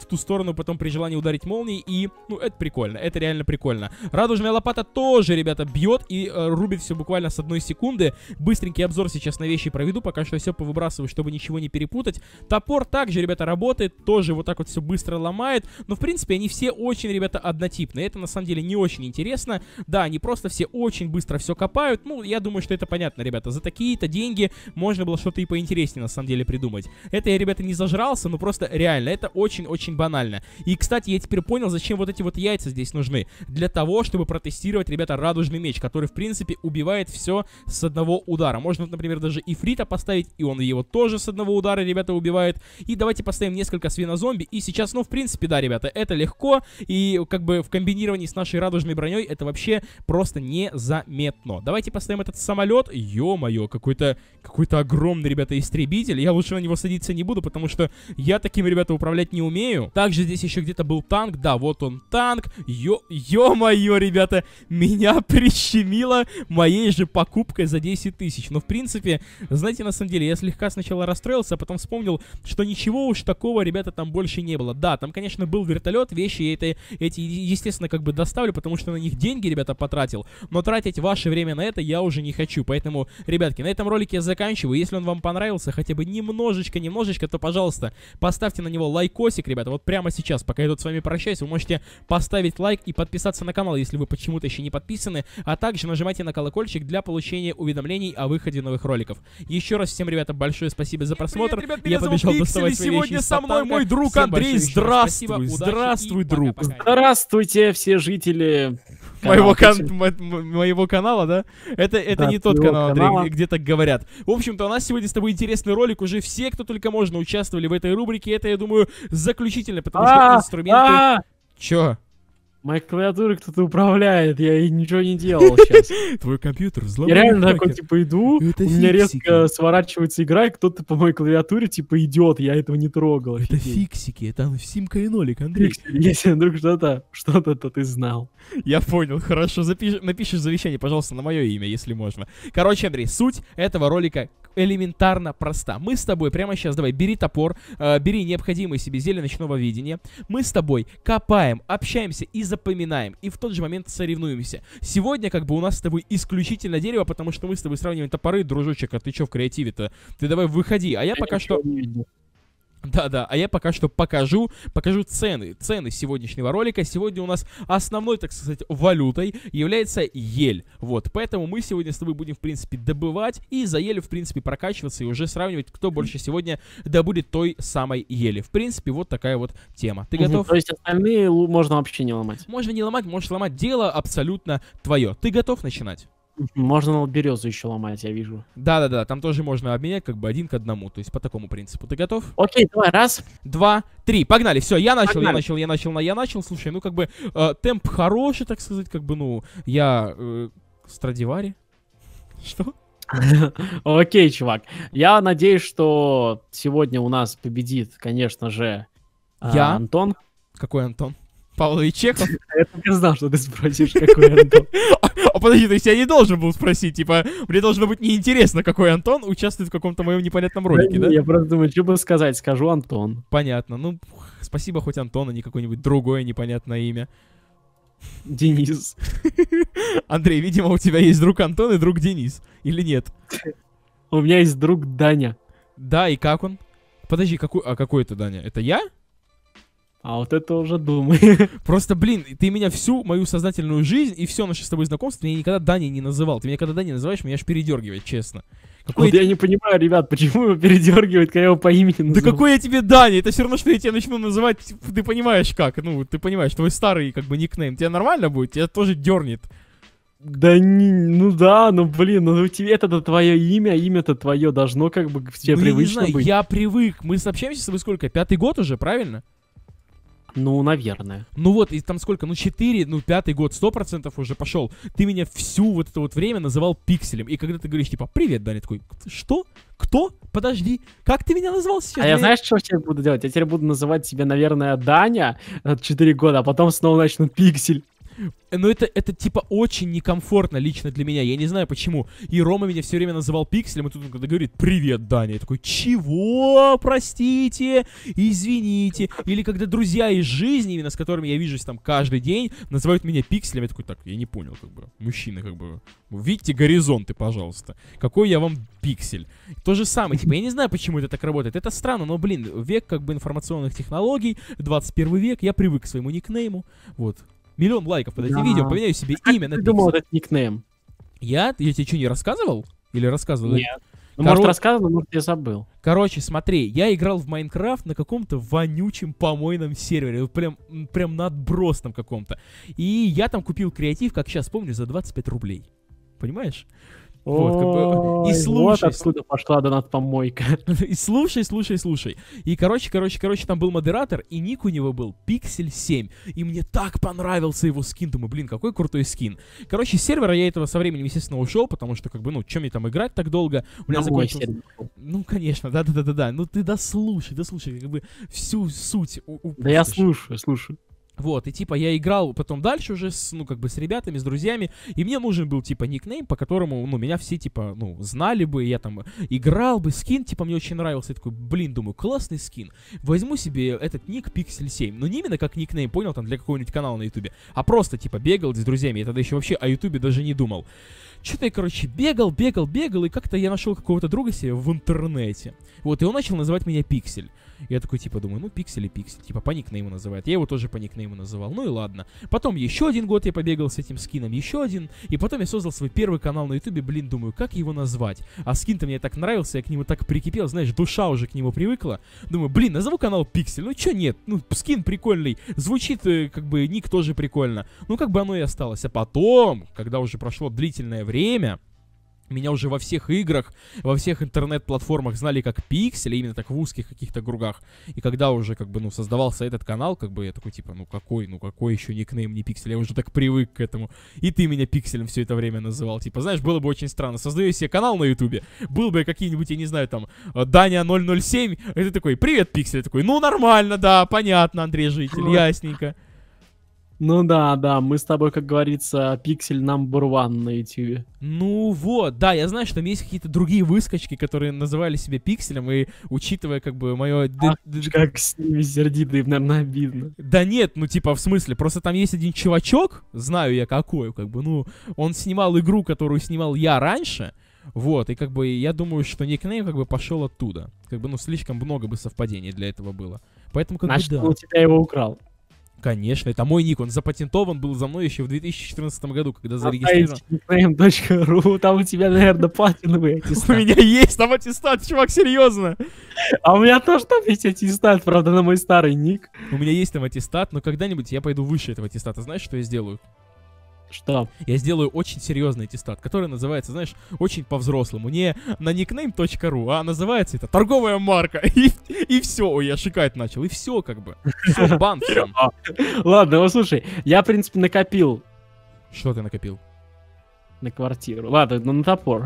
в ту сторону, потом при желании ударить молнией, и, ну, это прикольно, это реально прикольно. Радужная лопата тоже, ребята, бьет и э, рубит все буквально с одной секунды. Быстренький обзор сейчас на вещи проведу, пока что все повыбрасываю, чтобы ничего не перепутать. Топор также, ребята, работает, тоже вот так вот все быстро ломает, но, в принципе, они все очень, ребята, однотипные. Это, на самом деле, не очень интересно. Да, они просто все очень быстро все копают. Ну, я думаю, что это понятно, ребята. За такие-то деньги можно было что-то и поинтереснее, на самом деле, придумать. Это я, ребята, не зажрался, но просто реально, это очень-очень банально. И, кстати, я теперь понял, зачем вот эти вот яйца здесь нужны. Для того, чтобы протестировать, ребята, радужный меч, который, в принципе, убивает все с одного удара. Можно, например, даже ифрита поставить, и он его тоже с одного удара, ребята, убивает. И давайте поставим несколько свинозомби. И сейчас, ну, в принципе, да, ребята, это легко. И, как бы, в комбинировании с нашей радужной броней это вообще просто незаметно. Давайте поставим этот самолет. Ё-моё, какой-то какой-то огромный, ребята, истребитель. Я лучше на него садиться не буду, потому что я таким, ребята, управлять не умею. Также здесь еще где-то был танк. Да, вот он, танк. Ё- Ё-моё, ребята, меня прищемило моей же покупкой за десять тысяч. Но, в принципе, знаете, на самом деле, я слегка сначала расстроился, а потом вспомнил, что ничего уж такого, ребята, там больше не было. Да, там, конечно, был вертолет, вещи я это, эти, естественно, как бы доставлю, потому что на них деньги, ребята, потратил. Но тратить ваше время на это я уже не хочу. Поэтому, ребятки, на этом ролике я заканчиваю. Если он вам понравился, хотя бы немножечко, немножечко, то, пожалуйста, поставьте на него лайкосик, ребята. Вот прямо сейчас, пока я тут с вами прощаюсь, вы можете поставить лайк и подписаться на канал, если вы почему-то еще не подписаны. А также нажимайте на колокольчик для получения уведомлений о выходе новых роликов. Еще раз всем, ребята, большое спасибо за просмотр. Привет, ребят, я побежал доставать свои сегодня вещи со мной мой друг Андрей. Здравствуй, здравствуй, друг. Здравствуйте, все жители моего, кан мо моего канала, да? Это, это да, не тот канал, Андрей, канала. где, где так говорят. В общем-то, у нас сегодня с тобой интересный ролик. Уже все, кто только можно, участвовали в этой рубрике. Это, я думаю, заключительно, потому что инструменты... Чё? Моей клавиатурой кто-то управляет, я и ничего не делал сейчас. Твой компьютер взломан. Я реально такой, типа, иду, у меня резко сворачивается игра, и кто-то по моей клавиатуре, типа, идет, я этого не трогал. Это фиксики, это симка и нолик, Андрей. Если вдруг что-то, что-то, то ты знал. Я понял, хорошо, запиш... напишешь завещание, пожалуйста, на мое имя, если можно. Короче, Андрей, суть этого ролика элементарно проста. Мы с тобой прямо сейчас, давай, бери топор, э, бери необходимые себе зелья ночного видения. Мы с тобой копаем, общаемся и запоминаем. И в тот же момент соревнуемся. Сегодня, как бы, у нас с тобой исключительно дерево, потому что мы с тобой сравниваем топоры. Дружочек, а ты чё в креативе-то? Ты давай выходи, а я, я пока что... Да-да, а я пока что покажу, покажу цены, цены сегодняшнего ролика. Сегодня у нас основной, так сказать, валютой является ель. Вот, поэтому мы сегодня с тобой будем, в принципе, добывать и за ель, в принципе, прокачиваться и уже сравнивать, кто больше сегодня добудет той самой ели. В принципе, вот такая вот тема. Ты готов? То есть остальные можно вообще не ломать? Можно не ломать, можешь ломать. Дело абсолютно твое. Ты готов начинать? Можно на березу еще ломать, я вижу. Да-да-да, там тоже можно обменять как бы один к одному, то есть по такому принципу. Ты готов? Окей, давай, раз. Два, три, погнали, все, я начал, Погнали. я начал, я начал, я начал, слушай, ну как бы э, темп хороший, так сказать, как бы, ну, я э, Страдивари. Что? Окей, чувак, я надеюсь, что сегодня у нас победит, конечно же, я? Антон. Какой Антон? Павлович Чехов? Я только знал, что ты спросишь, какой Антон. А подожди, то есть я не должен был спросить, типа, мне должно быть неинтересно, какой Антон участвует в каком-то моем непонятном ролике, да? Я просто думаю, что бы сказать, скажу Антон. Понятно, ну, спасибо хоть Антон, а не какое-нибудь другое непонятное имя. Денис. Андрей, видимо, у тебя есть друг Антон и друг Денис, или нет? У меня есть друг Даня. Да, и как он? Подожди, какой, а какой это Даня? Это я? А вот это уже думай. Просто, блин, ты меня всю мою сознательную жизнь и все наше с тобой знакомство, меня никогда Даней не называл. Ты меня когда Даней называешь, меня аж передергивает, честно. Какой Вот я не понимаю, ребят, почему его передергивает, когда я его по имени называю. Да какой я тебе Даня? Это все равно, что я тебя начну называть, ты понимаешь как. Ну, ты понимаешь, твой старый, как бы, никнейм. Тебе нормально будет? Тебя тоже дернет. Да не, ну да, ну блин, ну тебе это твое имя, имя-то твое должно как бы к тебе ну, привычно я не знаю, быть. Я привык. Мы общаемся с тобой сколько? Пятый год уже, правильно? Ну, наверное. Ну вот, и там сколько? Ну, четыре, ну, пятый год, сто процентов уже пошел. Ты меня всю вот это вот время называл пикселем. И когда ты говоришь, типа, привет, Даня, такой, что? Кто? Подожди, как ты меня назвал сейчас? А я знаешь, что я теперь буду делать? Я теперь буду называть тебя, наверное, Даня четыре года, а потом снова начну пиксель. Но это, это типа очень некомфортно лично для меня. Я не знаю почему. И Рома меня все время называл пикселем, и тут он когда говорит: привет, Даня. Я такой: чего? Простите, извините. Или когда друзья из жизни, именно с которыми я вижусь там каждый день, называют меня пикселем. Я такой: так, я не понял, как бы. Мужчины, как бы. Видите горизонты, пожалуйста. Какой я вам пиксель. То же самое, типа, я не знаю, почему это так работает. Это странно, но, блин, век как бы информационных технологий, двадцать первый век, я привык к своему никнейму. Вот. Миллион лайков под этим Да. видео, поменяю себе Как имя на ты думал пиксель. этот никнейм? Я? Я тебе что, не рассказывал? Или рассказывал? Нет. Ну, Коро- может, рассказывал, может, я забыл. Короче, смотри, я играл в Майнкрафт на каком-то вонючем помойном сервере, вот прям, м, прям на отбросном каком-то. И я там купил креатив, как сейчас помню, за двадцать пять рублей. Понимаешь? Вот, как бы, и Ой, слушай, вот откуда пошла донат-помойка. И слушай, слушай, слушай. И, короче, короче, короче, там был модератор, и ник у него был Pixel семь. И мне так понравился его скин. Думаю, блин, какой крутой скин. Короче, с сервера я этого со временем, естественно, ушел, потому что, как бы, ну, чем мне там играть так долго? У меня На мой закончился... сервер. Ну, конечно, да-да-да-да-да. Ну, ты дослушай, дослушай, как бы, всю суть у- Да я упустишь. слушаю, слушаю. Вот, и типа я играл потом дальше уже, с, ну, как бы с ребятами, с друзьями, и мне нужен был, типа, никнейм, по которому, ну, меня все, типа, ну, знали бы, я там играл бы, скин, типа, мне очень нравился, я такой: блин, думаю, классный скин, возьму себе этот ник Pixel семь, но не именно как никнейм, понял, там, для какого-нибудь канала на ютубе, а просто, типа, бегал с друзьями, я тогда еще вообще о ютубе даже не думал. Что-то я, короче, бегал, бегал, бегал, и как-то я нашел какого-то друга себе в интернете, вот, и он начал называть меня Пиксель. Я такой, типа, думаю, ну, пиксель и пиксель, типа, по никнейму называют. Я его тоже по никнейму называл, ну и ладно. Потом еще один год я побегал с этим скином, еще один, и потом я создал свой первый канал на ютубе, блин, думаю, как его назвать? А скин-то мне так нравился, я к нему так прикипел, знаешь, душа уже к нему привыкла. Думаю, блин, назову канал Пиксель, ну чё нет, ну, скин прикольный, звучит, э, как бы, ник тоже прикольно. Ну, как бы оно и осталось. А потом, когда уже прошло длительное время, меня уже во всех играх, во всех интернет-платформах знали как Пиксель, именно так в узких каких-то кругах. И когда уже, как бы, ну, создавался этот канал, как бы, я такой, типа, ну, какой, ну, какой еще никнейм не Пиксель? Я уже так привык к этому. И ты меня Пикселем все это время называл. Типа, знаешь, было бы очень странно. Создаю себе канал на ютубе, был бы какие-нибудь, я не знаю, там, Даня ноль ноль семь, и ты такой: привет, Пиксель. Я такой: ну, нормально, да, понятно, Андрей Житель, ясненько. Ну да, да, мы с тобой, как говорится, пиксель number one на ютубе. Ну вот, да, я знаю, что там есть какие-то другие выскочки, которые называли себя Пикселем, и учитывая, как бы, мое... Ах, Как с ними сердито, им, наверное, обидно. Да нет, ну типа в смысле, просто там есть один чувачок, знаю я какой, как бы, ну, он снимал игру, которую снимал я раньше, вот, и как бы я думаю, что никнейм как бы пошел оттуда. Как бы, ну, слишком много бы совпадений для этого было. Поэтому как Значит, бы да. он у тебя его украл. Конечно, это мой ник, он запатентован был за мной еще в две тысячи четырнадцатом году, когда зарегистрирован. никнейм точка ру, там у тебя, наверное, платиновый У аттестат. меня есть там аттестат, чувак, серьезно. А у меня тоже там есть аттестат, правда, на мой старый ник. У меня есть там аттестат, но когда-нибудь я пойду выше этого аттестата. Знаешь, что я сделаю? Что? Я сделаю очень серьезный аттестат, который называется, знаешь, очень по-взрослому. Не на никнейм точка ру, а называется это торговая марка. И, и все, ой, я шикать начал. И все, как бы. Все, бан всем. Ладно, ну слушай, я, в принципе, накопил Что ты накопил? на квартиру. Ладно, ну на топор.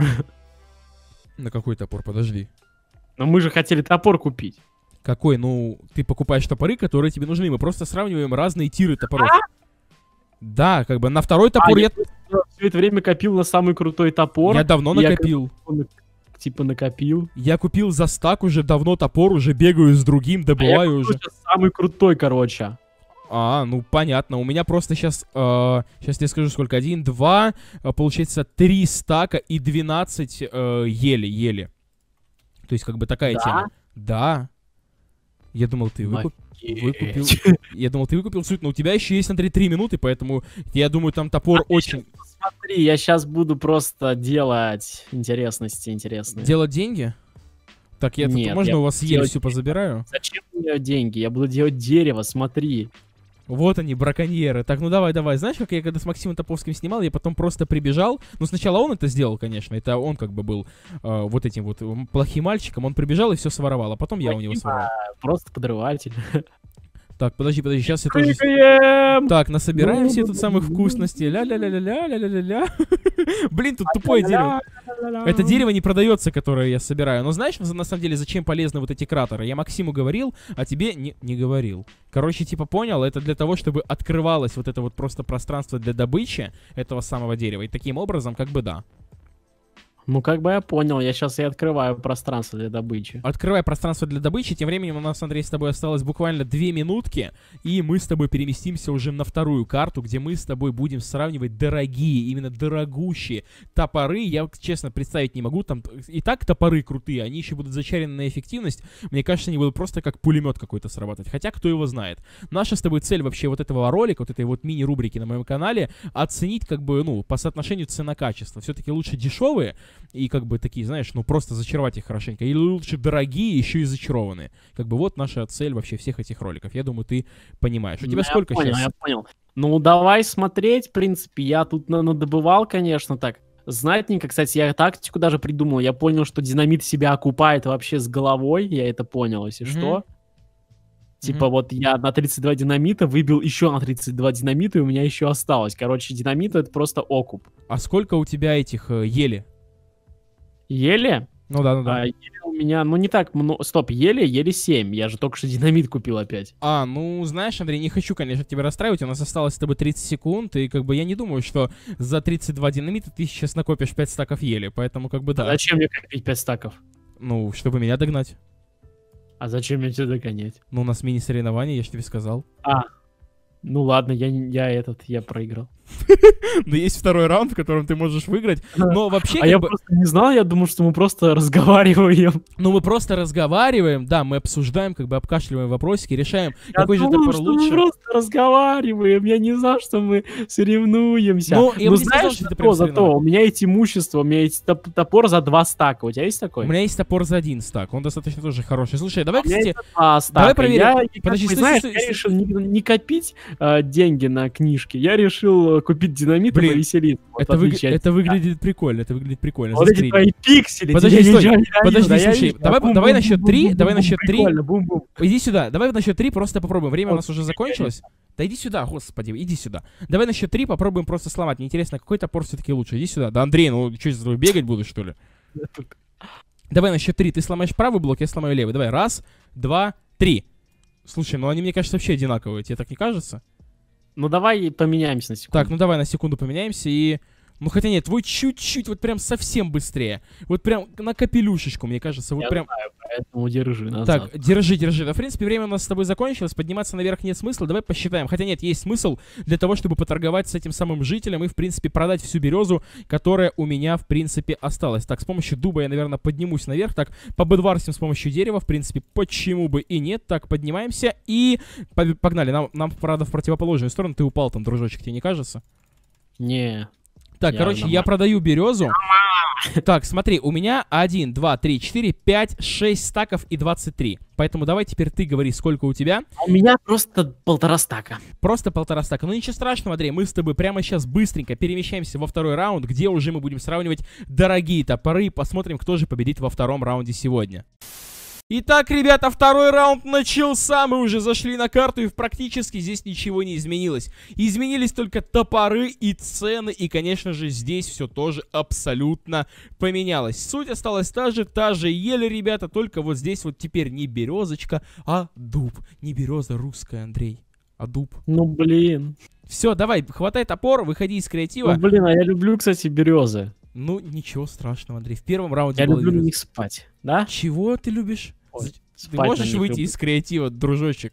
На какой топор? Подожди. Но мы же хотели топор купить. Какой? Ну, ты покупаешь топоры, которые тебе нужны. Мы просто сравниваем разные тиры топоров. Да, как бы на второй топор А, я... я все это время копил на самый крутой топор. Я давно Я накопил. Типа накопил. Я купил за стак уже давно топор, уже бегаю с другим, А я добываю купил уже. сейчас самый крутой, короче. А, ну понятно. У меня просто сейчас, э, сейчас я скажу сколько, один, два, э, получается три стака и двенадцать э, ели-ели. То есть как бы такая Да? тема. Да. Я думал, ты выкуп- выкупил. Я думал, ты выкупил суть, но у тебя еще есть, Андрей, три минуты, поэтому я думаю, там топор очень... Смотри, я сейчас буду просто делать интересности интересные. Делать деньги? Так, я тут, Нет, можно я у вас буду ель делать- всю позабираю? Зачем мне деньги? Я буду делать дерево, смотри. Вот они, браконьеры. Так, ну давай, давай. Знаешь, как я когда с Максимом Топовским снимал, я потом просто прибежал. Ну, сначала он это сделал, конечно. Это он как бы был э, вот этим вот м, плохим мальчиком. Он прибежал и все своровал, а потом я у него своровал. Просто подрыватель. Так, подожди, подожди, сейчас я тоже... Прыгаем! Так, насобираем все тут самых вкусностей. Ля-ля-ля-ля-ля-ля-ля-ля-ля. Блин, тут тупое дерево. Это дерево не продается, которое я собираю. Но знаешь, на самом деле, зачем полезны вот эти кратеры? Я Максиму говорил, а тебе не, не говорил. Короче, типа, понял, это для того, чтобы открывалось вот это вот просто пространство для добычи этого самого дерева. И таким образом, как бы, да. Ну, как бы я понял, я сейчас и открываю пространство для добычи. Открывай пространство для добычи. Тем временем у нас, Андрей, с тобой осталось буквально две минутки, и мы с тобой переместимся уже на вторую карту, где мы с тобой будем сравнивать дорогие, именно дорогущие топоры. Я, честно, представить не могу. Там и так топоры крутые, они еще будут зачарены на эффективность. Мне кажется, они будут просто как пулемет какой-то срабатывать. Хотя, кто его знает. Наша с тобой цель вообще вот этого ролика, вот этой вот мини-рубрики на моем канале, оценить как бы, ну, по соотношению цена-качество. Все-таки лучше дешевые, и как бы такие, знаешь, ну просто зачаровать их хорошенько. Или лучше дорогие, еще и зачарованные. Как бы вот наша цель вообще всех этих роликов. Я думаю, ты понимаешь. У тебя ну, сколько я понял, сейчас? Я понял. Ну, давай смотреть, в принципе. Я тут надобывал, конечно, так. Знатненько, кстати, я тактику даже придумал. Я понял, что динамит себя окупает вообще с головой. Я это понял, если mm-hmm. что. Типа mm-hmm. вот я на тридцать два динамита выбил еще на тридцать два динамита, и у меня еще осталось. Короче, динамит — это просто окуп. А сколько у тебя этих э, ели? Еле? Ну да, ну да. А, еле у меня, ну не так много. Стоп, еле, еле семь. Я же только что динамит купил опять. А, ну знаешь, Андрей, не хочу, конечно, тебя расстраивать. У нас осталось с тобой тридцать секунд. И как бы я не думаю, что за тридцать два динамита ты сейчас накопишь пять стаков ели. Поэтому как бы да. А зачем мне копить пять стаков? Ну, чтобы меня догнать. А зачем мне тебя догонять? Ну, у нас мини-соревнования, я же тебе сказал. А, ну ладно, я, я этот, я проиграл. Но есть второй раунд, в котором ты можешь выиграть. Но вообще... А я просто не знал, я думал, что мы просто разговариваем. Ну, мы просто разговариваем, да, мы обсуждаем, как бы обкашливаем вопросики, решаем, какой же топор лучше. Мы просто разговариваем, я не знал, что мы соревнуемся. Ну, я ну бы не сказал, знаешь, что это зато, прям зато у меня есть имущество, у меня есть топ топор за два стака. У тебя есть такой? У меня есть топор за один стак, он достаточно тоже хороший. Слушай, давай, кстати, а, давай проверим. Я, Подожди, как, стой, знаешь, стой, я стой. решил не, не копить э, деньги на книжки, я решил купить динамит. Блин, повеселиться. Вот это, вы, от это выглядит прикольно, это выглядит прикольно. Вот эти твои пиксели. Подожди, стой, не подожди, даю, слушай, да, давай, бум, давай бум, на счет бум, три, бум, давай бум, на счет три. бум, бум. Иди сюда, давай на счет три просто попробуем. Время Вот, у нас уже закончилось. Да иди сюда, господи, иди сюда. Давай на счет три попробуем просто сломать. Мне интересно, какой топор все-таки лучше. Иди сюда. Да, Андрей, ну что, за тобой бегать буду, что ли? Давай на счет три. Ты сломаешь правый блок, я сломаю левый. Давай, раз, два, три. Слушай, ну они, мне кажется, вообще одинаковые. Тебе так не кажется? Ну давай поменяемся на секунду. Так, ну давай на секунду поменяемся и... Ну хотя нет, твой чуть-чуть, вот прям совсем быстрее. Вот прям на капелюшечку, мне кажется, вот Я прям... знаю, поэтому держи назад. Так, держи, держи. Да, в принципе, время у нас с тобой закончилось, подниматься наверх нет смысла, давай посчитаем. Хотя нет, есть смысл для того, чтобы поторговать с этим самым жителем и, в принципе, продать всю березу, которая у меня, в принципе, осталась. Так, с помощью дуба я, наверное, поднимусь наверх. Так, победварсим с помощью дерева, в принципе, почему бы и нет. Так, поднимаемся и погнали. Нам, нам, правда, в противоположную сторону. Ты упал там, дружочек, тебе не кажется? Не. Так, Я короче, нормально. я продаю березу. Так, смотри, у меня один, два, три, четыре, пять, шесть стаков и двадцать три. Поэтому давай теперь ты говори, сколько у тебя. У меня просто полтора стака. Просто полтора стака. Ну ничего страшного, Андрей, мы с тобой прямо сейчас быстренько перемещаемся во второй раунд, где уже мы будем сравнивать дорогие топоры и посмотрим, кто же победит во втором раунде сегодня. Итак, ребята, второй раунд начался, мы уже зашли на карту, и практически здесь ничего не изменилось. Изменились только топоры и цены, и, конечно же, здесь все тоже абсолютно поменялось. Суть осталась та же, та же еле, ребята, только вот здесь вот теперь не березочка, а дуб. Не береза русская, Андрей, а дуб. Ну, блин. Все, давай, хватай топор, выходи из креатива. Ну, блин, а я люблю, кстати, березы. Ну, ничего страшного, Андрей, в первом раунде Я было люблю на береза. них спать, да? Чего ты любишь? Ой, Ты можешь выйти люблю. из креатива, дружочек?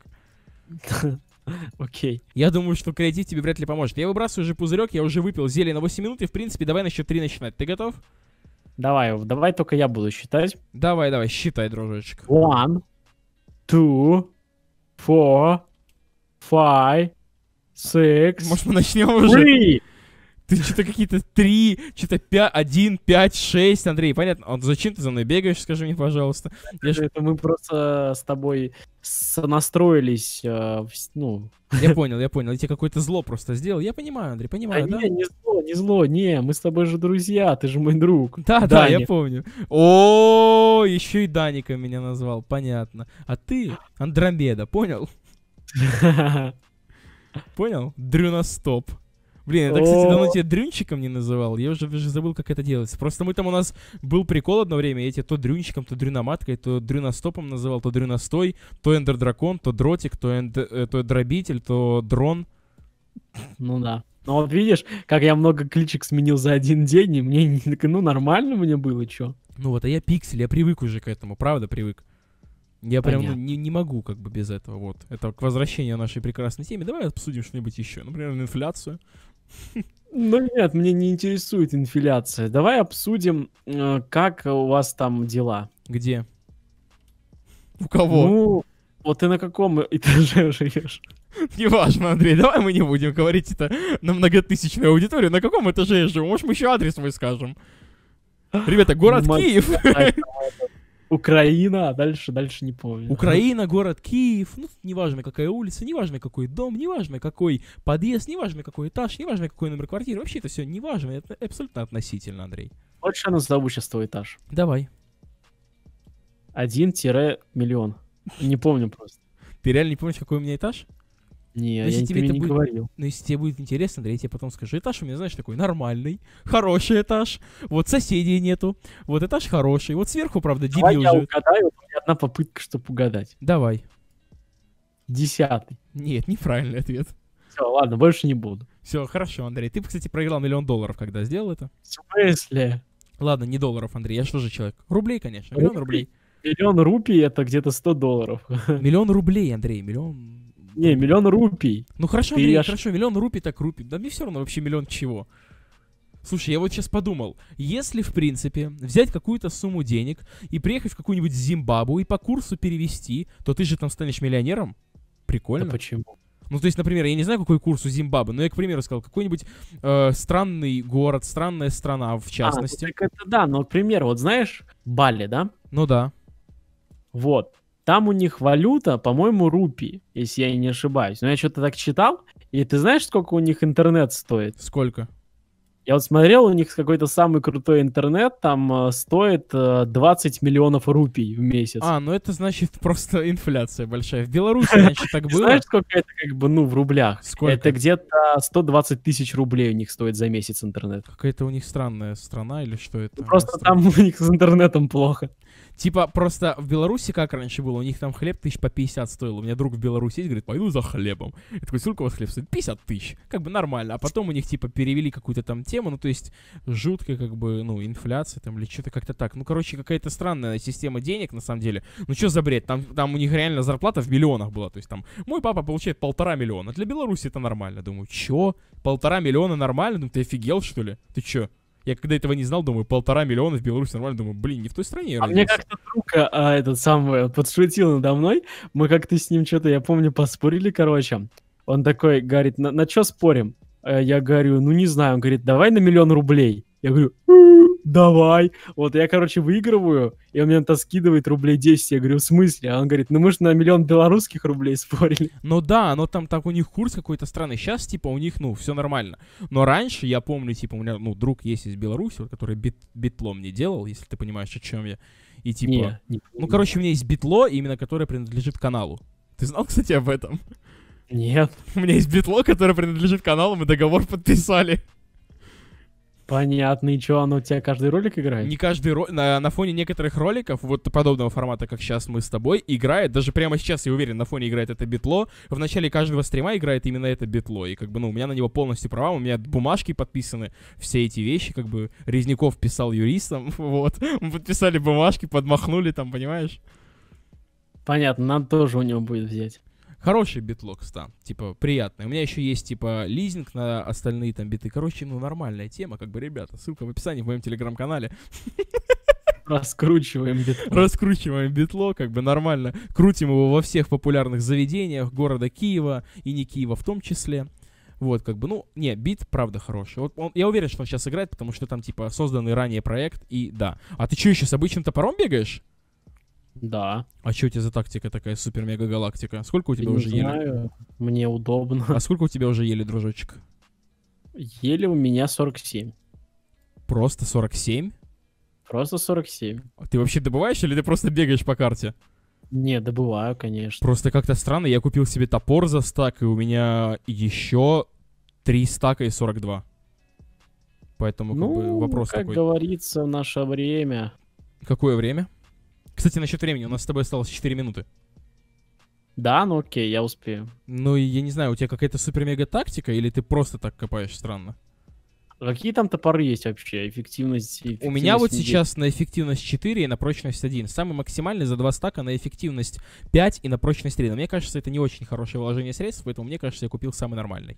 Окей. Я думаю, что креатив тебе вряд ли поможет. Я выбрасываю уже пузырек, я уже выпил зелье на восемь минут, и в принципе давай на счет три начинать. Ты готов? Давай, давай только я буду считать. Давай, давай, считай, дружочек. One, two, four, five, six, Может, мы начнем уже? three. Ты что-то какие-то три, что-то пять, один, пять, шесть, Андрей, понятно? А зачем ты за мной бегаешь, скажи мне, пожалуйста? Я, ж... Это мы просто с тобой сонастроились, э, в, ну... я понял, я понял. Я тебе какое-то зло просто сделал. Я понимаю, Андрей, Да понимаю, да? не, не зло, не зло, не, мы с тобой же друзья, ты же мой друг. Да, да, Даня. я помню. О, еще и Даника меня назвал, понятно. А ты Андромеда, понял? Понял? Дрюностоп. Блин, это, кстати, давно тебя дрюнчиком не называл. Я уже даже забыл, как это делается. Просто мы там у нас был прикол одно время. Я тебя то дрюнчиком, то дрюноматкой, то дрюностопом называл, то дрюностой, то эндердракон, то дротик, то, энд... то дробитель, то дрон. Ну да. Ну вот видишь, как я много кличек сменил за один день, и мне, ну, нормально мне было, чё? Ну вот, а я пиксель, я привык уже к этому, правда, привык. Я прям ну, Понятно. не, не могу как бы без этого, вот. Это к возвращению нашей прекрасной теме. Давай обсудим что-нибудь еще, например, инфляцию. Ну нет, мне не интересует инфляция. Давай обсудим, э, как у вас там дела. Где? У кого? Ну, вот ты на каком этаже живешь? Неважно, Андрей, давай мы не будем говорить это на многотысячную аудиторию. На каком этаже я живу? Может, мы еще адрес свой скажем? Ребята, город Мать- Киев. Украина, а дальше, дальше не помню. Украина, город Киев. Ну, неважно, какая улица, неважно, какой дом, неважно, какой подъезд, неважно, какой этаж, неважно, какой номер квартиры. Вообще это все неважно, это абсолютно относительно, Андрей. Хочешь, я назову сейчас твой этаж? Давай. Один-миллион. Не помню просто. Ты реально не помнишь, какой у меня этаж? Не, Если я тебе тебе это не будет- говорил. Ну, если тебе будет интересно, Андрей, я тебе потом скажу. Этаж у меня, знаешь, такой нормальный, хороший этаж. Вот соседей нету. Вот этаж хороший. Вот сверху, правда, Давай дебил я живет. угадаю, у меня одна попытка, чтобы угадать. Давай. Десятый. Нет, неправильный ответ. Все, ладно, больше не буду. Все, хорошо, Андрей. Ты, кстати, проиграл миллион долларов, когда сделал это. В смысле? Ладно, не долларов, Андрей. Я что же человек? Рублей, конечно. Миллион рублей. Миллион рупий это где-то сто долларов. Миллион рублей, Андрей. Миллион... Не, миллион рупий. Ну хорошо, Ты Андрей, аж- хорошо. Миллион рупий так рупий. Да мне все равно вообще миллион чего. Слушай, я вот сейчас подумал, если, в принципе, взять какую-то сумму денег и приехать в какую-нибудь Зимбабву и по курсу перевести, то ты же там станешь миллионером. Прикольно. Да почему? Ну, то есть, например, я не знаю, какой курс у Зимбабве, но я, к примеру, сказал, какой-нибудь э, странный город, странная страна, в частности. А, ну, так это да, но, к примеру, вот знаешь, Бали, да? Ну да. Вот. Там у них валюта, по-моему, рупии, если я не ошибаюсь. Но я что-то так читал, и ты знаешь, сколько у них интернет стоит? Сколько? Я вот смотрел, у них какой-то самый крутой интернет, там э, стоит э, двадцать миллионов рупий в месяц. А, ну это значит просто инфляция большая. В Беларуси раньше так Ты было. знаешь, сколько это как бы, ну, в рублях? Сколько? Это где-то сто двадцать тысяч рублей у них стоит за месяц интернет. Какая-то у них странная страна или что это? Ну, просто Странно. там у них с интернетом плохо. Типа, просто в Беларуси как раньше было, у них там хлеб тысяч по пятьдесят стоил. У меня друг в Беларуси есть, говорит, пойду за хлебом. Я такой, сколько у вас хлеб стоит? пятьдесят тысяч. Как бы нормально. А потом у них, типа, перевели какую-то там тему, ну, то есть, жуткая, как бы, ну, инфляция там или что-то как-то так. Ну, короче, какая-то странная система денег, на самом деле. Ну, что за бред? Там, там у них реально зарплата в миллионах была. То есть, там, мой папа получает полтора миллиона. Для Беларуси это нормально. Думаю, чё? Полтора миллиона нормально? Ну, ты офигел, что ли? Ты чё? Я когда этого не знал, думаю, полтора миллиона в Беларуси нормально. Думаю, блин, не в той стране я А мне родился. как-то друг а, этот самый подшутил надо мной. Мы как-то с ним что-то, я помню, поспорили, короче. Он такой говорит, на, на что спорим? А я говорю, ну не знаю. Он говорит, давай на миллион рублей. Я говорю, «М, давай. Вот я, короче, выигрываю, и он мне на скидывает рублей десять. Я говорю, в смысле? А он говорит, ну мы же на миллион белорусских рублей спорили. Ну да, но там так у них курс какой-то странный. Сейчас, типа, у них, ну, все нормально. Но раньше, я помню, типа, у меня, ну, друг есть из Беларуси, вот, который бит, битлом не делал, если ты понимаешь, о чем я. И типа, Не, не ну, короче, у меня есть битло, именно которое принадлежит каналу. Ты знал, кстати, об этом? Нет. У меня есть битло, которое принадлежит каналу, мы договор подписали. Понятно. И что, оно у тебя каждый ролик играет? Не каждый ро... на, на фоне некоторых роликов, вот подобного формата, как сейчас мы с тобой, играет, даже прямо сейчас, я уверен, на фоне играет это битло, в начале каждого стрима играет именно это битло, и как бы, ну, у меня на него полностью права, у меня бумажки подписаны, все эти вещи, как бы, Резняков писал юристам, вот, мы подписали бумажки, подмахнули там, понимаешь? Понятно, надо тоже у него будет взять. Хороший битло, кстати, типа, приятный. У меня еще есть, типа, лизинг на остальные там биты. Короче, ну, нормальная тема, как бы, ребята. Ссылка в описании в моем телеграм-канале. Раскручиваем битло. Раскручиваем битло, как бы, нормально. Крутим его во всех популярных заведениях города Киева и не Киева в том числе. Вот, как бы, ну, не, бит, правда, хороший. Вот он, я уверен, что он сейчас играет, потому что там, типа, созданный ранее проект, и да. А ты что, еще с обычным топором бегаешь? Да. А что у тебя за тактика такая, супер-мега-галактика? Сколько у тебя Не уже ели? знаю, мне удобно. А сколько у тебя уже ели, дружочек? Еле у меня сорок семь. Просто сорок семь? Просто сорок семь. Ты вообще добываешь или ты просто бегаешь по карте? Не, добываю, конечно. Просто как-то странно, я купил себе топор за стак, и у меня еще три стака и сорок два. Поэтому, как бы, Ну, вопрос как такой. говорится, в наше время. Какое время? Кстати, насчет времени, у нас с тобой осталось четыре минуты. Да, ну окей, я успею. Ну, и я не знаю, у тебя какая-то супер-мега-тактика, или ты просто так копаешь странно? Какие там топоры есть вообще? Эффективность, У меня вот эффективность не сейчас на эффективность четыре и на прочность один. Самый максимальный за два стака на эффективность пять и на прочность три. Но мне кажется, это не очень хорошее вложение средств, поэтому мне кажется, я купил самый нормальный.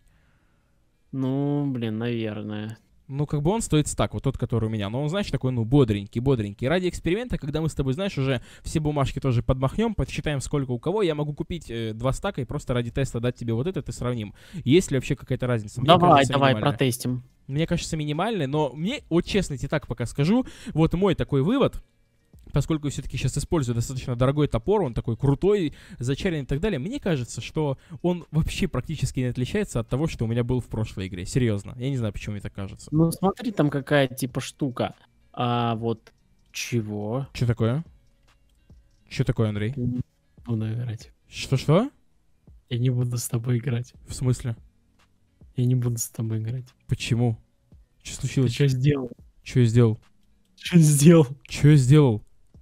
Ну, блин, наверное. Ну, как бы он стоит стак, вот тот, который у меня. Но он, знаешь, такой, ну, бодренький, бодренький. Ради эксперимента, когда мы с тобой, знаешь, уже все бумажки тоже подмахнем, подсчитаем, сколько у кого, я могу купить э, два стака и просто ради теста дать тебе вот этот и сравним. Есть ли вообще какая-то разница? Мне Давай, кажется, давай, минимальная. протестим. Мне кажется, минимальный, но мне, вот честно тебе так пока скажу, вот мой такой вывод, поскольку я все-таки сейчас использую достаточно дорогой топор, он такой крутой, зачаренный и так далее, мне кажется, что он вообще практически не отличается от того, что у меня был в прошлой игре. Серьезно. Я не знаю, почему мне так кажется. Ну, смотри, там какая типа штука. А вот чего? Что такое? Что такое, Андрей? Я не буду играть. Что-что? Я не буду с тобой играть. В смысле? Я не буду с тобой играть. Почему? Что Ты случилось? что сделал? Что я сделал? Что сделал? Что я сделал?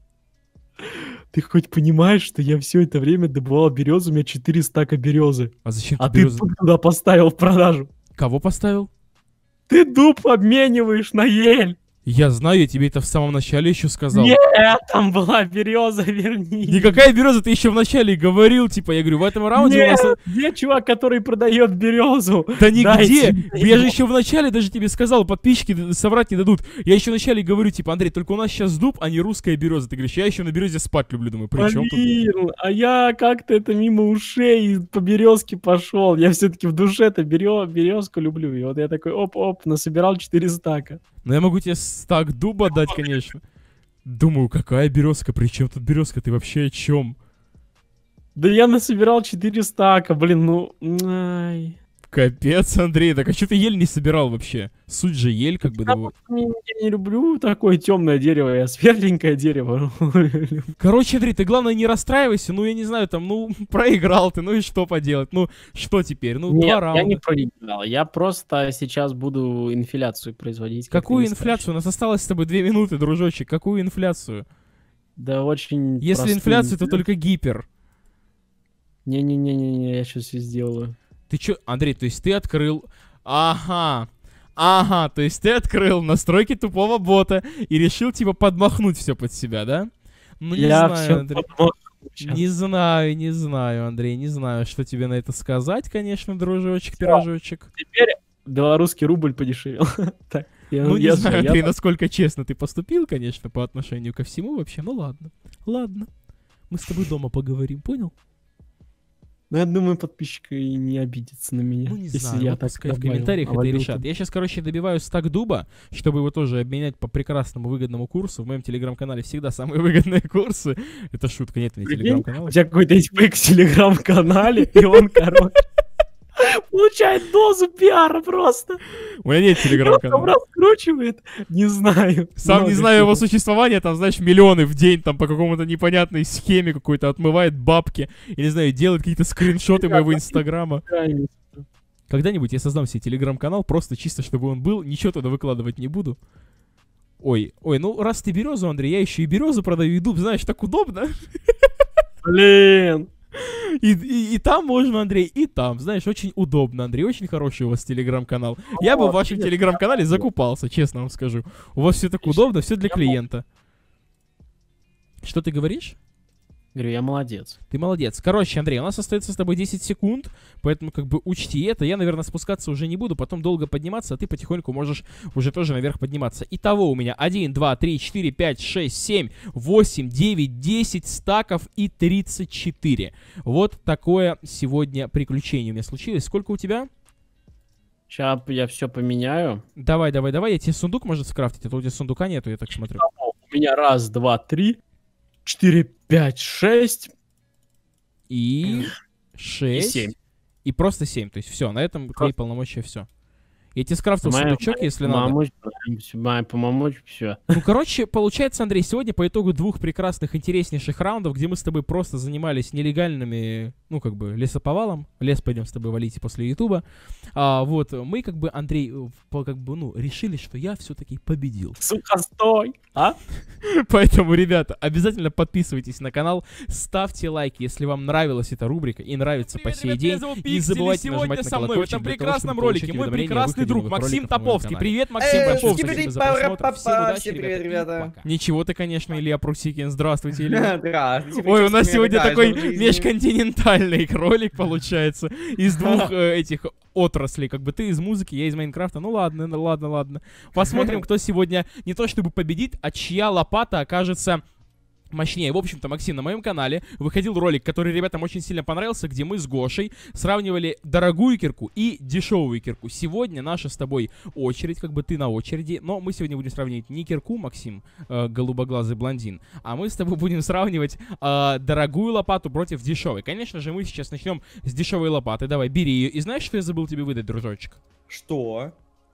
Ты хоть понимаешь, что я все это время добывал березу, у меня четыре стака березы. А зачем А ты ты березу- дуб туда поставил в продажу. Кого поставил? Ты дуб обмениваешь на ель. Я знаю, я тебе это в самом начале еще сказал. Нет, там была береза, верни. Никакая береза, ты еще в начале говорил, типа, я говорю, в этом раунде у Нет, нас... где чувак, который продает березу? Да нигде! Дайте Я его. же еще в начале даже тебе сказал, подписчики д- соврать не дадут. Я еще в начале говорю, типа, Андрей, только у нас сейчас дуб, а не русская береза. Ты говоришь, я еще на березе спать люблю. Думаю, при чем тут? Блин, а я как-то это мимо ушей по березке пошел. Я все-таки в душе-то берё- березку люблю. И вот я такой, оп-оп, насобирал четыре стака. Ну я могу тебе стак дуба дать, конечно. Думаю, какая березка? При чем тут березка? Ты вообще о чем? Да я насобирал четыре стака, блин, ну... ай. Капец, Андрей, так а что ты ель не собирал вообще? Суть же ель, как бы, Да да, вот. вот Я не люблю такое темное дерево, я светленькое дерево. Короче, Андрей, ты главное не расстраивайся, ну, я не знаю, там, ну, проиграл ты, ну и что поделать? Ну, что теперь? Ну, два Нет, я раунда. не проиграл, я просто сейчас буду инфляцию производить. как Какую ты не инфляцию? У нас осталось с тобой две минуты, дружочек. Какую инфляцию? скажешь. Да очень Если простую инфляция, то инфляцию. только гипер. Не-не-не-не, я сейчас все сделаю. Ты чё, Андрей, то есть ты открыл... Ага, ага, то есть ты открыл настройки тупого бота и решил, типа, подмахнуть все под себя, да? Ну, не я знаю, все Андрей. Не знаю, не знаю, Андрей, не знаю, что тебе на это сказать, конечно, дружочек, пирожочек. Теперь белорусский рубль подешевел. Так, я- Ну, не я знаю, всё, я Андрей, так- насколько честно ты поступил, конечно, по отношению ко всему вообще. Ну, ладно, ладно. Мы с тобой дома поговорим, понял? Ну, я думаю, подписчики и не обидятся на меня. Ну, не если знаю, я вот так пускай в добавил комментариях это и валюту. решат. Я сейчас, короче, добиваю стак дуба, чтобы его тоже обменять по прекрасному выгодному курсу. В моем телеграм-канале всегда самые выгодные курсы. Это шутка, нет, не Прикинь, телеграм-канал. У тебя какой-то есть фейк в телеграм-канале, и он, короче, получает дозу пиара просто. У меня нет Там телеграм-канала. раскручивает. Не знаю. Сам не Много знаю его всего. существования, там, знаешь, миллионы в день, там, по какому-то непонятной схеме какой-то отмывает бабки, я не знаю, делает какие-то скриншоты моего инстаграма. Крайне. Когда-нибудь я создам себе телеграм-канал, просто чисто, чтобы он был, ничего туда выкладывать не буду. Ой, ой, ну раз ты березу, Андрей, я еще и березу продаю, и дуб, знаешь, так удобно. Блин. И, и, и там можно, Андрей, и там, знаешь, очень удобно, Андрей, очень хороший у вас телеграм-канал. Я бы в вашем нет, телеграм-канале закупался, честно вам скажу. У вас все так удобно, все для клиента. Что ты говоришь? Говорю, я молодец. Ты молодец. Короче, Андрей, у нас остается с тобой десять секунд, поэтому как бы учти это. Я, наверное, спускаться уже не буду, потом долго подниматься, а ты потихоньку можешь уже тоже наверх подниматься. Итого у меня один, два, три, четыре, пять, шесть, семь, восемь, девять, десять стаков и тридцать четыре. Вот такое сегодня приключение у меня случилось. Сколько у тебя? Сейчас я все поменяю. Давай, давай, давай, я тебе сундук, может, скрафтить, а то у тебя сундука нету, я так смотрю. У меня раз, два, три, четыре, пять, шесть И и шесть. семь. И просто семь. То есть все, на этом твои полномочия все. Я тебе скрафтил сундучок, если надо. По-моему, все. Ну, короче, получается, Андрей, сегодня по итогу двух прекрасных, интереснейших раундов, где мы с тобой просто занимались нелегальными, ну, как бы, лесоповалом. Лес пойдем с тобой валить после Ютуба. А, вот, мы, как бы, Андрей, как бы, ну, решили, что я все-таки победил. Сухостой, а? Поэтому, ребята, обязательно подписывайтесь на канал, ставьте лайки, если вам нравилась эта рубрика и нравится по сей день. Не забывайте нажимать на колокольчик. В этом прекрасном ролике мой прекрасный друг Максим Топовский. Привет, Максим Топовский. Спасибо за просмотр. Всем удачи, привет, ребята. Ничего ты, конечно, Илья Прусикин. Здравствуйте, Илья. Ой, у нас сегодня такой межконтинентальный ролик получается. Из двух этих отраслей. Как бы ты из музыки, я из Майнкрафта. Ну ладно, ну ладно, ладно. Посмотрим, кто сегодня не то чтобы победит, а чья лопата окажется мощнее. В общем-то, Максим, на моем канале выходил ролик, который ребятам очень сильно понравился, где мы с Гошей сравнивали дорогую кирку и дешевую кирку. Сегодня наша с тобой очередь, как бы ты на очереди, но мы сегодня будем сравнивать не кирку, Максим, э, голубоглазый блондин, а мы с тобой будем сравнивать э, дорогую лопату против дешевой. Конечно же, мы сейчас начнем с дешевой лопаты. Давай, бери ее. И знаешь, что я забыл тебе выдать, дружочек? Что?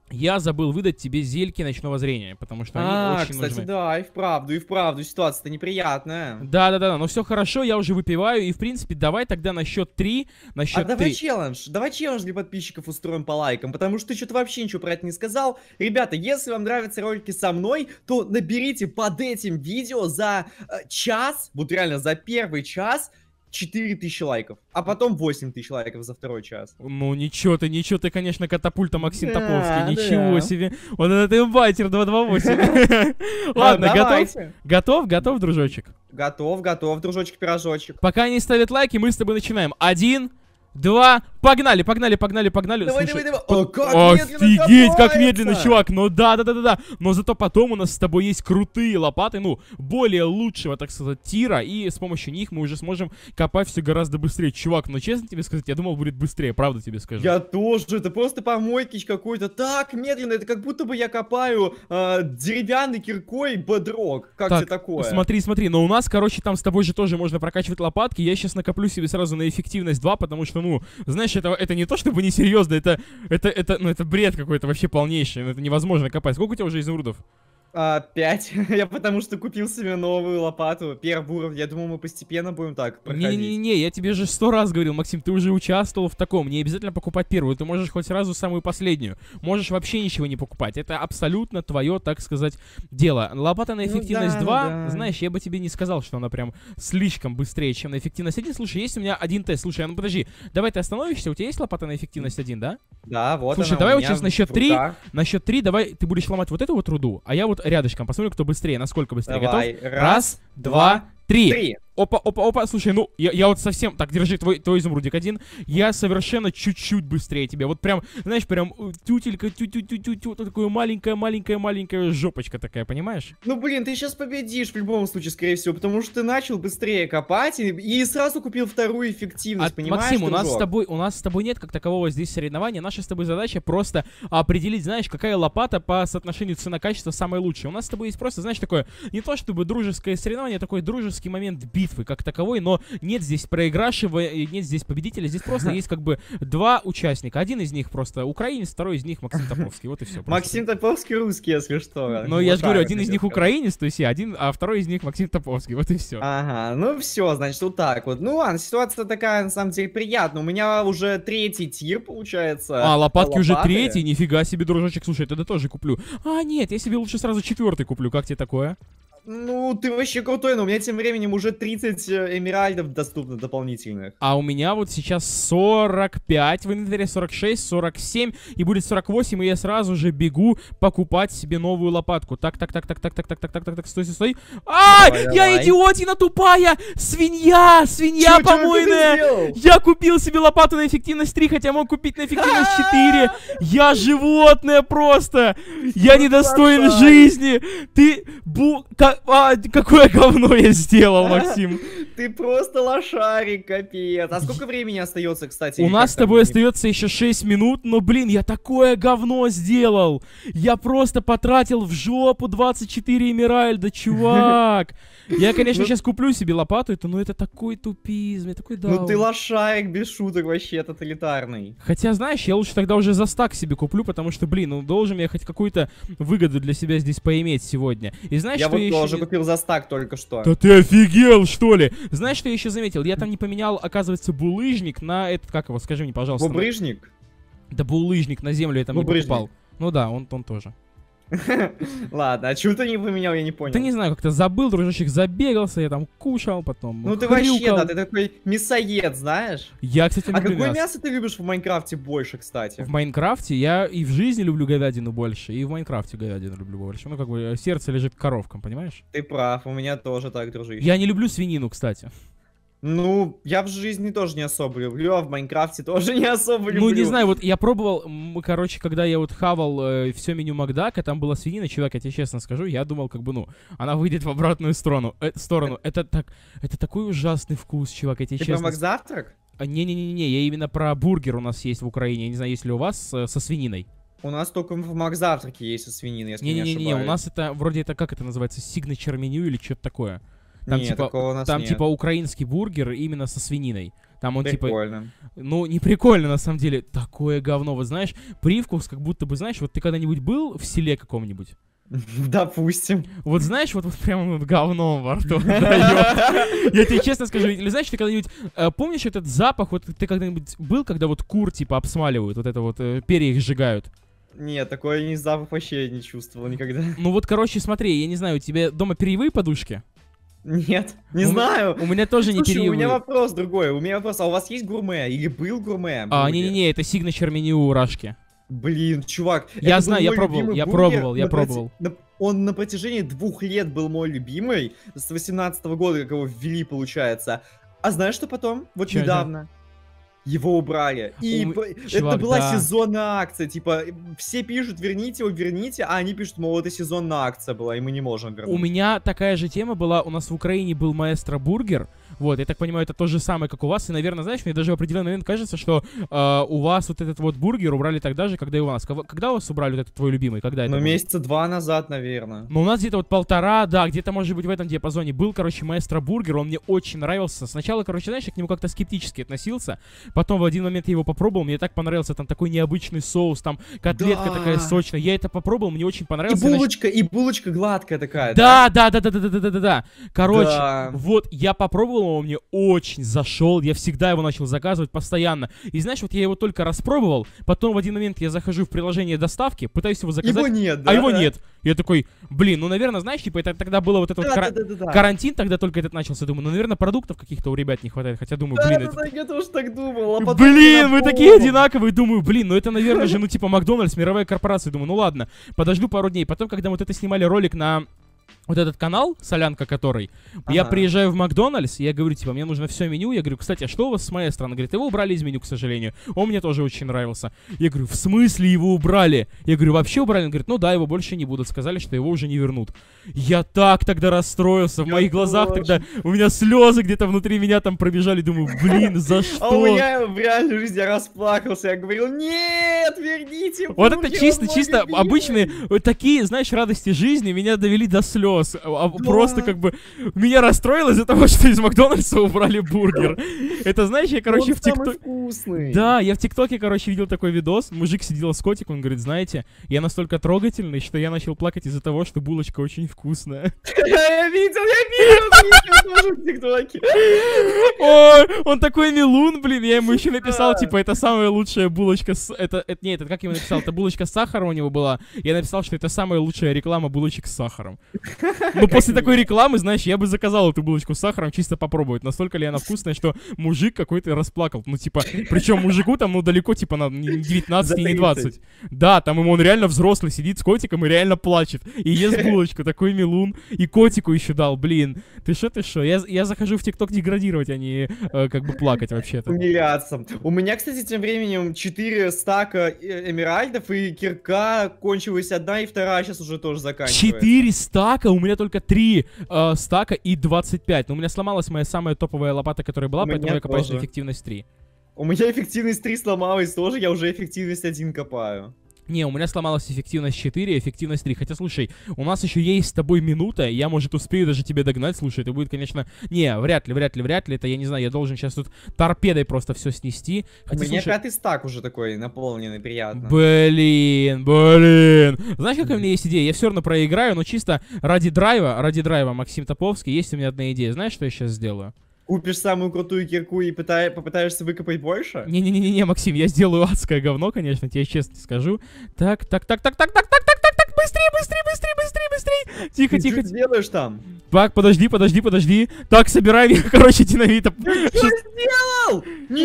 Я забыл выдать тебе зельки ночного зрения, потому что они а, очень кстати, нужны. да, и вправду, и вправду, ситуация-то неприятная. Да-да-да, но все хорошо, я уже выпиваю, и, в принципе, давай тогда на счет три, на счет А давай три. челлендж, давай челлендж для подписчиков устроим по лайкам, потому что ты что-то вообще ничего про это не сказал. Ребята, если вам нравятся ролики со мной, то наберите под этим видео за э, час, вот реально за первый час, четыре тысячи лайков, а потом восемь тысяч лайков за второй час. Ну ничего ты, ничего ты, конечно, катапульта Максим да, Топовский, ничего да. себе. Вот это ты батер два два восемь. Ладно, готов? Готов? Готов, дружочек? Готов, готов, дружочек-пирожочек. Пока они ставят лайки, мы с тобой начинаем. Один, два, погнали, погнали, погнали, погнали. Давай, Слушай, давай, давай. О, как офигеть, медленно как медленно, копается. чувак. Ну да, да, да, да, да. Но зато потом у нас с тобой есть крутые лопаты, ну, более лучшего, так сказать, тира. И с помощью них мы уже сможем копать все гораздо быстрее. Чувак, ну честно тебе сказать, я думал, будет быстрее, правда тебе скажу. Я тоже, это просто помойкич какой-то. Так медленно, это как будто бы я копаю э, деревянной киркой бодрок. Как Так, тебе такое? смотри, смотри, но у нас, короче, там с тобой же тоже можно прокачивать лопатки. Я сейчас накоплю себе сразу на эффективность два, потому что, ну, знаешь, это, это не то чтобы несерьезно, это, это, это, ну, это бред какой-то вообще полнейший, ну, это невозможно копать. Сколько у тебя уже изумрудов? А, пять. Я потому что купил себе новую лопату, первый уровень. Я думал, мы постепенно будем так проходить. Не-не-не, я тебе же сто раз говорил, Максим, ты уже участвовал в таком. Не обязательно покупать первую, ты можешь хоть сразу самую последнюю. Можешь вообще ничего не покупать. Это абсолютно твое, так сказать, дело. Лопата на эффективность ну, да, два, да. знаешь, я бы тебе не сказал, что она прям слишком быстрее, чем на эффективность один. Слушай, есть у меня один тест. Слушай, а ну подожди, давай ты остановишься, у тебя есть лопата на эффективность один, да? Да, вот Слушай, она давай у вот меня сейчас на счет в три, руках. на счет три давай ты будешь ломать вот эту вот руду, а я вот рядышком посмотрю, кто быстрее, насколько быстрее. Давай. Готов? Раз, два, три. Три. Опа, опа, опа, слушай, ну, я, я вот совсем... Так, держи твой, твой изумрудик один. Я совершенно чуть-чуть быстрее тебя. Вот прям, знаешь, прям тютелька, тю-тю-тю-тю-тю, такая маленькая-маленькая-маленькая жопочка такая, понимаешь? Ну, блин, ты сейчас победишь в любом случае, скорее всего, потому что ты начал быстрее копать и, и сразу купил вторую эффективность, А, понимаешь, Максим, у нас, с дружок? тобой, у нас с тобой нет как такового здесь соревнования. Наша с тобой задача просто определить, знаешь, какая лопата по соотношению цена-качество самая лучшая. У нас с тобой есть просто, знаешь, такое, не то чтобы дружеское соревнование, а такой дружеский момент битвы как таковой, но нет здесь проигравшего, нет здесь победителя, здесь просто есть как бы два участника. Один из них просто украинец, второй из них Максим Топовский, вот и все. Максим Топовский русский, если что. Ну, Вот я же говорю, так один вот из них хотел сказать. украинец, то есть я один, а второй из них Максим Топовский, вот и все. Ага, ну все, значит, вот так вот. Ну ладно, ситуация такая, на самом деле, приятная. У меня уже третий тир, получается. А, лопатки уже лопаты. третий, нифига себе, дружочек, слушай, тогда тоже куплю. А, нет, я себе лучше сразу четвертый куплю, как тебе такое? Ну, ты вообще крутой, но у меня тем временем уже тридцать э, эмеральдов доступно дополнительных. А у меня вот сейчас сорок пять в инвентаре, сорок шесть, сорок семь, и будет сорок восемь, и я сразу же бегу покупать себе новую лопатку. Так, так, так, так, так, так, так, так, так, так, так, стой, стой, стой. А, Давай, я давай. идиотина тупая! Свинья, свинья Чё, чё ты помойная! сделал? Я купил себе лопату на эффективность три, хотя мог купить на эффективность четыре. Я животное просто! Я недостоин Пацан. жизни! Ты бу... ка- А, а, какое говно я сделал, Максим? Ты просто лошарик, капец. А сколько времени остается, кстати? У или нас как с там тобой будет? остается еще шесть минут, но, блин, я такое говно сделал. Я просто потратил в жопу двадцать четыре эмеральда, чувак. Я, конечно, Ну- сейчас куплю себе лопату, это, но это такой тупизм, я такой даун. Ну ты лошарик без шуток вообще тоталитарный. Хотя, знаешь, я лучше тогда уже за стак себе куплю, потому что, блин, ну должен я хоть какую-то выгоду для себя здесь поиметь сегодня. И знаешь, Я что вот я тоже еще... купил за стак только что. Да ты офигел, что ли? Знаешь, что я еще заметил? Я там не поменял, оказывается, булыжник на этот, как его, скажи мне, пожалуйста. на- Бубрыжник? Да булыжник на землю я там не Бубрыжник. покупал. Ну да, он, он тоже. Ладно, а чего ты не поменял, я не понял. Да не знаю, как-то забыл, дружочек, забегался, я там кушал, потом Ну ты вообще, хрюкал. да, ты такой мясоед, знаешь? Я, кстати, А люблю какое мясо. мясо ты любишь в Майнкрафте больше, кстати? В Майнкрафте я и в жизни люблю говядину больше, и в Майнкрафте говядину люблю больше. Ну, как бы, э, сердце лежит к коровкам, понимаешь? Ты прав, у меня тоже так, дружище. Я не люблю свинину, кстати. Ну, я в жизни тоже не особо люблю, а в Майнкрафте тоже не особо люблю. Ну, не знаю, вот я пробовал, м, короче, когда я вот хавал э, все меню Макдака, там была свинина, чувак, я тебе честно скажу, я думал, как бы, ну, она выйдет в обратную сторону. Э, сторону. Это так, это такой ужасный вкус, чувак, я тебе Ты про честно... Макзавтрак? А, Не-не-не-не, я именно про бургер у нас есть в Украине, я не знаю, есть ли у вас э, со свининой. У нас только в Макзавтраке есть со свининой, если не Не-не-не, ошибаюсь. у нас это, вроде это, как это называется, signature меню или что-то такое. Там, Нет, типа, такого у нас там нет. типа украинский бургер именно со свининой. Там он типа, Прикольно. ну не прикольно на самом деле, такое говно. Вот знаешь, привкус как будто бы, знаешь, вот ты когда-нибудь был в селе каком-нибудь? Допустим. Вот знаешь, вот, вот прям вот говном во рту отдает. Я тебе честно скажу, или знаешь, ты когда-нибудь э, помнишь этот запах, вот ты когда-нибудь был, когда вот кур типа обсмаливают, вот это вот, э, перья их сжигают? Нет, такой ни запах вообще не чувствовал никогда. Ну вот, короче, смотри, я не знаю, у тебя дома перьевые подушки? Нет, не У м- знаю. У меня тоже не Слушай, у меня перьевые. вопрос другой. У меня вопрос, а у вас есть гурме? Или был гурме? А, бургер? не-не-не, это signature меню у Рашки. Блин, чувак. Я это был знаю, я мой пробовал, любимый я бургер пробовал, я на проти- пробовал. на- Он на протяжении двух лет был мой любимый. С восемнадцатого года, как его ввели, получается. А знаешь, что потом? Вот Чё, чё? недавно. Его убрали. И У- по- это чувак, была да. сезонная акция. Типа, все пишут, верните его, верните, а они пишут, мол, это сезонная акция была, и мы не можем вернуть. У меня такая же тема была, у нас в Украине был маэстро бургер, вот, я так понимаю, это то же самое, как у вас, и, наверное, знаешь, мне даже в определенный момент кажется, что э, у вас вот этот вот бургер убрали тогда же, когда и у нас. Кого- Когда у вас убрали вот этот твой любимый, когда это Ну, было? месяца два назад, наверное. Ну, у нас где-то вот полтора, да, где-то, может быть, в этом диапазоне был, короче, маэстро бургер, он мне очень нравился. Сначала, короче, знаешь, я к нему как-то скептически относился, потом в один момент я его попробовал, мне так понравился, там такой необычный соус, там котлетка Да. такая сочная, я это попробовал, мне очень И понравился. я нач- булочка, и булочка гладкая такая, Да, да, да, да, да, да, да, да, да. Короче, Да. вот я попробовал его, мне очень зашел, я всегда его начал заказывать постоянно. И знаешь, вот я его только распробовал, потом в один момент я захожу в приложение доставки, пытаюсь его заказать, Его нет, да? а его да? нет. Я такой, блин, ну, наверное, знаешь, типа, это тогда было вот это вот Да, кара- да, да, да, да. карантин, тогда только этот начался, думаю, ну, наверное, продуктов каких-то у ребят не хватает, хотя думаю, Да, блин, да, это... да, я тоже так думал, а потом Блин, мне мы такие напомнил. одинаковые, думаю, блин, ну это, наверное же, ну типа Макдональдс, мировая корпорация, думаю, ну ладно, подожду пару дней. Потом, когда вот это снимали ролик на вот этот канал, солянка который, я Ага. приезжаю в Макдональдс, и я говорю, типа, мне нужно все меню, я говорю, кстати, а что у вас с маэстро? Она говорит, его убрали из меню, к сожалению, он мне тоже очень нравился. Я говорю, в смысле его убрали? Я говорю, вообще убрали? Он говорит, ну да, его больше не будут, сказали, что его уже не вернут. Я так тогда расстроился, в Я моих глазах тоже. тогда, у меня слезы где-то внутри меня там пробежали, думаю, блин, за что? А у меня в реальной жизни я расплакался, я говорил, нет, верните Вот бургер, это чисто, он мой чисто любимый». обычные, вот такие, знаешь, радости жизни меня довели до слез. А, а Да. Просто как бы меня расстроило из-за того, что из Макдональдса убрали бургер. Это, знаешь, я, короче, Он в самый ТикТоке... вкусный. Да, я в ТикТоке, короче, видел такой видос. Мужик сидел с котиком, он говорит, знаете, я настолько трогательный, что я начал плакать из-за того, что булочка очень вкусная. Я видел, я видел, я тоже в ТикТоке. Ой, он такой милун, блин. Я ему еще написал, Да. типа, это самая лучшая булочка с... Это, это, нет, это как я ему написал? Это булочка с сахаром у него была. Я написал, что это самая лучшая реклама булочек с сахаром. Ну, после такой рекламы, знаешь, я бы заказал эту булочку с сахаром чисто попробовать. Настолько ли она вкусная, что мужик какой-то расплакал. Ну, типа, причем мужику там, ну, далеко, типа, на не девятнадцать и не двадцать. Да, там ему он реально взрослый сидит с котиком и реально плачет. И ест булочку, такой милун. И котику еще дал, блин. Ты шо, ты шо? Я, я захожу в ТикТок деградировать, а не э, как бы плакать вообще-то. Умиляться. У меня, кстати, тем временем четыре стака э, эмеральдов, и кирка кончилась одна, и вторая сейчас уже тоже заканчивается. Четыре стака у меня только три э, стака и двадцать пять. Но у меня сломалась моя самая топовая лопата, которая была, У поэтому меня я копаю на тоже. эффективность три. У меня эффективность три сломалась тоже, я уже эффективность один копаю. Не, у меня сломалась эффективность четыре, эффективность три. Хотя, слушай, у нас еще есть с тобой минута, я, может, успею даже тебе догнать. Слушай, это будет, конечно... Не, вряд ли, вряд ли, вряд ли. Это, я не знаю, я должен сейчас тут торпедой просто все снести. Хотя, У меня слушай... пятый стак уже такой наполненный, приятно. Блин, блин. Знаешь, какая у меня есть идея? Я все равно проиграю, но чисто ради драйва, ради драйва, Максим Топовский, есть у меня одна идея. Знаешь, что я сейчас сделаю? Купишь самую крутую кирку и пытай- попытаешься выкопать больше? Не-не-не-не, Максим, я сделаю адское говно, конечно, тебе честно скажу. Так, так, так, так, так, так, так, так, так, так, быстрее, быстрее, быстрее, быстрее, быстрее. Тихо, Ты тихо. что делаешь там? Так, подожди, подожди, подожди. Так, собираем, короче, динамита. Что сделал? Не-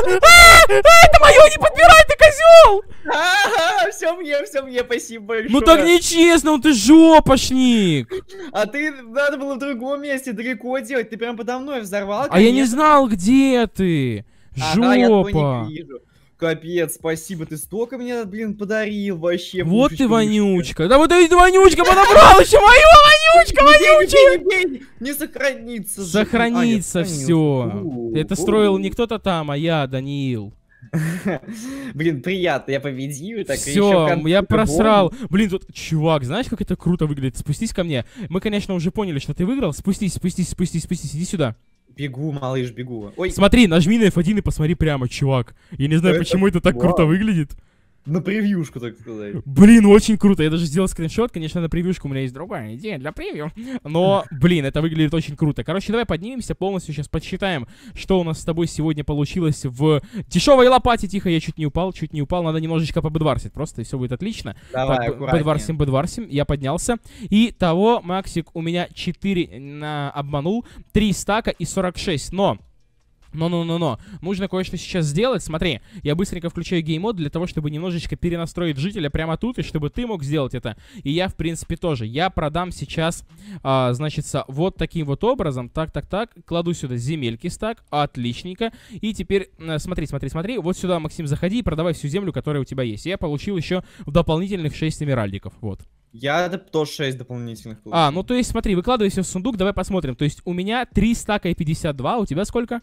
Это мое, не подбирай, ты козел! Ага, все мне, все мне, спасибо большое. Ну так нечестно, ну ты жопошник. А ты, надо было в другом месте далеко делать, ты прям подо мной взорвал. А я не конечно. знал, где ты. Ага, я твой Жопа. не вижу. Капец, спасибо, ты столько мне, блин, подарил вообще. Вот ты пушечка, вонючка. Да вот ты вонючка подобрал еще мою вонючка, вонючка. Не, не, не, не, не сохранится. же. Сохранится А, нет, все. сохранился. Это Фу. строил не кто-то там, а я, Даниил. Блин, приятно, я победил. Так, Все, еще я просрал. Блин, тут, чувак, знаешь, как это круто выглядит? Спустись ко мне. Мы, конечно, уже поняли, что ты выиграл. Спустись, спустись, спустись, спустись, иди сюда. Бегу, малыш, бегу. Ой, Смотри, нажми на эф один и посмотри прямо, чувак. Я не знаю, Это- почему это так Вау. круто выглядит. на превьюшку, так сказать. Блин, очень круто. Я даже сделал скриншот. Конечно, на превьюшку у меня есть другая идея для превью. Но, блин, это выглядит очень круто. Короче, давай поднимемся полностью. Сейчас подсчитаем, что у нас с тобой сегодня получилось в дешевой лопате. Тихо, я чуть не упал, чуть не упал. Надо немножечко победварсить. Просто и все будет отлично. Давай, Так, аккуратнее. бедварсим, бедварсим. Я поднялся. И того, Максик, у меня четыре на... обманул. три стака и сорок шесть. Но... Но-но-но-но, нужно кое-что сейчас сделать. Смотри, я быстренько включаю геймод для того, чтобы немножечко перенастроить жителя прямо тут, и чтобы ты мог сделать это. И я, в принципе, тоже. Я продам сейчас, а, значит, вот таким вот образом. Так-так-так, кладу сюда земельки стак, отличненько. И теперь, а, смотри, смотри, смотри, вот сюда, Максим, заходи и продавай всю землю, которая у тебя есть. Я получил еще дополнительных шесть эмеральдиков, вот. Я доп- тоже шесть дополнительных получил. А, ну то есть, смотри, выкладывай все в сундук, давай посмотрим. То есть у меня три стака и пятьдесят два, у тебя сколько?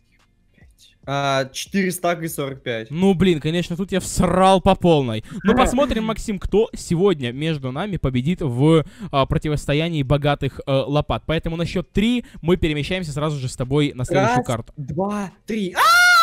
А, четыре стака и сорок пять. Ну, блин, конечно, тут я всрал по полной. Ну, посмотрим, Максим, кто сегодня между нами победит в а, противостоянии богатых а, лопат. Поэтому на счет три мы перемещаемся сразу же с тобой на следующую Раз, карту. два, три.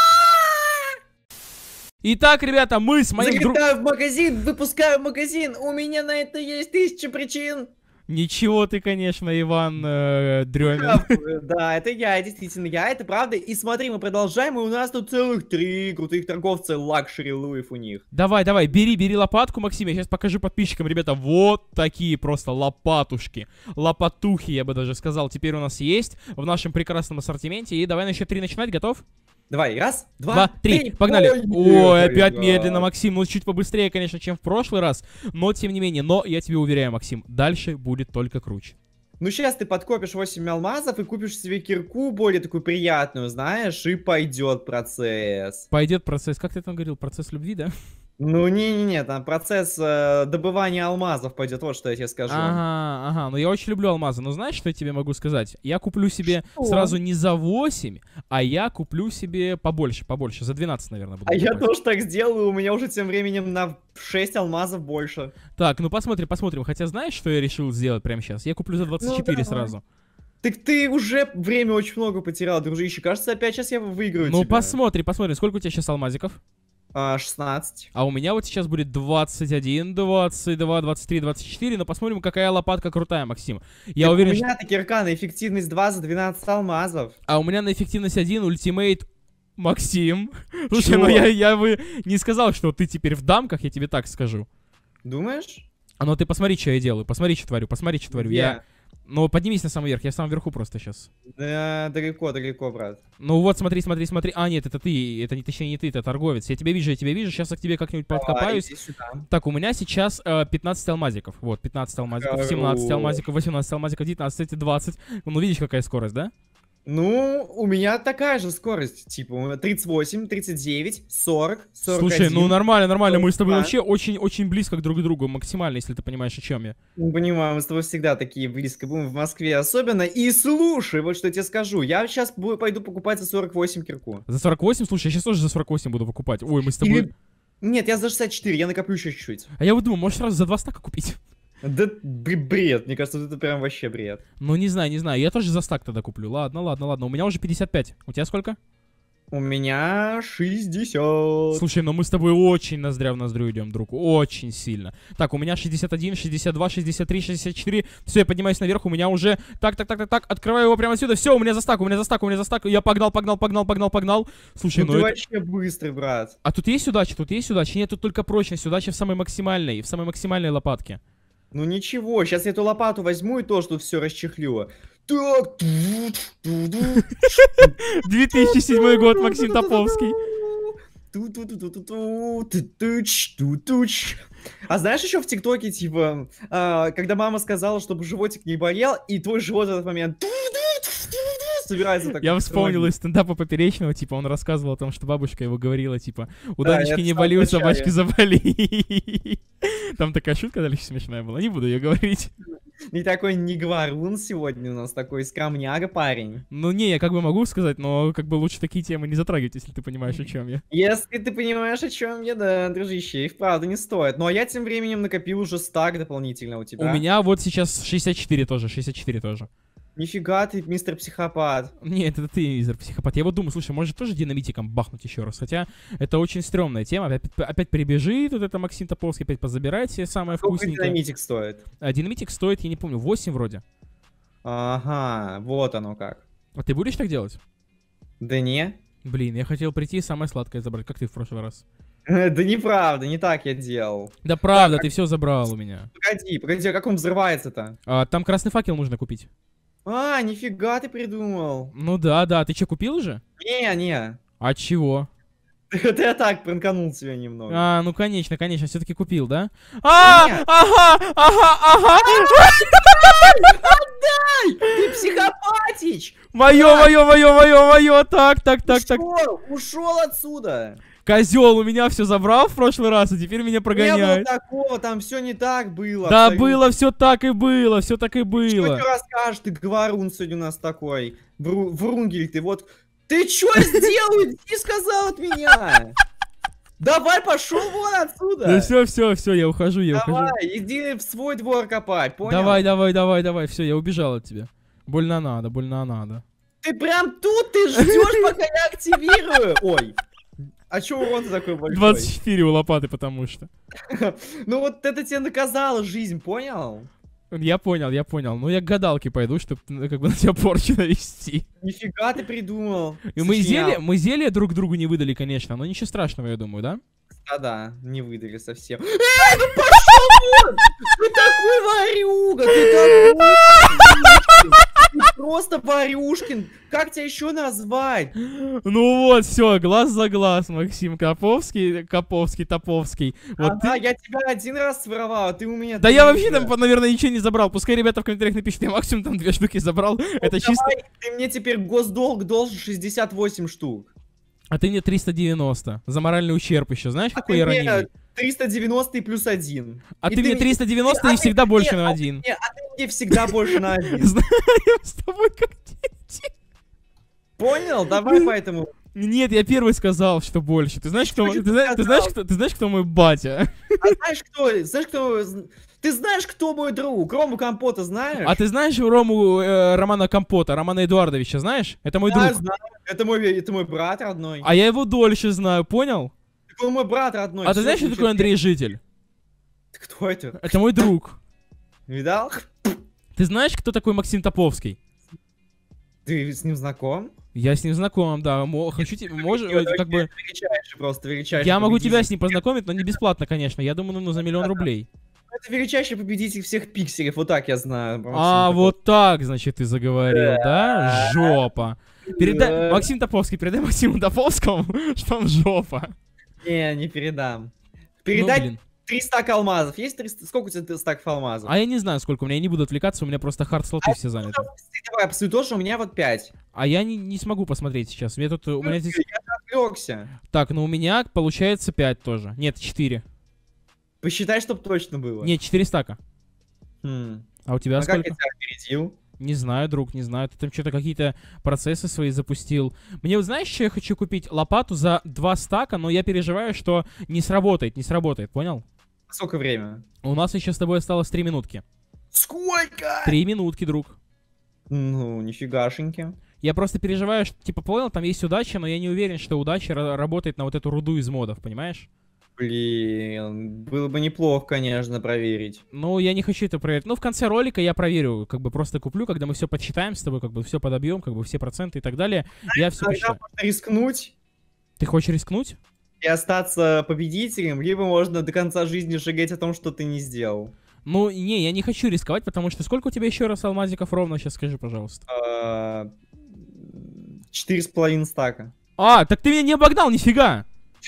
Итак, ребята, мы с моим другом... Залетаю в магазин, выпускаю магазин. У меня на это есть тысяча причин. Ничего ты, конечно, Иван э, Дрёмин. Да, это я, действительно я, это правда. И смотри, мы продолжаем, и у нас тут целых три крутых торговца лакшери луев у них. Давай, давай, бери, бери лопатку, Максим. Я сейчас покажу подписчикам, ребята, вот такие просто лопатушки. Лопатухи, я бы даже сказал, теперь у нас есть в нашем прекрасном ассортименте. И давай на счет три начинать, готов? Давай, раз, два, Два, три, три. погнали. Ой, Ой, опять да. медленно, Максим. Ну, чуть побыстрее, конечно, чем в прошлый раз. Но, тем не менее, но я тебе уверяю, Максим, дальше будет только круче. Ну, сейчас ты подкопишь восемь алмазов и купишь себе кирку более такую приятную, знаешь, и пойдет процесс. Пойдет процесс, как ты там говорил, процесс любви, да? Ну, не-не-не, там процесс э, добывания алмазов пойдет, вот что я тебе скажу. Ага, ага, ну я очень люблю алмазы. Но знаешь, что я тебе могу сказать? Я куплю себе Что? сразу не за восемь, а я куплю себе побольше, побольше. За двенадцать, наверное, буду А я покупать. тоже так сделаю, у меня уже тем временем на шесть алмазов больше. Так, ну посмотрим, посмотрим. Хотя знаешь, что я решил сделать прямо сейчас? Я куплю за двадцать четыре Ну, давай. сразу. Так ты уже время очень много потерял, дружище. Кажется, опять сейчас я выиграю Ну тебя. посмотри, посмотри, сколько у тебя сейчас алмазиков? А, шестнадцать. А у меня вот сейчас будет двадцать один, двадцать два, двадцать три, двадцать четыре. Но посмотрим, какая лопатка крутая, Максим. Я Так уверен, у что... меня таки кирка на эффективность два за двенадцать алмазов. А у меня на эффективность один ультимейт Максим. Слушай, Чё? ну я, я бы не сказал, что ты теперь в дамках, я тебе так скажу. Думаешь? А ну ты посмотри, что я делаю, посмотри, что творю, посмотри, что творю. Я... Ну, поднимись на самый верх, я в самом верху просто сейчас. Да, далеко, далеко, брат. Ну вот, смотри, смотри, смотри. А, нет, это ты, это не, точнее не ты, это торговец. Я тебя вижу, я тебя вижу, сейчас я к тебе как-нибудь Давай, подкопаюсь. иди сюда. Так, у меня сейчас э, пятнадцать алмазиков. Вот, пятнадцать алмазиков, семнадцать Хорош. алмазиков, восемнадцать алмазиков, девятнадцать, двадцать. Ну, видишь, какая скорость, да? Ну, у меня такая же скорость, типа тридцать восемь, тридцать девять, сорок, сорок один. Слушай, ну нормально, нормально, мы с тобой Да. вообще очень-очень близко друг к другу, максимально, если ты понимаешь, о чем я. Ну, понимаю, мы с тобой всегда такие близко будем в Москве особенно. И слушай, вот что я тебе скажу, я сейчас пойду покупать за сорок восемь кирку. За сорок восемь, слушай, я сейчас тоже за сорок восемь буду покупать. Ой, мы с тобой... Или- Нет, я за шестьдесят четыре, я накоплю еще чуть-чуть. А я вот думаю, может сразу за два стака купить? Да бр- бред, мне кажется, это прям вообще бред. Ну, не знаю, не знаю, я тоже за стак тогда куплю. Ладно, ладно, ладно, у меня уже пятьдесят пять. У тебя сколько? У меня шестьдесят. Слушай, ну мы с тобой очень ноздря в ноздрю идем, друг, очень сильно. Так, у меня шестьдесят один, шестьдесят два, шестьдесят три, шестьдесят четыре. Все, я поднимаюсь наверх, у меня уже... Так, так, так, так, так, открываю его прямо отсюда. Все, у меня за стак, у меня за стак, у меня за стак. Я погнал, погнал, погнал, погнал, погнал. Слушай, Ну ну, ты это... вообще быстрый, брат. А тут есть удача, тут есть удача. Нет, тут только прочность. Удача в самой максимальной, в самой максимальной лопатке. Ну ничего, сейчас я эту лопату возьму и тоже тут все расчехлю. Так. две тысячи седьмой год, Максим Топовский. А знаешь еще в ТикТоке, типа, а, когда мама сказала, чтобы животик не болел, и твой живот в этот момент собирается так. Я вспомнил из стендапа Поперечного, типа, он рассказывал о том, что бабушка его говорила, типа, у Да, Данечки это не в боли, у самом собачки заболи. Там такая шутка дальше смешная была, не буду ее говорить. Не такой не говорун сегодня у нас, такой скромняга парень. Ну не, я как бы могу сказать, но как бы лучше такие темы не затрагивать, если ты понимаешь, о чем я. Если ты понимаешь, о чем я, да, дружище, и вправду не стоит. Ну а я тем временем накопил уже стак дополнительно у тебя. У меня вот сейчас шестьдесят четыре тоже, шестьдесят четыре тоже. Нифига ты, мистер психопат. Нет, это ты, Изер, психопат. Я вот думаю, слушай, может тоже динамитиком бахнуть еще раз. Хотя это очень стрёмная тема. Опять, опять прибежит вот это Максим Топовский, опять позабирает себе самое Сколько вкусненькое. динамитик стоит? А динамитик стоит, я не помню, восемь вроде. Ага, вот оно как. А ты будешь так делать? Да не. Блин, я хотел прийти и самое сладкое забрать, как ты в прошлый раз. Да неправда, не так я делал. Да правда, ты все забрал у меня. Погоди, погоди, а как он взрывается-то? А, там красный факел нужно купить. А, нифига ты придумал. Ну да, да, ты что, купил уже? Не, не. А чего? Это я так пранканул тебя немного. А, ну конечно, конечно, все-таки купил, да? А, Нет. ага, ага, ага. Ты психопатич! Мое, мое, мое, мое, мое. Так, так, так, так. Ушел, ушел отсюда. Козел у меня все забрал в прошлый раз, и теперь меня Не было прогоняет. такого, там все не так было. Да абсолютно. было, все так и было, все так и Что было. ты расскажешь? Ты говорун сегодня у нас такой. Вру- Врунгель ты, вот. Ты что сделал? Иди, сказал от меня. Давай, пошел вон отсюда. Ну все, все, все, я ухожу, я ухожу. Давай, иди в свой двор копать, понял? Давай, давай, давай, давай, все, я убежал от тебя. Больно надо, больно надо. Ты прям тут, ты ждешь, пока я активирую. Ой. А чё урон-то такой большой? двадцать четыре у лопаты, потому что. Ну вот это тебе наказала жизнь, понял? Я понял, я понял. Ну я к гадалке пойду, чтобы как бы на тебя порчу навести. Нифига ты придумал. И мы Сочинял. зелье, мы зелье друг другу не выдали, конечно, но ничего страшного, я думаю, да? Да-да, не выдали совсем. Эй, ну пошел вон! Ты такой варюга, ты такой... Ты просто варюшкин. Как тебя еще назвать? Ну вот, все, глаз за глаз, Максим Коповский, Коповский, Топовский. Вот Ага, ты... я тебя один раз своровал, а ты у меня... Да я три вообще раза. там, наверное, ничего не забрал. Пускай ребята в комментариях напишут, я максимум там две штуки забрал. Это чисто... Давай, ты мне теперь госдолг должен шестьдесят восемь штук. А ты мне триста девяносто. За моральный ущерб еще. Знаешь, А какой ты я мне ранимый? триста девяносто и плюс один. А И ты мне триста девяносто а и ты- всегда больше нет, на а один. Не, а ты мне всегда больше на один. Знаем с тобой как дети. Понял? Давай поэтому. Нет, я первый сказал, что больше. Ты знаешь, кто, Почему ты, ты зна- ты сказал? знаешь, кто, ты знаешь, кто мой батя? А знаешь кто? Знаешь кто? Ты знаешь, кто мой друг? Рому Компота знаешь? А ты знаешь Рому э, Романа Компота, Романа Эдуардовича, знаешь? Это мой Да, друг. знаю. Это мой, это мой брат родной. А я его дольше знаю, понял? Так он мой брат родной. А ты Всё, знаешь, что получается, такое Андрей Житель? Ты кто это? Это мой друг. Видал? Ты знаешь, кто такой Максим Топовский? Ты с ним знаком? Я с ним знаком, да. Мо- Хочу тебе, можешь, э, как бы... Величайший просто, величайший Я могу тебя победитель. с ним познакомить, но не бесплатно, конечно. Я думаю, ну, за миллион рублей. Это величайший победитель всех пикселей, вот так я знаю. про А, Максима вот так, значит, ты заговорил, да? Жопа. Передай, Да. Максим Топовский, передай Максиму Топовскому, что он жопа. Такого. Не, не передам. Ну, Передать блин. три стака алмазов. Есть триста? Сколько у тебя стаков алмазов? А я не знаю, сколько у меня, я не буду отвлекаться, у меня просто хард-слоты все заняты. Давай, посмотри тоже, у меня вот пять. А я не, не смогу посмотреть сейчас. Мне тут, у меня здесь... Я отвлекся. Так, ну у меня получается пять тоже. Нет, четыре. Посчитай, чтоб точно было. Нет, четыре стака. Хм. А у тебя А сколько? как я тебя опередил? Не знаю, друг, не знаю. Ты там что-то какие-то процессы свои запустил. Мне, вот знаешь, что я хочу купить? Лопату за два стака, но я переживаю, что не сработает, не сработает, понял? Сколько время? У нас еще с тобой осталось три минутки. Сколько? Три минутки, друг. Ну, нифигашеньки. Я просто переживаю, что, типа, понял, там есть удача, но я не уверен, что удача ра- работает на вот эту руду из модов, понимаешь? Блин, было бы неплохо, конечно, проверить. Ну, я не хочу это проверить. Ну, в конце ролика я проверю, как бы просто куплю, когда мы все подсчитаем с тобой, как бы все подобьем, как бы все проценты и так далее. Я все Тогда посчитаю. можно рискнуть Ты хочешь рискнуть? и остаться победителем, либо можно до конца жизни жалеть о том, что ты не сделал. Ну, не, я не хочу рисковать, потому что сколько у тебя еще раз алмазиков ровно, сейчас скажи, пожалуйста. А, Четыре с половиной стака. А, так ты меня не обогнал, нифига!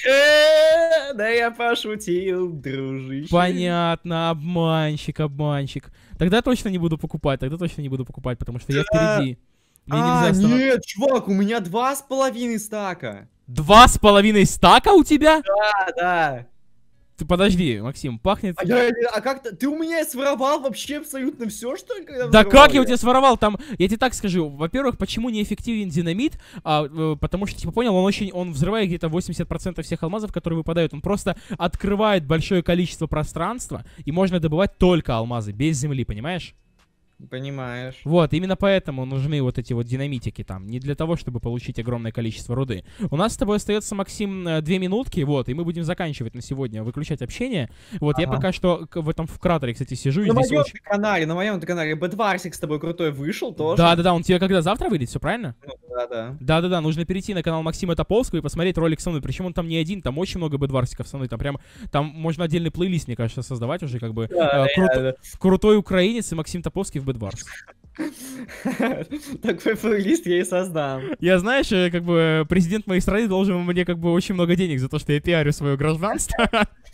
Э, Да я пошутил, дружище. Понятно, обманщик, обманщик. Тогда точно не буду покупать, тогда точно не буду покупать, потому что я Да. впереди. Мне А, нельзя останов- нет, чувак, у меня два с половиной стака. Два с половиной стака у тебя? Да, да. Ты подожди, Максим, пахнет... А, я, а как ты, ты у меня своровал вообще абсолютно все, что ли? Когда Да взорвал как я у ее? тебя своровал? Там, я тебе так скажу, во-первых, почему неэффективен динамит? А, э, потому что, типа, понял, он очень, он взрывает где-то восемьдесят процентов всех алмазов, которые выпадают. Он просто открывает большое количество пространства, и можно добывать только алмазы, без земли, понимаешь? Понимаешь. Вот, именно поэтому нужны вот эти вот динамитики там. Не для того, чтобы получить огромное количество руды. У нас с тобой остается, Максим, э, две минутки, вот, и мы будем заканчивать на сегодня, выключать общение. Вот, я Ага. пока что к- в этом в кратере, кстати, сижу, и На здесь моем очень... канале, на моем канале Бэдварсик с тобой крутой вышел тоже. Да-да-да, он тебе когда завтра выйдет, все правильно? Ну, да, да. Да-да-да, нужно перейти на канал Максима Топовского и посмотреть ролик со мной. Причем он там не один, там очень много бэдварсиков со мной. Там прям, там можно отдельный плейлист, мне кажется, создавать уже, как бы. Да, э, крут- реально. Крутой украинец и Максим Топовский в бэдварс. Такой плейлист я и создам. Я, знаешь, э, как бы президент моей страны должен мне как бы очень много денег за то, что я пиарю свое гражданство.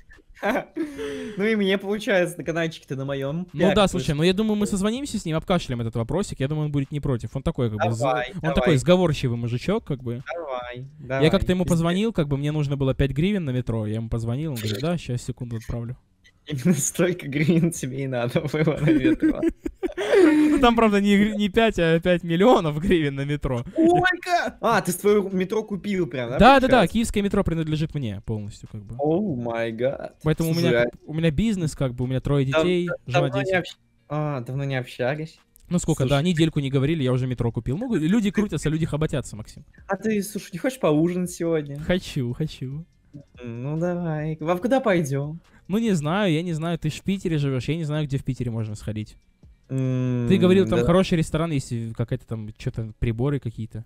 Ну и мне получается на каналчике-то на моем. Ну да, слушай, ну я думаю, мы созвонимся с ним, обкашляем этот вопросик. Я думаю, он будет не против. Он такой, как бы, за- Давай, он давай. такой сговорчивый мужичок, как бы. Давай, Я давай. как-то ему позвонил, как бы мне нужно было пять гривен на метро. Я ему позвонил, он говорит, да, сейчас, секунду отправлю. Именно столько гривен тебе и надо было на метро. Ну, там, правда, не, гри- не пять, а пять миллионов гривен на метро. Сколько? А, ты свое метро купил прям, да? Да, да, да, получается? киевское метро принадлежит мне полностью, как бы. Оу май гад. Поэтому у Слушай, меня, а как- у меня бизнес, как бы, у меня трое дав- детей, дав- жена давно не дети. общ- А, давно не общались. Ну сколько, Слушай. да, недельку не говорили, я уже метро купил. Ну, люди крутятся, люди хоботятся, Максим. А ты, слушай, не хочешь поужинать сегодня? Хочу, хочу. Ну давай. А куда пойдем? Ну, не знаю, я не знаю, ты ж в Питере живешь, я не знаю, где в Питере можно сходить. М, Ты говорил, там да. хороший ресторан есть, и какая-то там, что-то, приборы какие-то.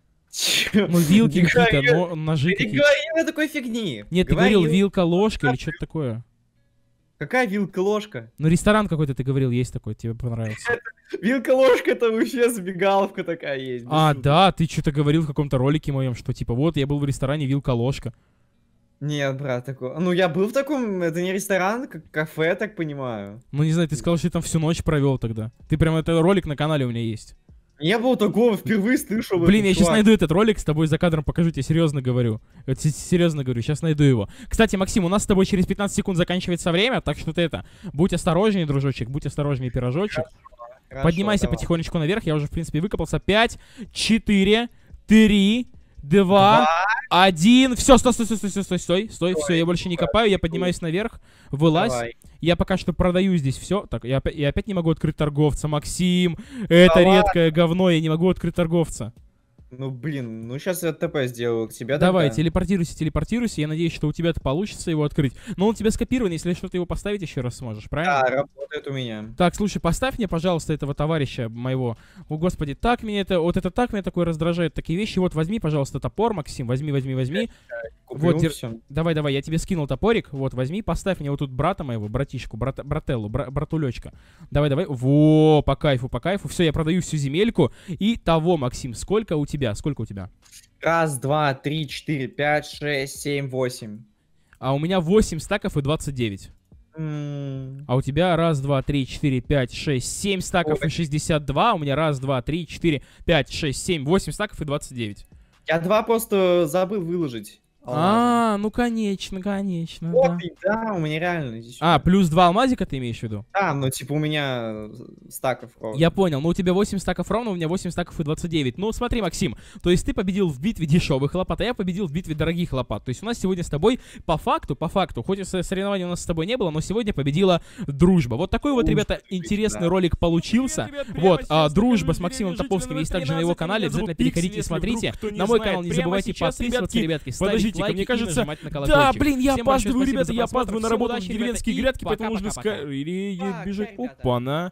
Чё? Ну, вилки Не какие-то, говори- но- ножи Не какие-то. говори о такой фигни. Нет, ты говорил Говорил. вилка, ложка или что-то такое. Какая вилка-ложка? Ну, ресторан какой-то ты говорил, есть такой, тебе понравился. Вилка-ложка это вообще забегаловка такая есть. без А, шуток. да, ты что-то говорил в каком-то ролике моем, что типа вот я был в ресторане вилка-ложка. Нет, брат, такого. Ну, я был в таком, это не ресторан, как кафе, так понимаю. Ну не знаю, ты сказал, что ты там всю ночь провел тогда. Ты прям это ролик на канале у меня есть. Не было такого, впервые слышу об Блин, этом, я сейчас чувак. найду этот ролик, с тобой за кадром покажу, тебе серьезно говорю. Вот се- серьезно говорю, сейчас найду его. Кстати, Максим, у нас с тобой через пятнадцать секунд заканчивается время, так что ты это, будь осторожнее, дружочек, будь осторожнее, пирожочек. Хорошо, Поднимайся давай. потихонечку наверх, я уже, в принципе, выкопался. пять, четыре, три, два, один. Все, стой, стой, стой, стой, стой, стой, стой, стой, все, я больше не копаю, я поднимаюсь наверх, вылазь. Давай. Я пока что продаю здесь все. Так, я, опя- я опять не могу открыть торговца, Максим. Это Да редкое говно, я не могу открыть торговца. Ну, блин, ну сейчас я ТП сделаю к тебе. Давай, тогда. телепортируйся, телепортируйся. Я надеюсь, что у тебя это получится его открыть. Но он у тебя скопирован, если что, ты его поставить еще раз сможешь, правильно? Да, работает у меня. Так, слушай, поставь мне, пожалуйста, этого товарища моего. О, господи, так меня это, вот это так меня такое раздражает, такие вещи. Вот возьми, пожалуйста, топор, Максим, возьми, возьми, возьми. Куплю, Вот, дер- всё. Давай, давай, я тебе скинул топорик. Вот, возьми, поставь мне вот тут брата моего, братишку, брата, брателлу, бра- братулечка. Давай, давай. Во, по кайфу, по кайфу. Все, я продаю всю земельку. И того, Максим, сколько у тебя? Сколько у тебя? Раз, два, три, четыре, пять, шесть, семь, восемь. А у меня восемь стаков и двадцать девять. М. А у тебя раз, два, три, четыре, пять, шесть, семь стаков Ой. и шестьдесят два. У меня раз, два, три, четыре, пять, шесть, семь, восемь стаков и двадцать девять. Я два просто забыл выложить. А, ну конечно, конечно, Вот, да. и да, у меня реально здесь. А, плюс два алмазика ты имеешь в виду? Да, ну типа у меня стаков ровно. Я понял, ну у тебя восемь стаков ровно, у меня восемь стаков и двадцать девять. Ну смотри, Максим, то есть ты победил в битве дешевых лопат, а я победил в битве дорогих лопат. То есть у нас сегодня с тобой, по факту, по факту, хоть и со- соревнований у нас с тобой не было, но сегодня победила дружба. Вот такой вот, Дружба, ребята, интересный да. ролик получился. Привет, ребят, Вот, прямо а, сейчас дружба нахожусь с в Максимом деревне Топовским жителя есть также на номер его тринадцать, канале. меня зовут Обязательно переходите и Пиксель, если смотрите. вдруг кто не На мой знает. канал не Прямо забывайте сейчас, подписываться, ребятки, ребятки, ставить подождите-ка, лайки мне и кажется- нажимать на Да, колокольчик. блин, я Всем большое опаздываю, спасибо ребята, за я просмотр. опаздываю на Всем работу в удачи, деревенский ребята, и грядки, поэтому нужно пока-пока-пока. ска... Или Пока, бежать. ребята. Опа-на.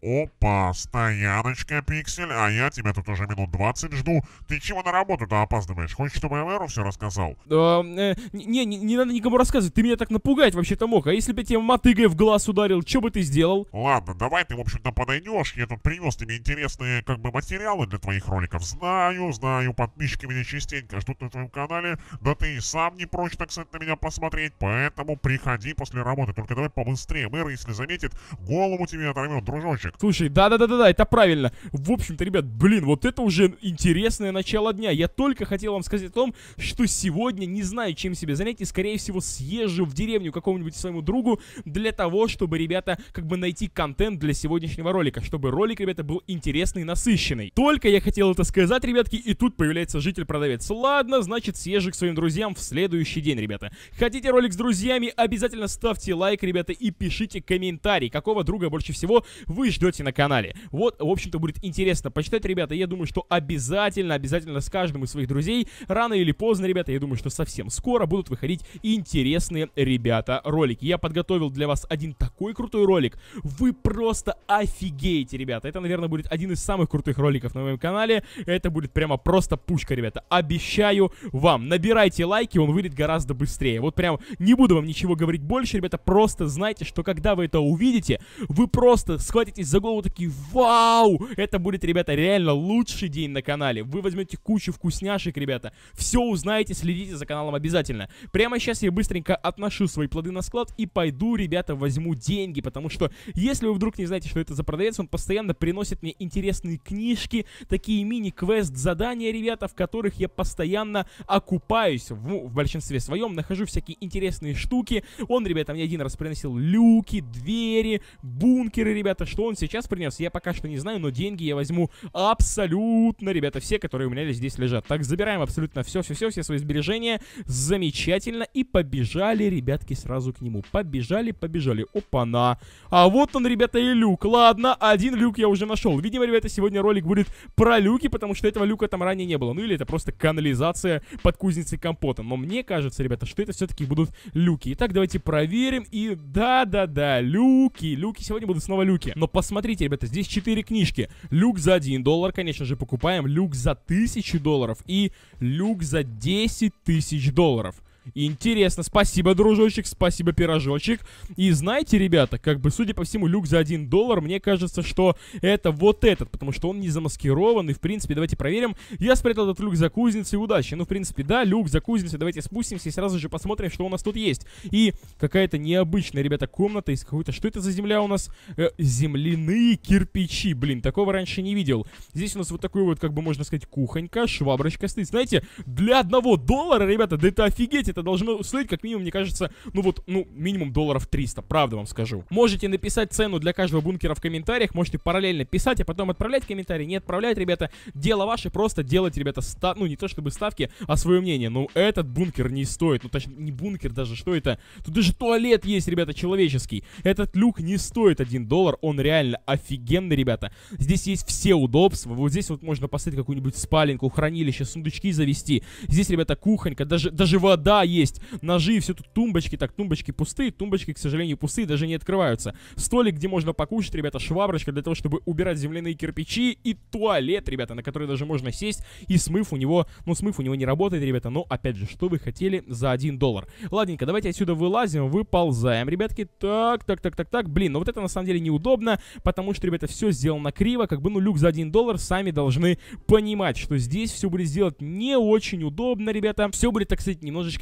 Опа, стояночка, Пиксель, а я тебя тут уже минут двадцать жду. Ты чего на работу-то опаздываешь? Хочешь, чтобы я мэру все рассказал? А, э, Не, не, не надо никому рассказывать, ты меня так напугать вообще-то мог. А если бы я тебе мотыгой в глаз ударил, что бы ты сделал? Ладно, давай ты, в общем-то, подойдешь. Я тут принес тебе интересные, как бы, материалы для твоих роликов. Знаю, знаю, подписчики меня частенько ждут на твоем канале. Да ты и сам не прочь, так сказать, на меня посмотреть. Поэтому приходи после работы. Только давай побыстрее. Мэр, если заметит, голову тебе оторвет, дружочек. Слушай, да-да-да-да, это правильно. В общем-то, ребят, блин, вот это уже интересное начало дня. Я только хотел вам сказать о том, что сегодня не знаю, чем себе занять, и, скорее всего, съезжу в деревню к какому-нибудь своему другу для того, чтобы, ребята, как бы найти контент для сегодняшнего ролика, чтобы ролик, ребята, был интересный и насыщенный. Только я хотел это сказать, ребятки, и тут появляется житель-продавец. Ладно, значит, съезжу к своим друзьям в следующий день, ребята. Хотите ролик с друзьями? Обязательно ставьте лайк, ребята, и пишите комментарий, какого друга больше всего вы ждете на канале. Вот, в общем-то, будет интересно почитать, ребята. Я думаю, что обязательно, обязательно с каждым из своих друзей, рано или поздно, ребята, я думаю, что совсем скоро будут выходить интересные, ребята, ролики. Я подготовил для вас один такой крутой ролик. Вы просто офигеете, ребята. Это, наверное, будет один из самых крутых роликов на моем канале. Это будет прямо просто пушка, ребята. Обещаю вам. Набирайте лайки, он выйдет гораздо быстрее. Вот прям не буду вам ничего говорить больше, ребята. Просто знайте, что когда вы это увидите, вы просто схватитесь за голову такие: вау! Это будет, ребята, реально лучший день на канале. Вы возьмете кучу вкусняшек, ребята. Все узнаете, следите за каналом обязательно. Прямо сейчас я быстренько отношу свои плоды на склад и пойду, ребята, возьму деньги. Потому что, если вы вдруг не знаете, что это за продавец, он постоянно приносит мне интересные книжки, такие мини-квест-задания, ребята, в которых я постоянно окупаюсь. В, в большинстве своем нахожу всякие интересные штуки. Он, ребята, мне один раз приносил люки, двери, бункеры, ребята. Что он сейчас принес, я пока что не знаю, но деньги я возьму абсолютно, ребята, все, которые у меня здесь лежат. Так, забираем абсолютно все-все-все, все свои сбережения. Замечательно. И побежали, ребятки, сразу к нему. Побежали, побежали. Опа-на. А вот он, ребята, и люк. Ладно, один люк я уже нашел. Видимо, ребята, сегодня ролик будет про люки, потому что этого люка там ранее не было. Ну или это просто канализация под кузницей компота. Но мне кажется, ребята, что это все-таки будут люки. Итак, давайте проверим. И да-да-да, люки. Люки, сегодня будут снова люки. Но посмотрите, ребята, здесь четыре книжки. Люк за один доллар, конечно же, покупаем. Люк за тысячу долларов. И люк за десять тысяч долларов. Интересно, спасибо, дружочек, спасибо, пирожочек. И знаете, ребята, как бы, судя по всему, люк за один доллар, мне кажется, что это вот этот, потому что он не замаскирован. И, в принципе, давайте проверим. Я спрятал этот люк за кузницей, удачи. Ну, в принципе, да, люк за кузницей. Давайте спустимся и сразу же посмотрим, что у нас тут есть. И какая-то необычная, ребята, комната из какой-то... Что это за земля у нас? Э, земляные кирпичи. Блин, такого раньше не видел. Здесь у нас вот такой вот, как бы, можно сказать, кухонька, шваброчка стоит. Знаете, для одного доллара, ребята, да это офигеть. Это должно стоить, как минимум, мне кажется, ну вот, ну, минимум долларов триста, правда вам скажу. Можете написать цену для каждого бункера в комментариях, можете параллельно писать, а потом отправлять комментарии, не отправлять, ребята. Дело ваше, просто делать, ребята, ста... ну, не то чтобы ставки, а свое мнение. Ну, этот бункер не стоит, ну, точнее, не бункер даже, что это? Тут даже туалет есть, ребята, человеческий. Этот люк не стоит один доллар, он реально офигенный, ребята. Здесь есть все удобства, вот здесь вот можно поставить какую-нибудь спаленку, хранилище, сундучки завести. Здесь, ребята, кухонька, даже, даже вода есть, ножи, все тут тумбочки, так, тумбочки пустые, тумбочки, к сожалению, пустые, даже не открываются. Столик, где можно покушать, ребята, шваброчка для того, чтобы убирать земляные кирпичи, и туалет, ребята, на который даже можно сесть, и смыв у него, ну, смыв у него не работает, ребята, но, опять же, что вы хотели за один доллар? Ладненько, давайте отсюда вылазим, выползаем, ребятки, так, так, так, так, так, блин, ну вот это на самом деле неудобно, потому что, ребята, все сделано криво, как бы, ну, люк за один доллар, сами должны понимать, что здесь все будет сделать не очень удобно, ребята, все будет, так сказать, немножечко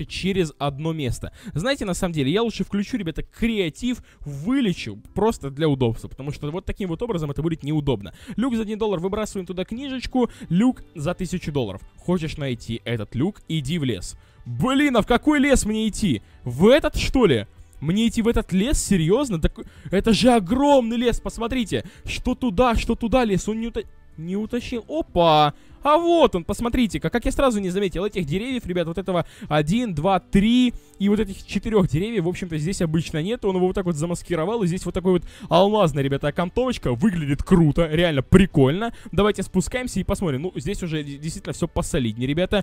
через одно место. Знаете, на самом деле, я лучше включу, ребята, креатив, вылечу, просто для удобства, потому что вот таким вот образом это будет неудобно. Люк за один доллар, выбрасываем туда книжечку, люк за тысячу долларов. Хочешь найти этот люк, иди в лес. Блин, а в какой лес мне идти? В этот, что ли? Мне идти в этот лес? Серьезно? Так, это же огромный лес, посмотрите. Что туда, что туда лес, он не, уто... не уточнил. Опа! А вот он, посмотрите-ка, как я сразу не заметил этих деревьев, ребят, вот этого один, два, три и вот этих четырех деревьев, в общем-то, здесь обычно нет, он его вот так вот замаскировал, и здесь вот такой вот алмазный, ребята, окантовочка, выглядит круто, реально прикольно. Давайте спускаемся и посмотрим, ну, здесь уже действительно все посолиднее, ребята.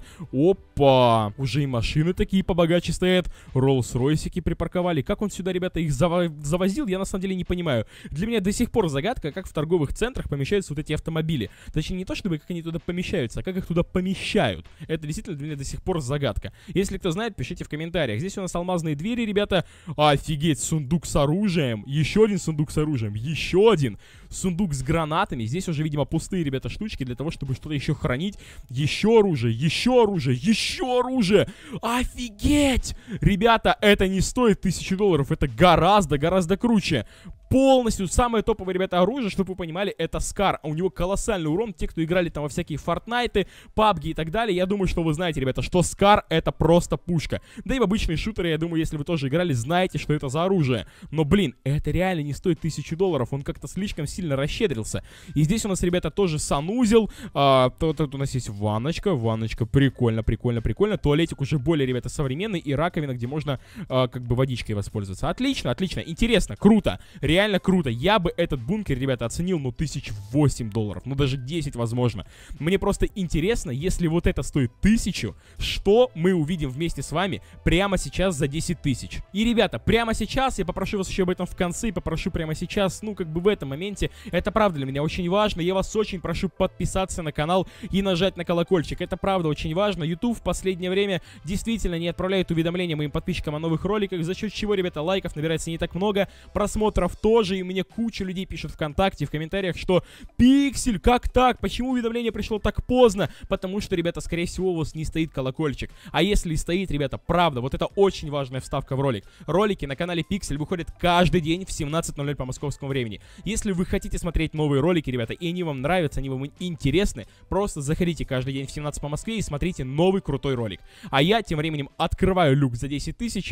Опа, уже и машины такие побогаче стоят, Роллс-Ройсики припарковали, как он сюда, ребята, их заво завозил, я на самом деле не понимаю. Для меня до сих пор загадка, как в торговых центрах помещаются вот эти автомобили, точнее, не то чтобы как они туда помещаются, а как их туда помещают. Это действительно для меня до сих пор загадка. Если кто знает, пишите в комментариях. Здесь у нас алмазные двери, ребята. Офигеть, сундук с оружием. Еще один сундук с оружием. Еще один. Сундук с гранатами. Здесь уже, видимо, пустые, ребята, штучки для того, чтобы что-то еще хранить. Еще оружие, еще оружие, еще оружие. Офигеть! Ребята, это не стоит тысячи долларов. Это гораздо, гораздо круче. Полностью самое топовое, ребята, оружие, чтобы вы понимали, это Скар. У него колоссальный урон. Те, кто играли там во всякие Фортнайты, пабги и так далее, я думаю, что вы знаете, ребята, что Скар это просто пушка. Да и в обычные шутеры, я думаю, если вы тоже играли, знаете, что это за оружие. Но, блин, это реально не стоит тысячи долларов. Он как-то слишком сильно расщедрился. И здесь у нас, ребята, тоже санузел. А, тут, тут у нас есть ванночка. Ванночка, прикольно, прикольно, прикольно. Туалетик уже более, ребята, современный. И раковина, где можно а, как бы водичкой воспользоваться. Отлично, отлично, интересно, круто. Реально круто. Я бы этот бункер, ребята, оценил, ну, тысяч восемь долларов. Ну, даже десять, возможно. Мне просто интересно, если вот это стоит тысячу, что мы увидим вместе с вами прямо сейчас за десять тысяч. И, ребята, прямо сейчас, я попрошу вас еще об этом в конце, попрошу прямо сейчас, ну, как бы в этом моменте, это правда для меня очень важно. Я вас очень прошу подписаться на канал и нажать на колокольчик. Это правда очень важно. YouTube в последнее время действительно не отправляет уведомления моим подписчикам о новых роликах, за счет чего, ребята, лайков набирается не так много, просмотров тоже, и мне куча людей пишут ВКонтакте, в комментариях, что Пиксель, как так? Почему уведомление пришло так поздно? Потому что, ребята, скорее всего, у вас не стоит колокольчик. А если и стоит, ребята, правда, вот это очень важная вставка в ролик. Ролики на канале Пиксель выходят каждый день в семнадцать ноль ноль по московскому времени. Если вы хотите смотреть новые ролики, ребята, и они вам нравятся, они вам интересны, просто заходите каждый день в семнадцать по Москве и смотрите новый крутой ролик. А я тем временем открываю люк за десять тысяч.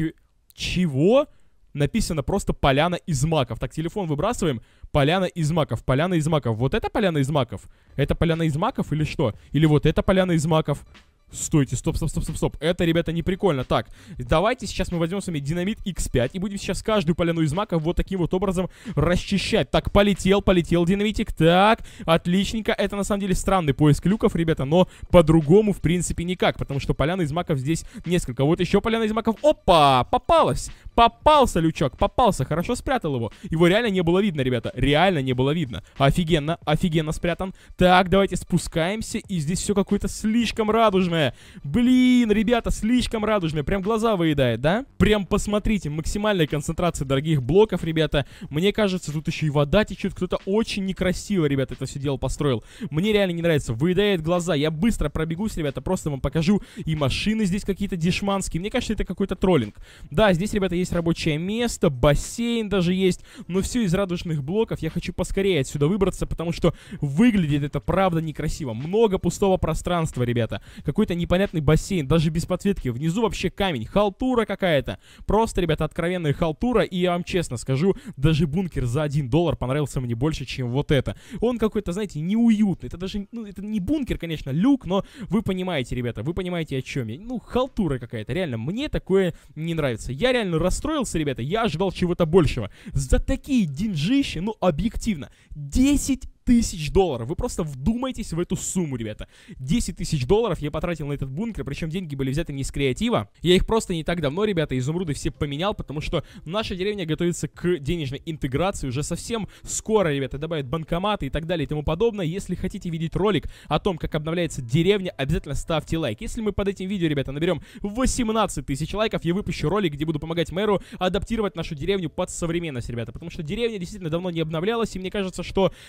Чего? Написано просто поляна из маков. Так, телефон выбрасываем. Поляна из маков. Поляна из маков. Вот это поляна из маков? Это поляна из маков или что? Или вот это поляна из маков? Стойте, стоп, стоп, стоп, стоп, стоп. Это, ребята, не прикольно. Так, давайте сейчас мы возьмем с вами динамит икс пять и будем сейчас каждую поляну из маков вот таким вот образом расчищать. Так, полетел, полетел динамитик. Так, отличненько. Это, на самом деле, странный поиск люков, ребята, но по-другому, в принципе, никак, потому что поляна из маков здесь несколько. Вот еще поляна из маков. Опа, попалась. Попался лючок, попался, хорошо спрятал его. Его реально не было видно, ребята, реально не было видно. Офигенно, офигенно спрятан. Так, давайте спускаемся, и здесь все какое-то слишком радужное. Блин, ребята, слишком радужное, прям глаза выедает, да? Прям посмотрите, максимальная концентрация дорогих блоков, ребята. Мне кажется, тут еще и вода течет, кто-то очень некрасиво, ребята, это все дело построил. Мне реально не нравится, выедает глаза. Я быстро пробегусь, ребята, просто вам покажу. И машины здесь какие-то дешманские. Мне кажется, это какой-то троллинг. Да, здесь, ребята, есть рабочее место, бассейн даже есть, но все из радужных блоков. Я хочу поскорее отсюда выбраться, потому что выглядит это правда некрасиво. Много пустого пространства, ребята. Какой-то непонятный бассейн, даже без подсветки. Внизу вообще камень, халтура какая-то. Просто, ребята, откровенная халтура. И я вам честно скажу, даже бункер за один доллар понравился мне больше, чем вот это. Он какой-то, знаете, неуютный. Это даже, ну, это не бункер, конечно, люк, но вы понимаете, ребята, вы понимаете, о чем я. Ну, халтура какая-то, реально, мне такое не нравится. Я реально расстроился, ребята, я ожидал чего-то большего. За такие деньжища, ну, объективно, десять тысяч долларов. Вы просто вдумайтесь в эту сумму, ребята. десять тысяч долларов я потратил на этот бункер, причем деньги были взяты не из креатива. Я их просто не так давно, ребята, изумруды все поменял, потому что наша деревня готовится к денежной интеграции. Уже совсем скоро, ребята, добавят банкоматы и так далее и тому подобное. Если хотите видеть ролик о том, как обновляется деревня, обязательно ставьте лайк. Если мы под этим видео, ребята, наберем восемнадцать тысяч лайков, я выпущу ролик, где буду помогать мэру адаптировать нашу деревню под современность, ребята. Потому что деревня действительно давно не обновлялась, и мне кажется, что, ребята,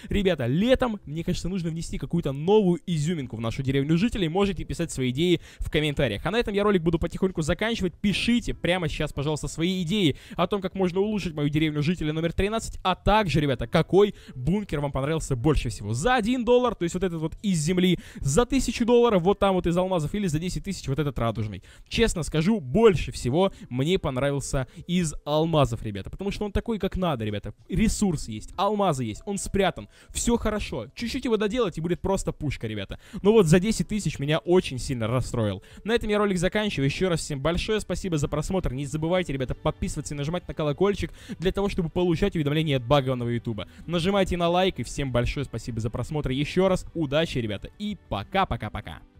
ребята, летом, мне кажется, нужно внести какую-то новую изюминку в нашу деревню жителей. Можете писать свои идеи в комментариях. А на этом я ролик буду потихоньку заканчивать. Пишите прямо сейчас, пожалуйста, свои идеи о том, как можно улучшить мою деревню жителей номер тринадцать, а также, ребята, какой бункер вам понравился больше всего. За один доллар, то есть вот этот вот из земли, за тысячу долларов вот там вот из алмазов, или за десять тысяч вот этот радужный. Честно скажу, больше всего мне понравился из алмазов, ребята, потому что он такой, как надо, ребята. Ресурсы есть, алмазы есть, он спрятан, все хорошо. Чуть-чуть его доделать и будет просто пушка, ребята. Но вот за десять тысяч меня очень сильно расстроил. На этом я ролик заканчиваю. Еще раз всем большое спасибо за просмотр. Не забывайте, ребята, подписываться и нажимать на колокольчик для того, чтобы получать уведомления от багованного ютуба. Нажимайте на лайк, и всем большое спасибо за просмотр еще раз. Удачи, ребята, и пока-пока-пока.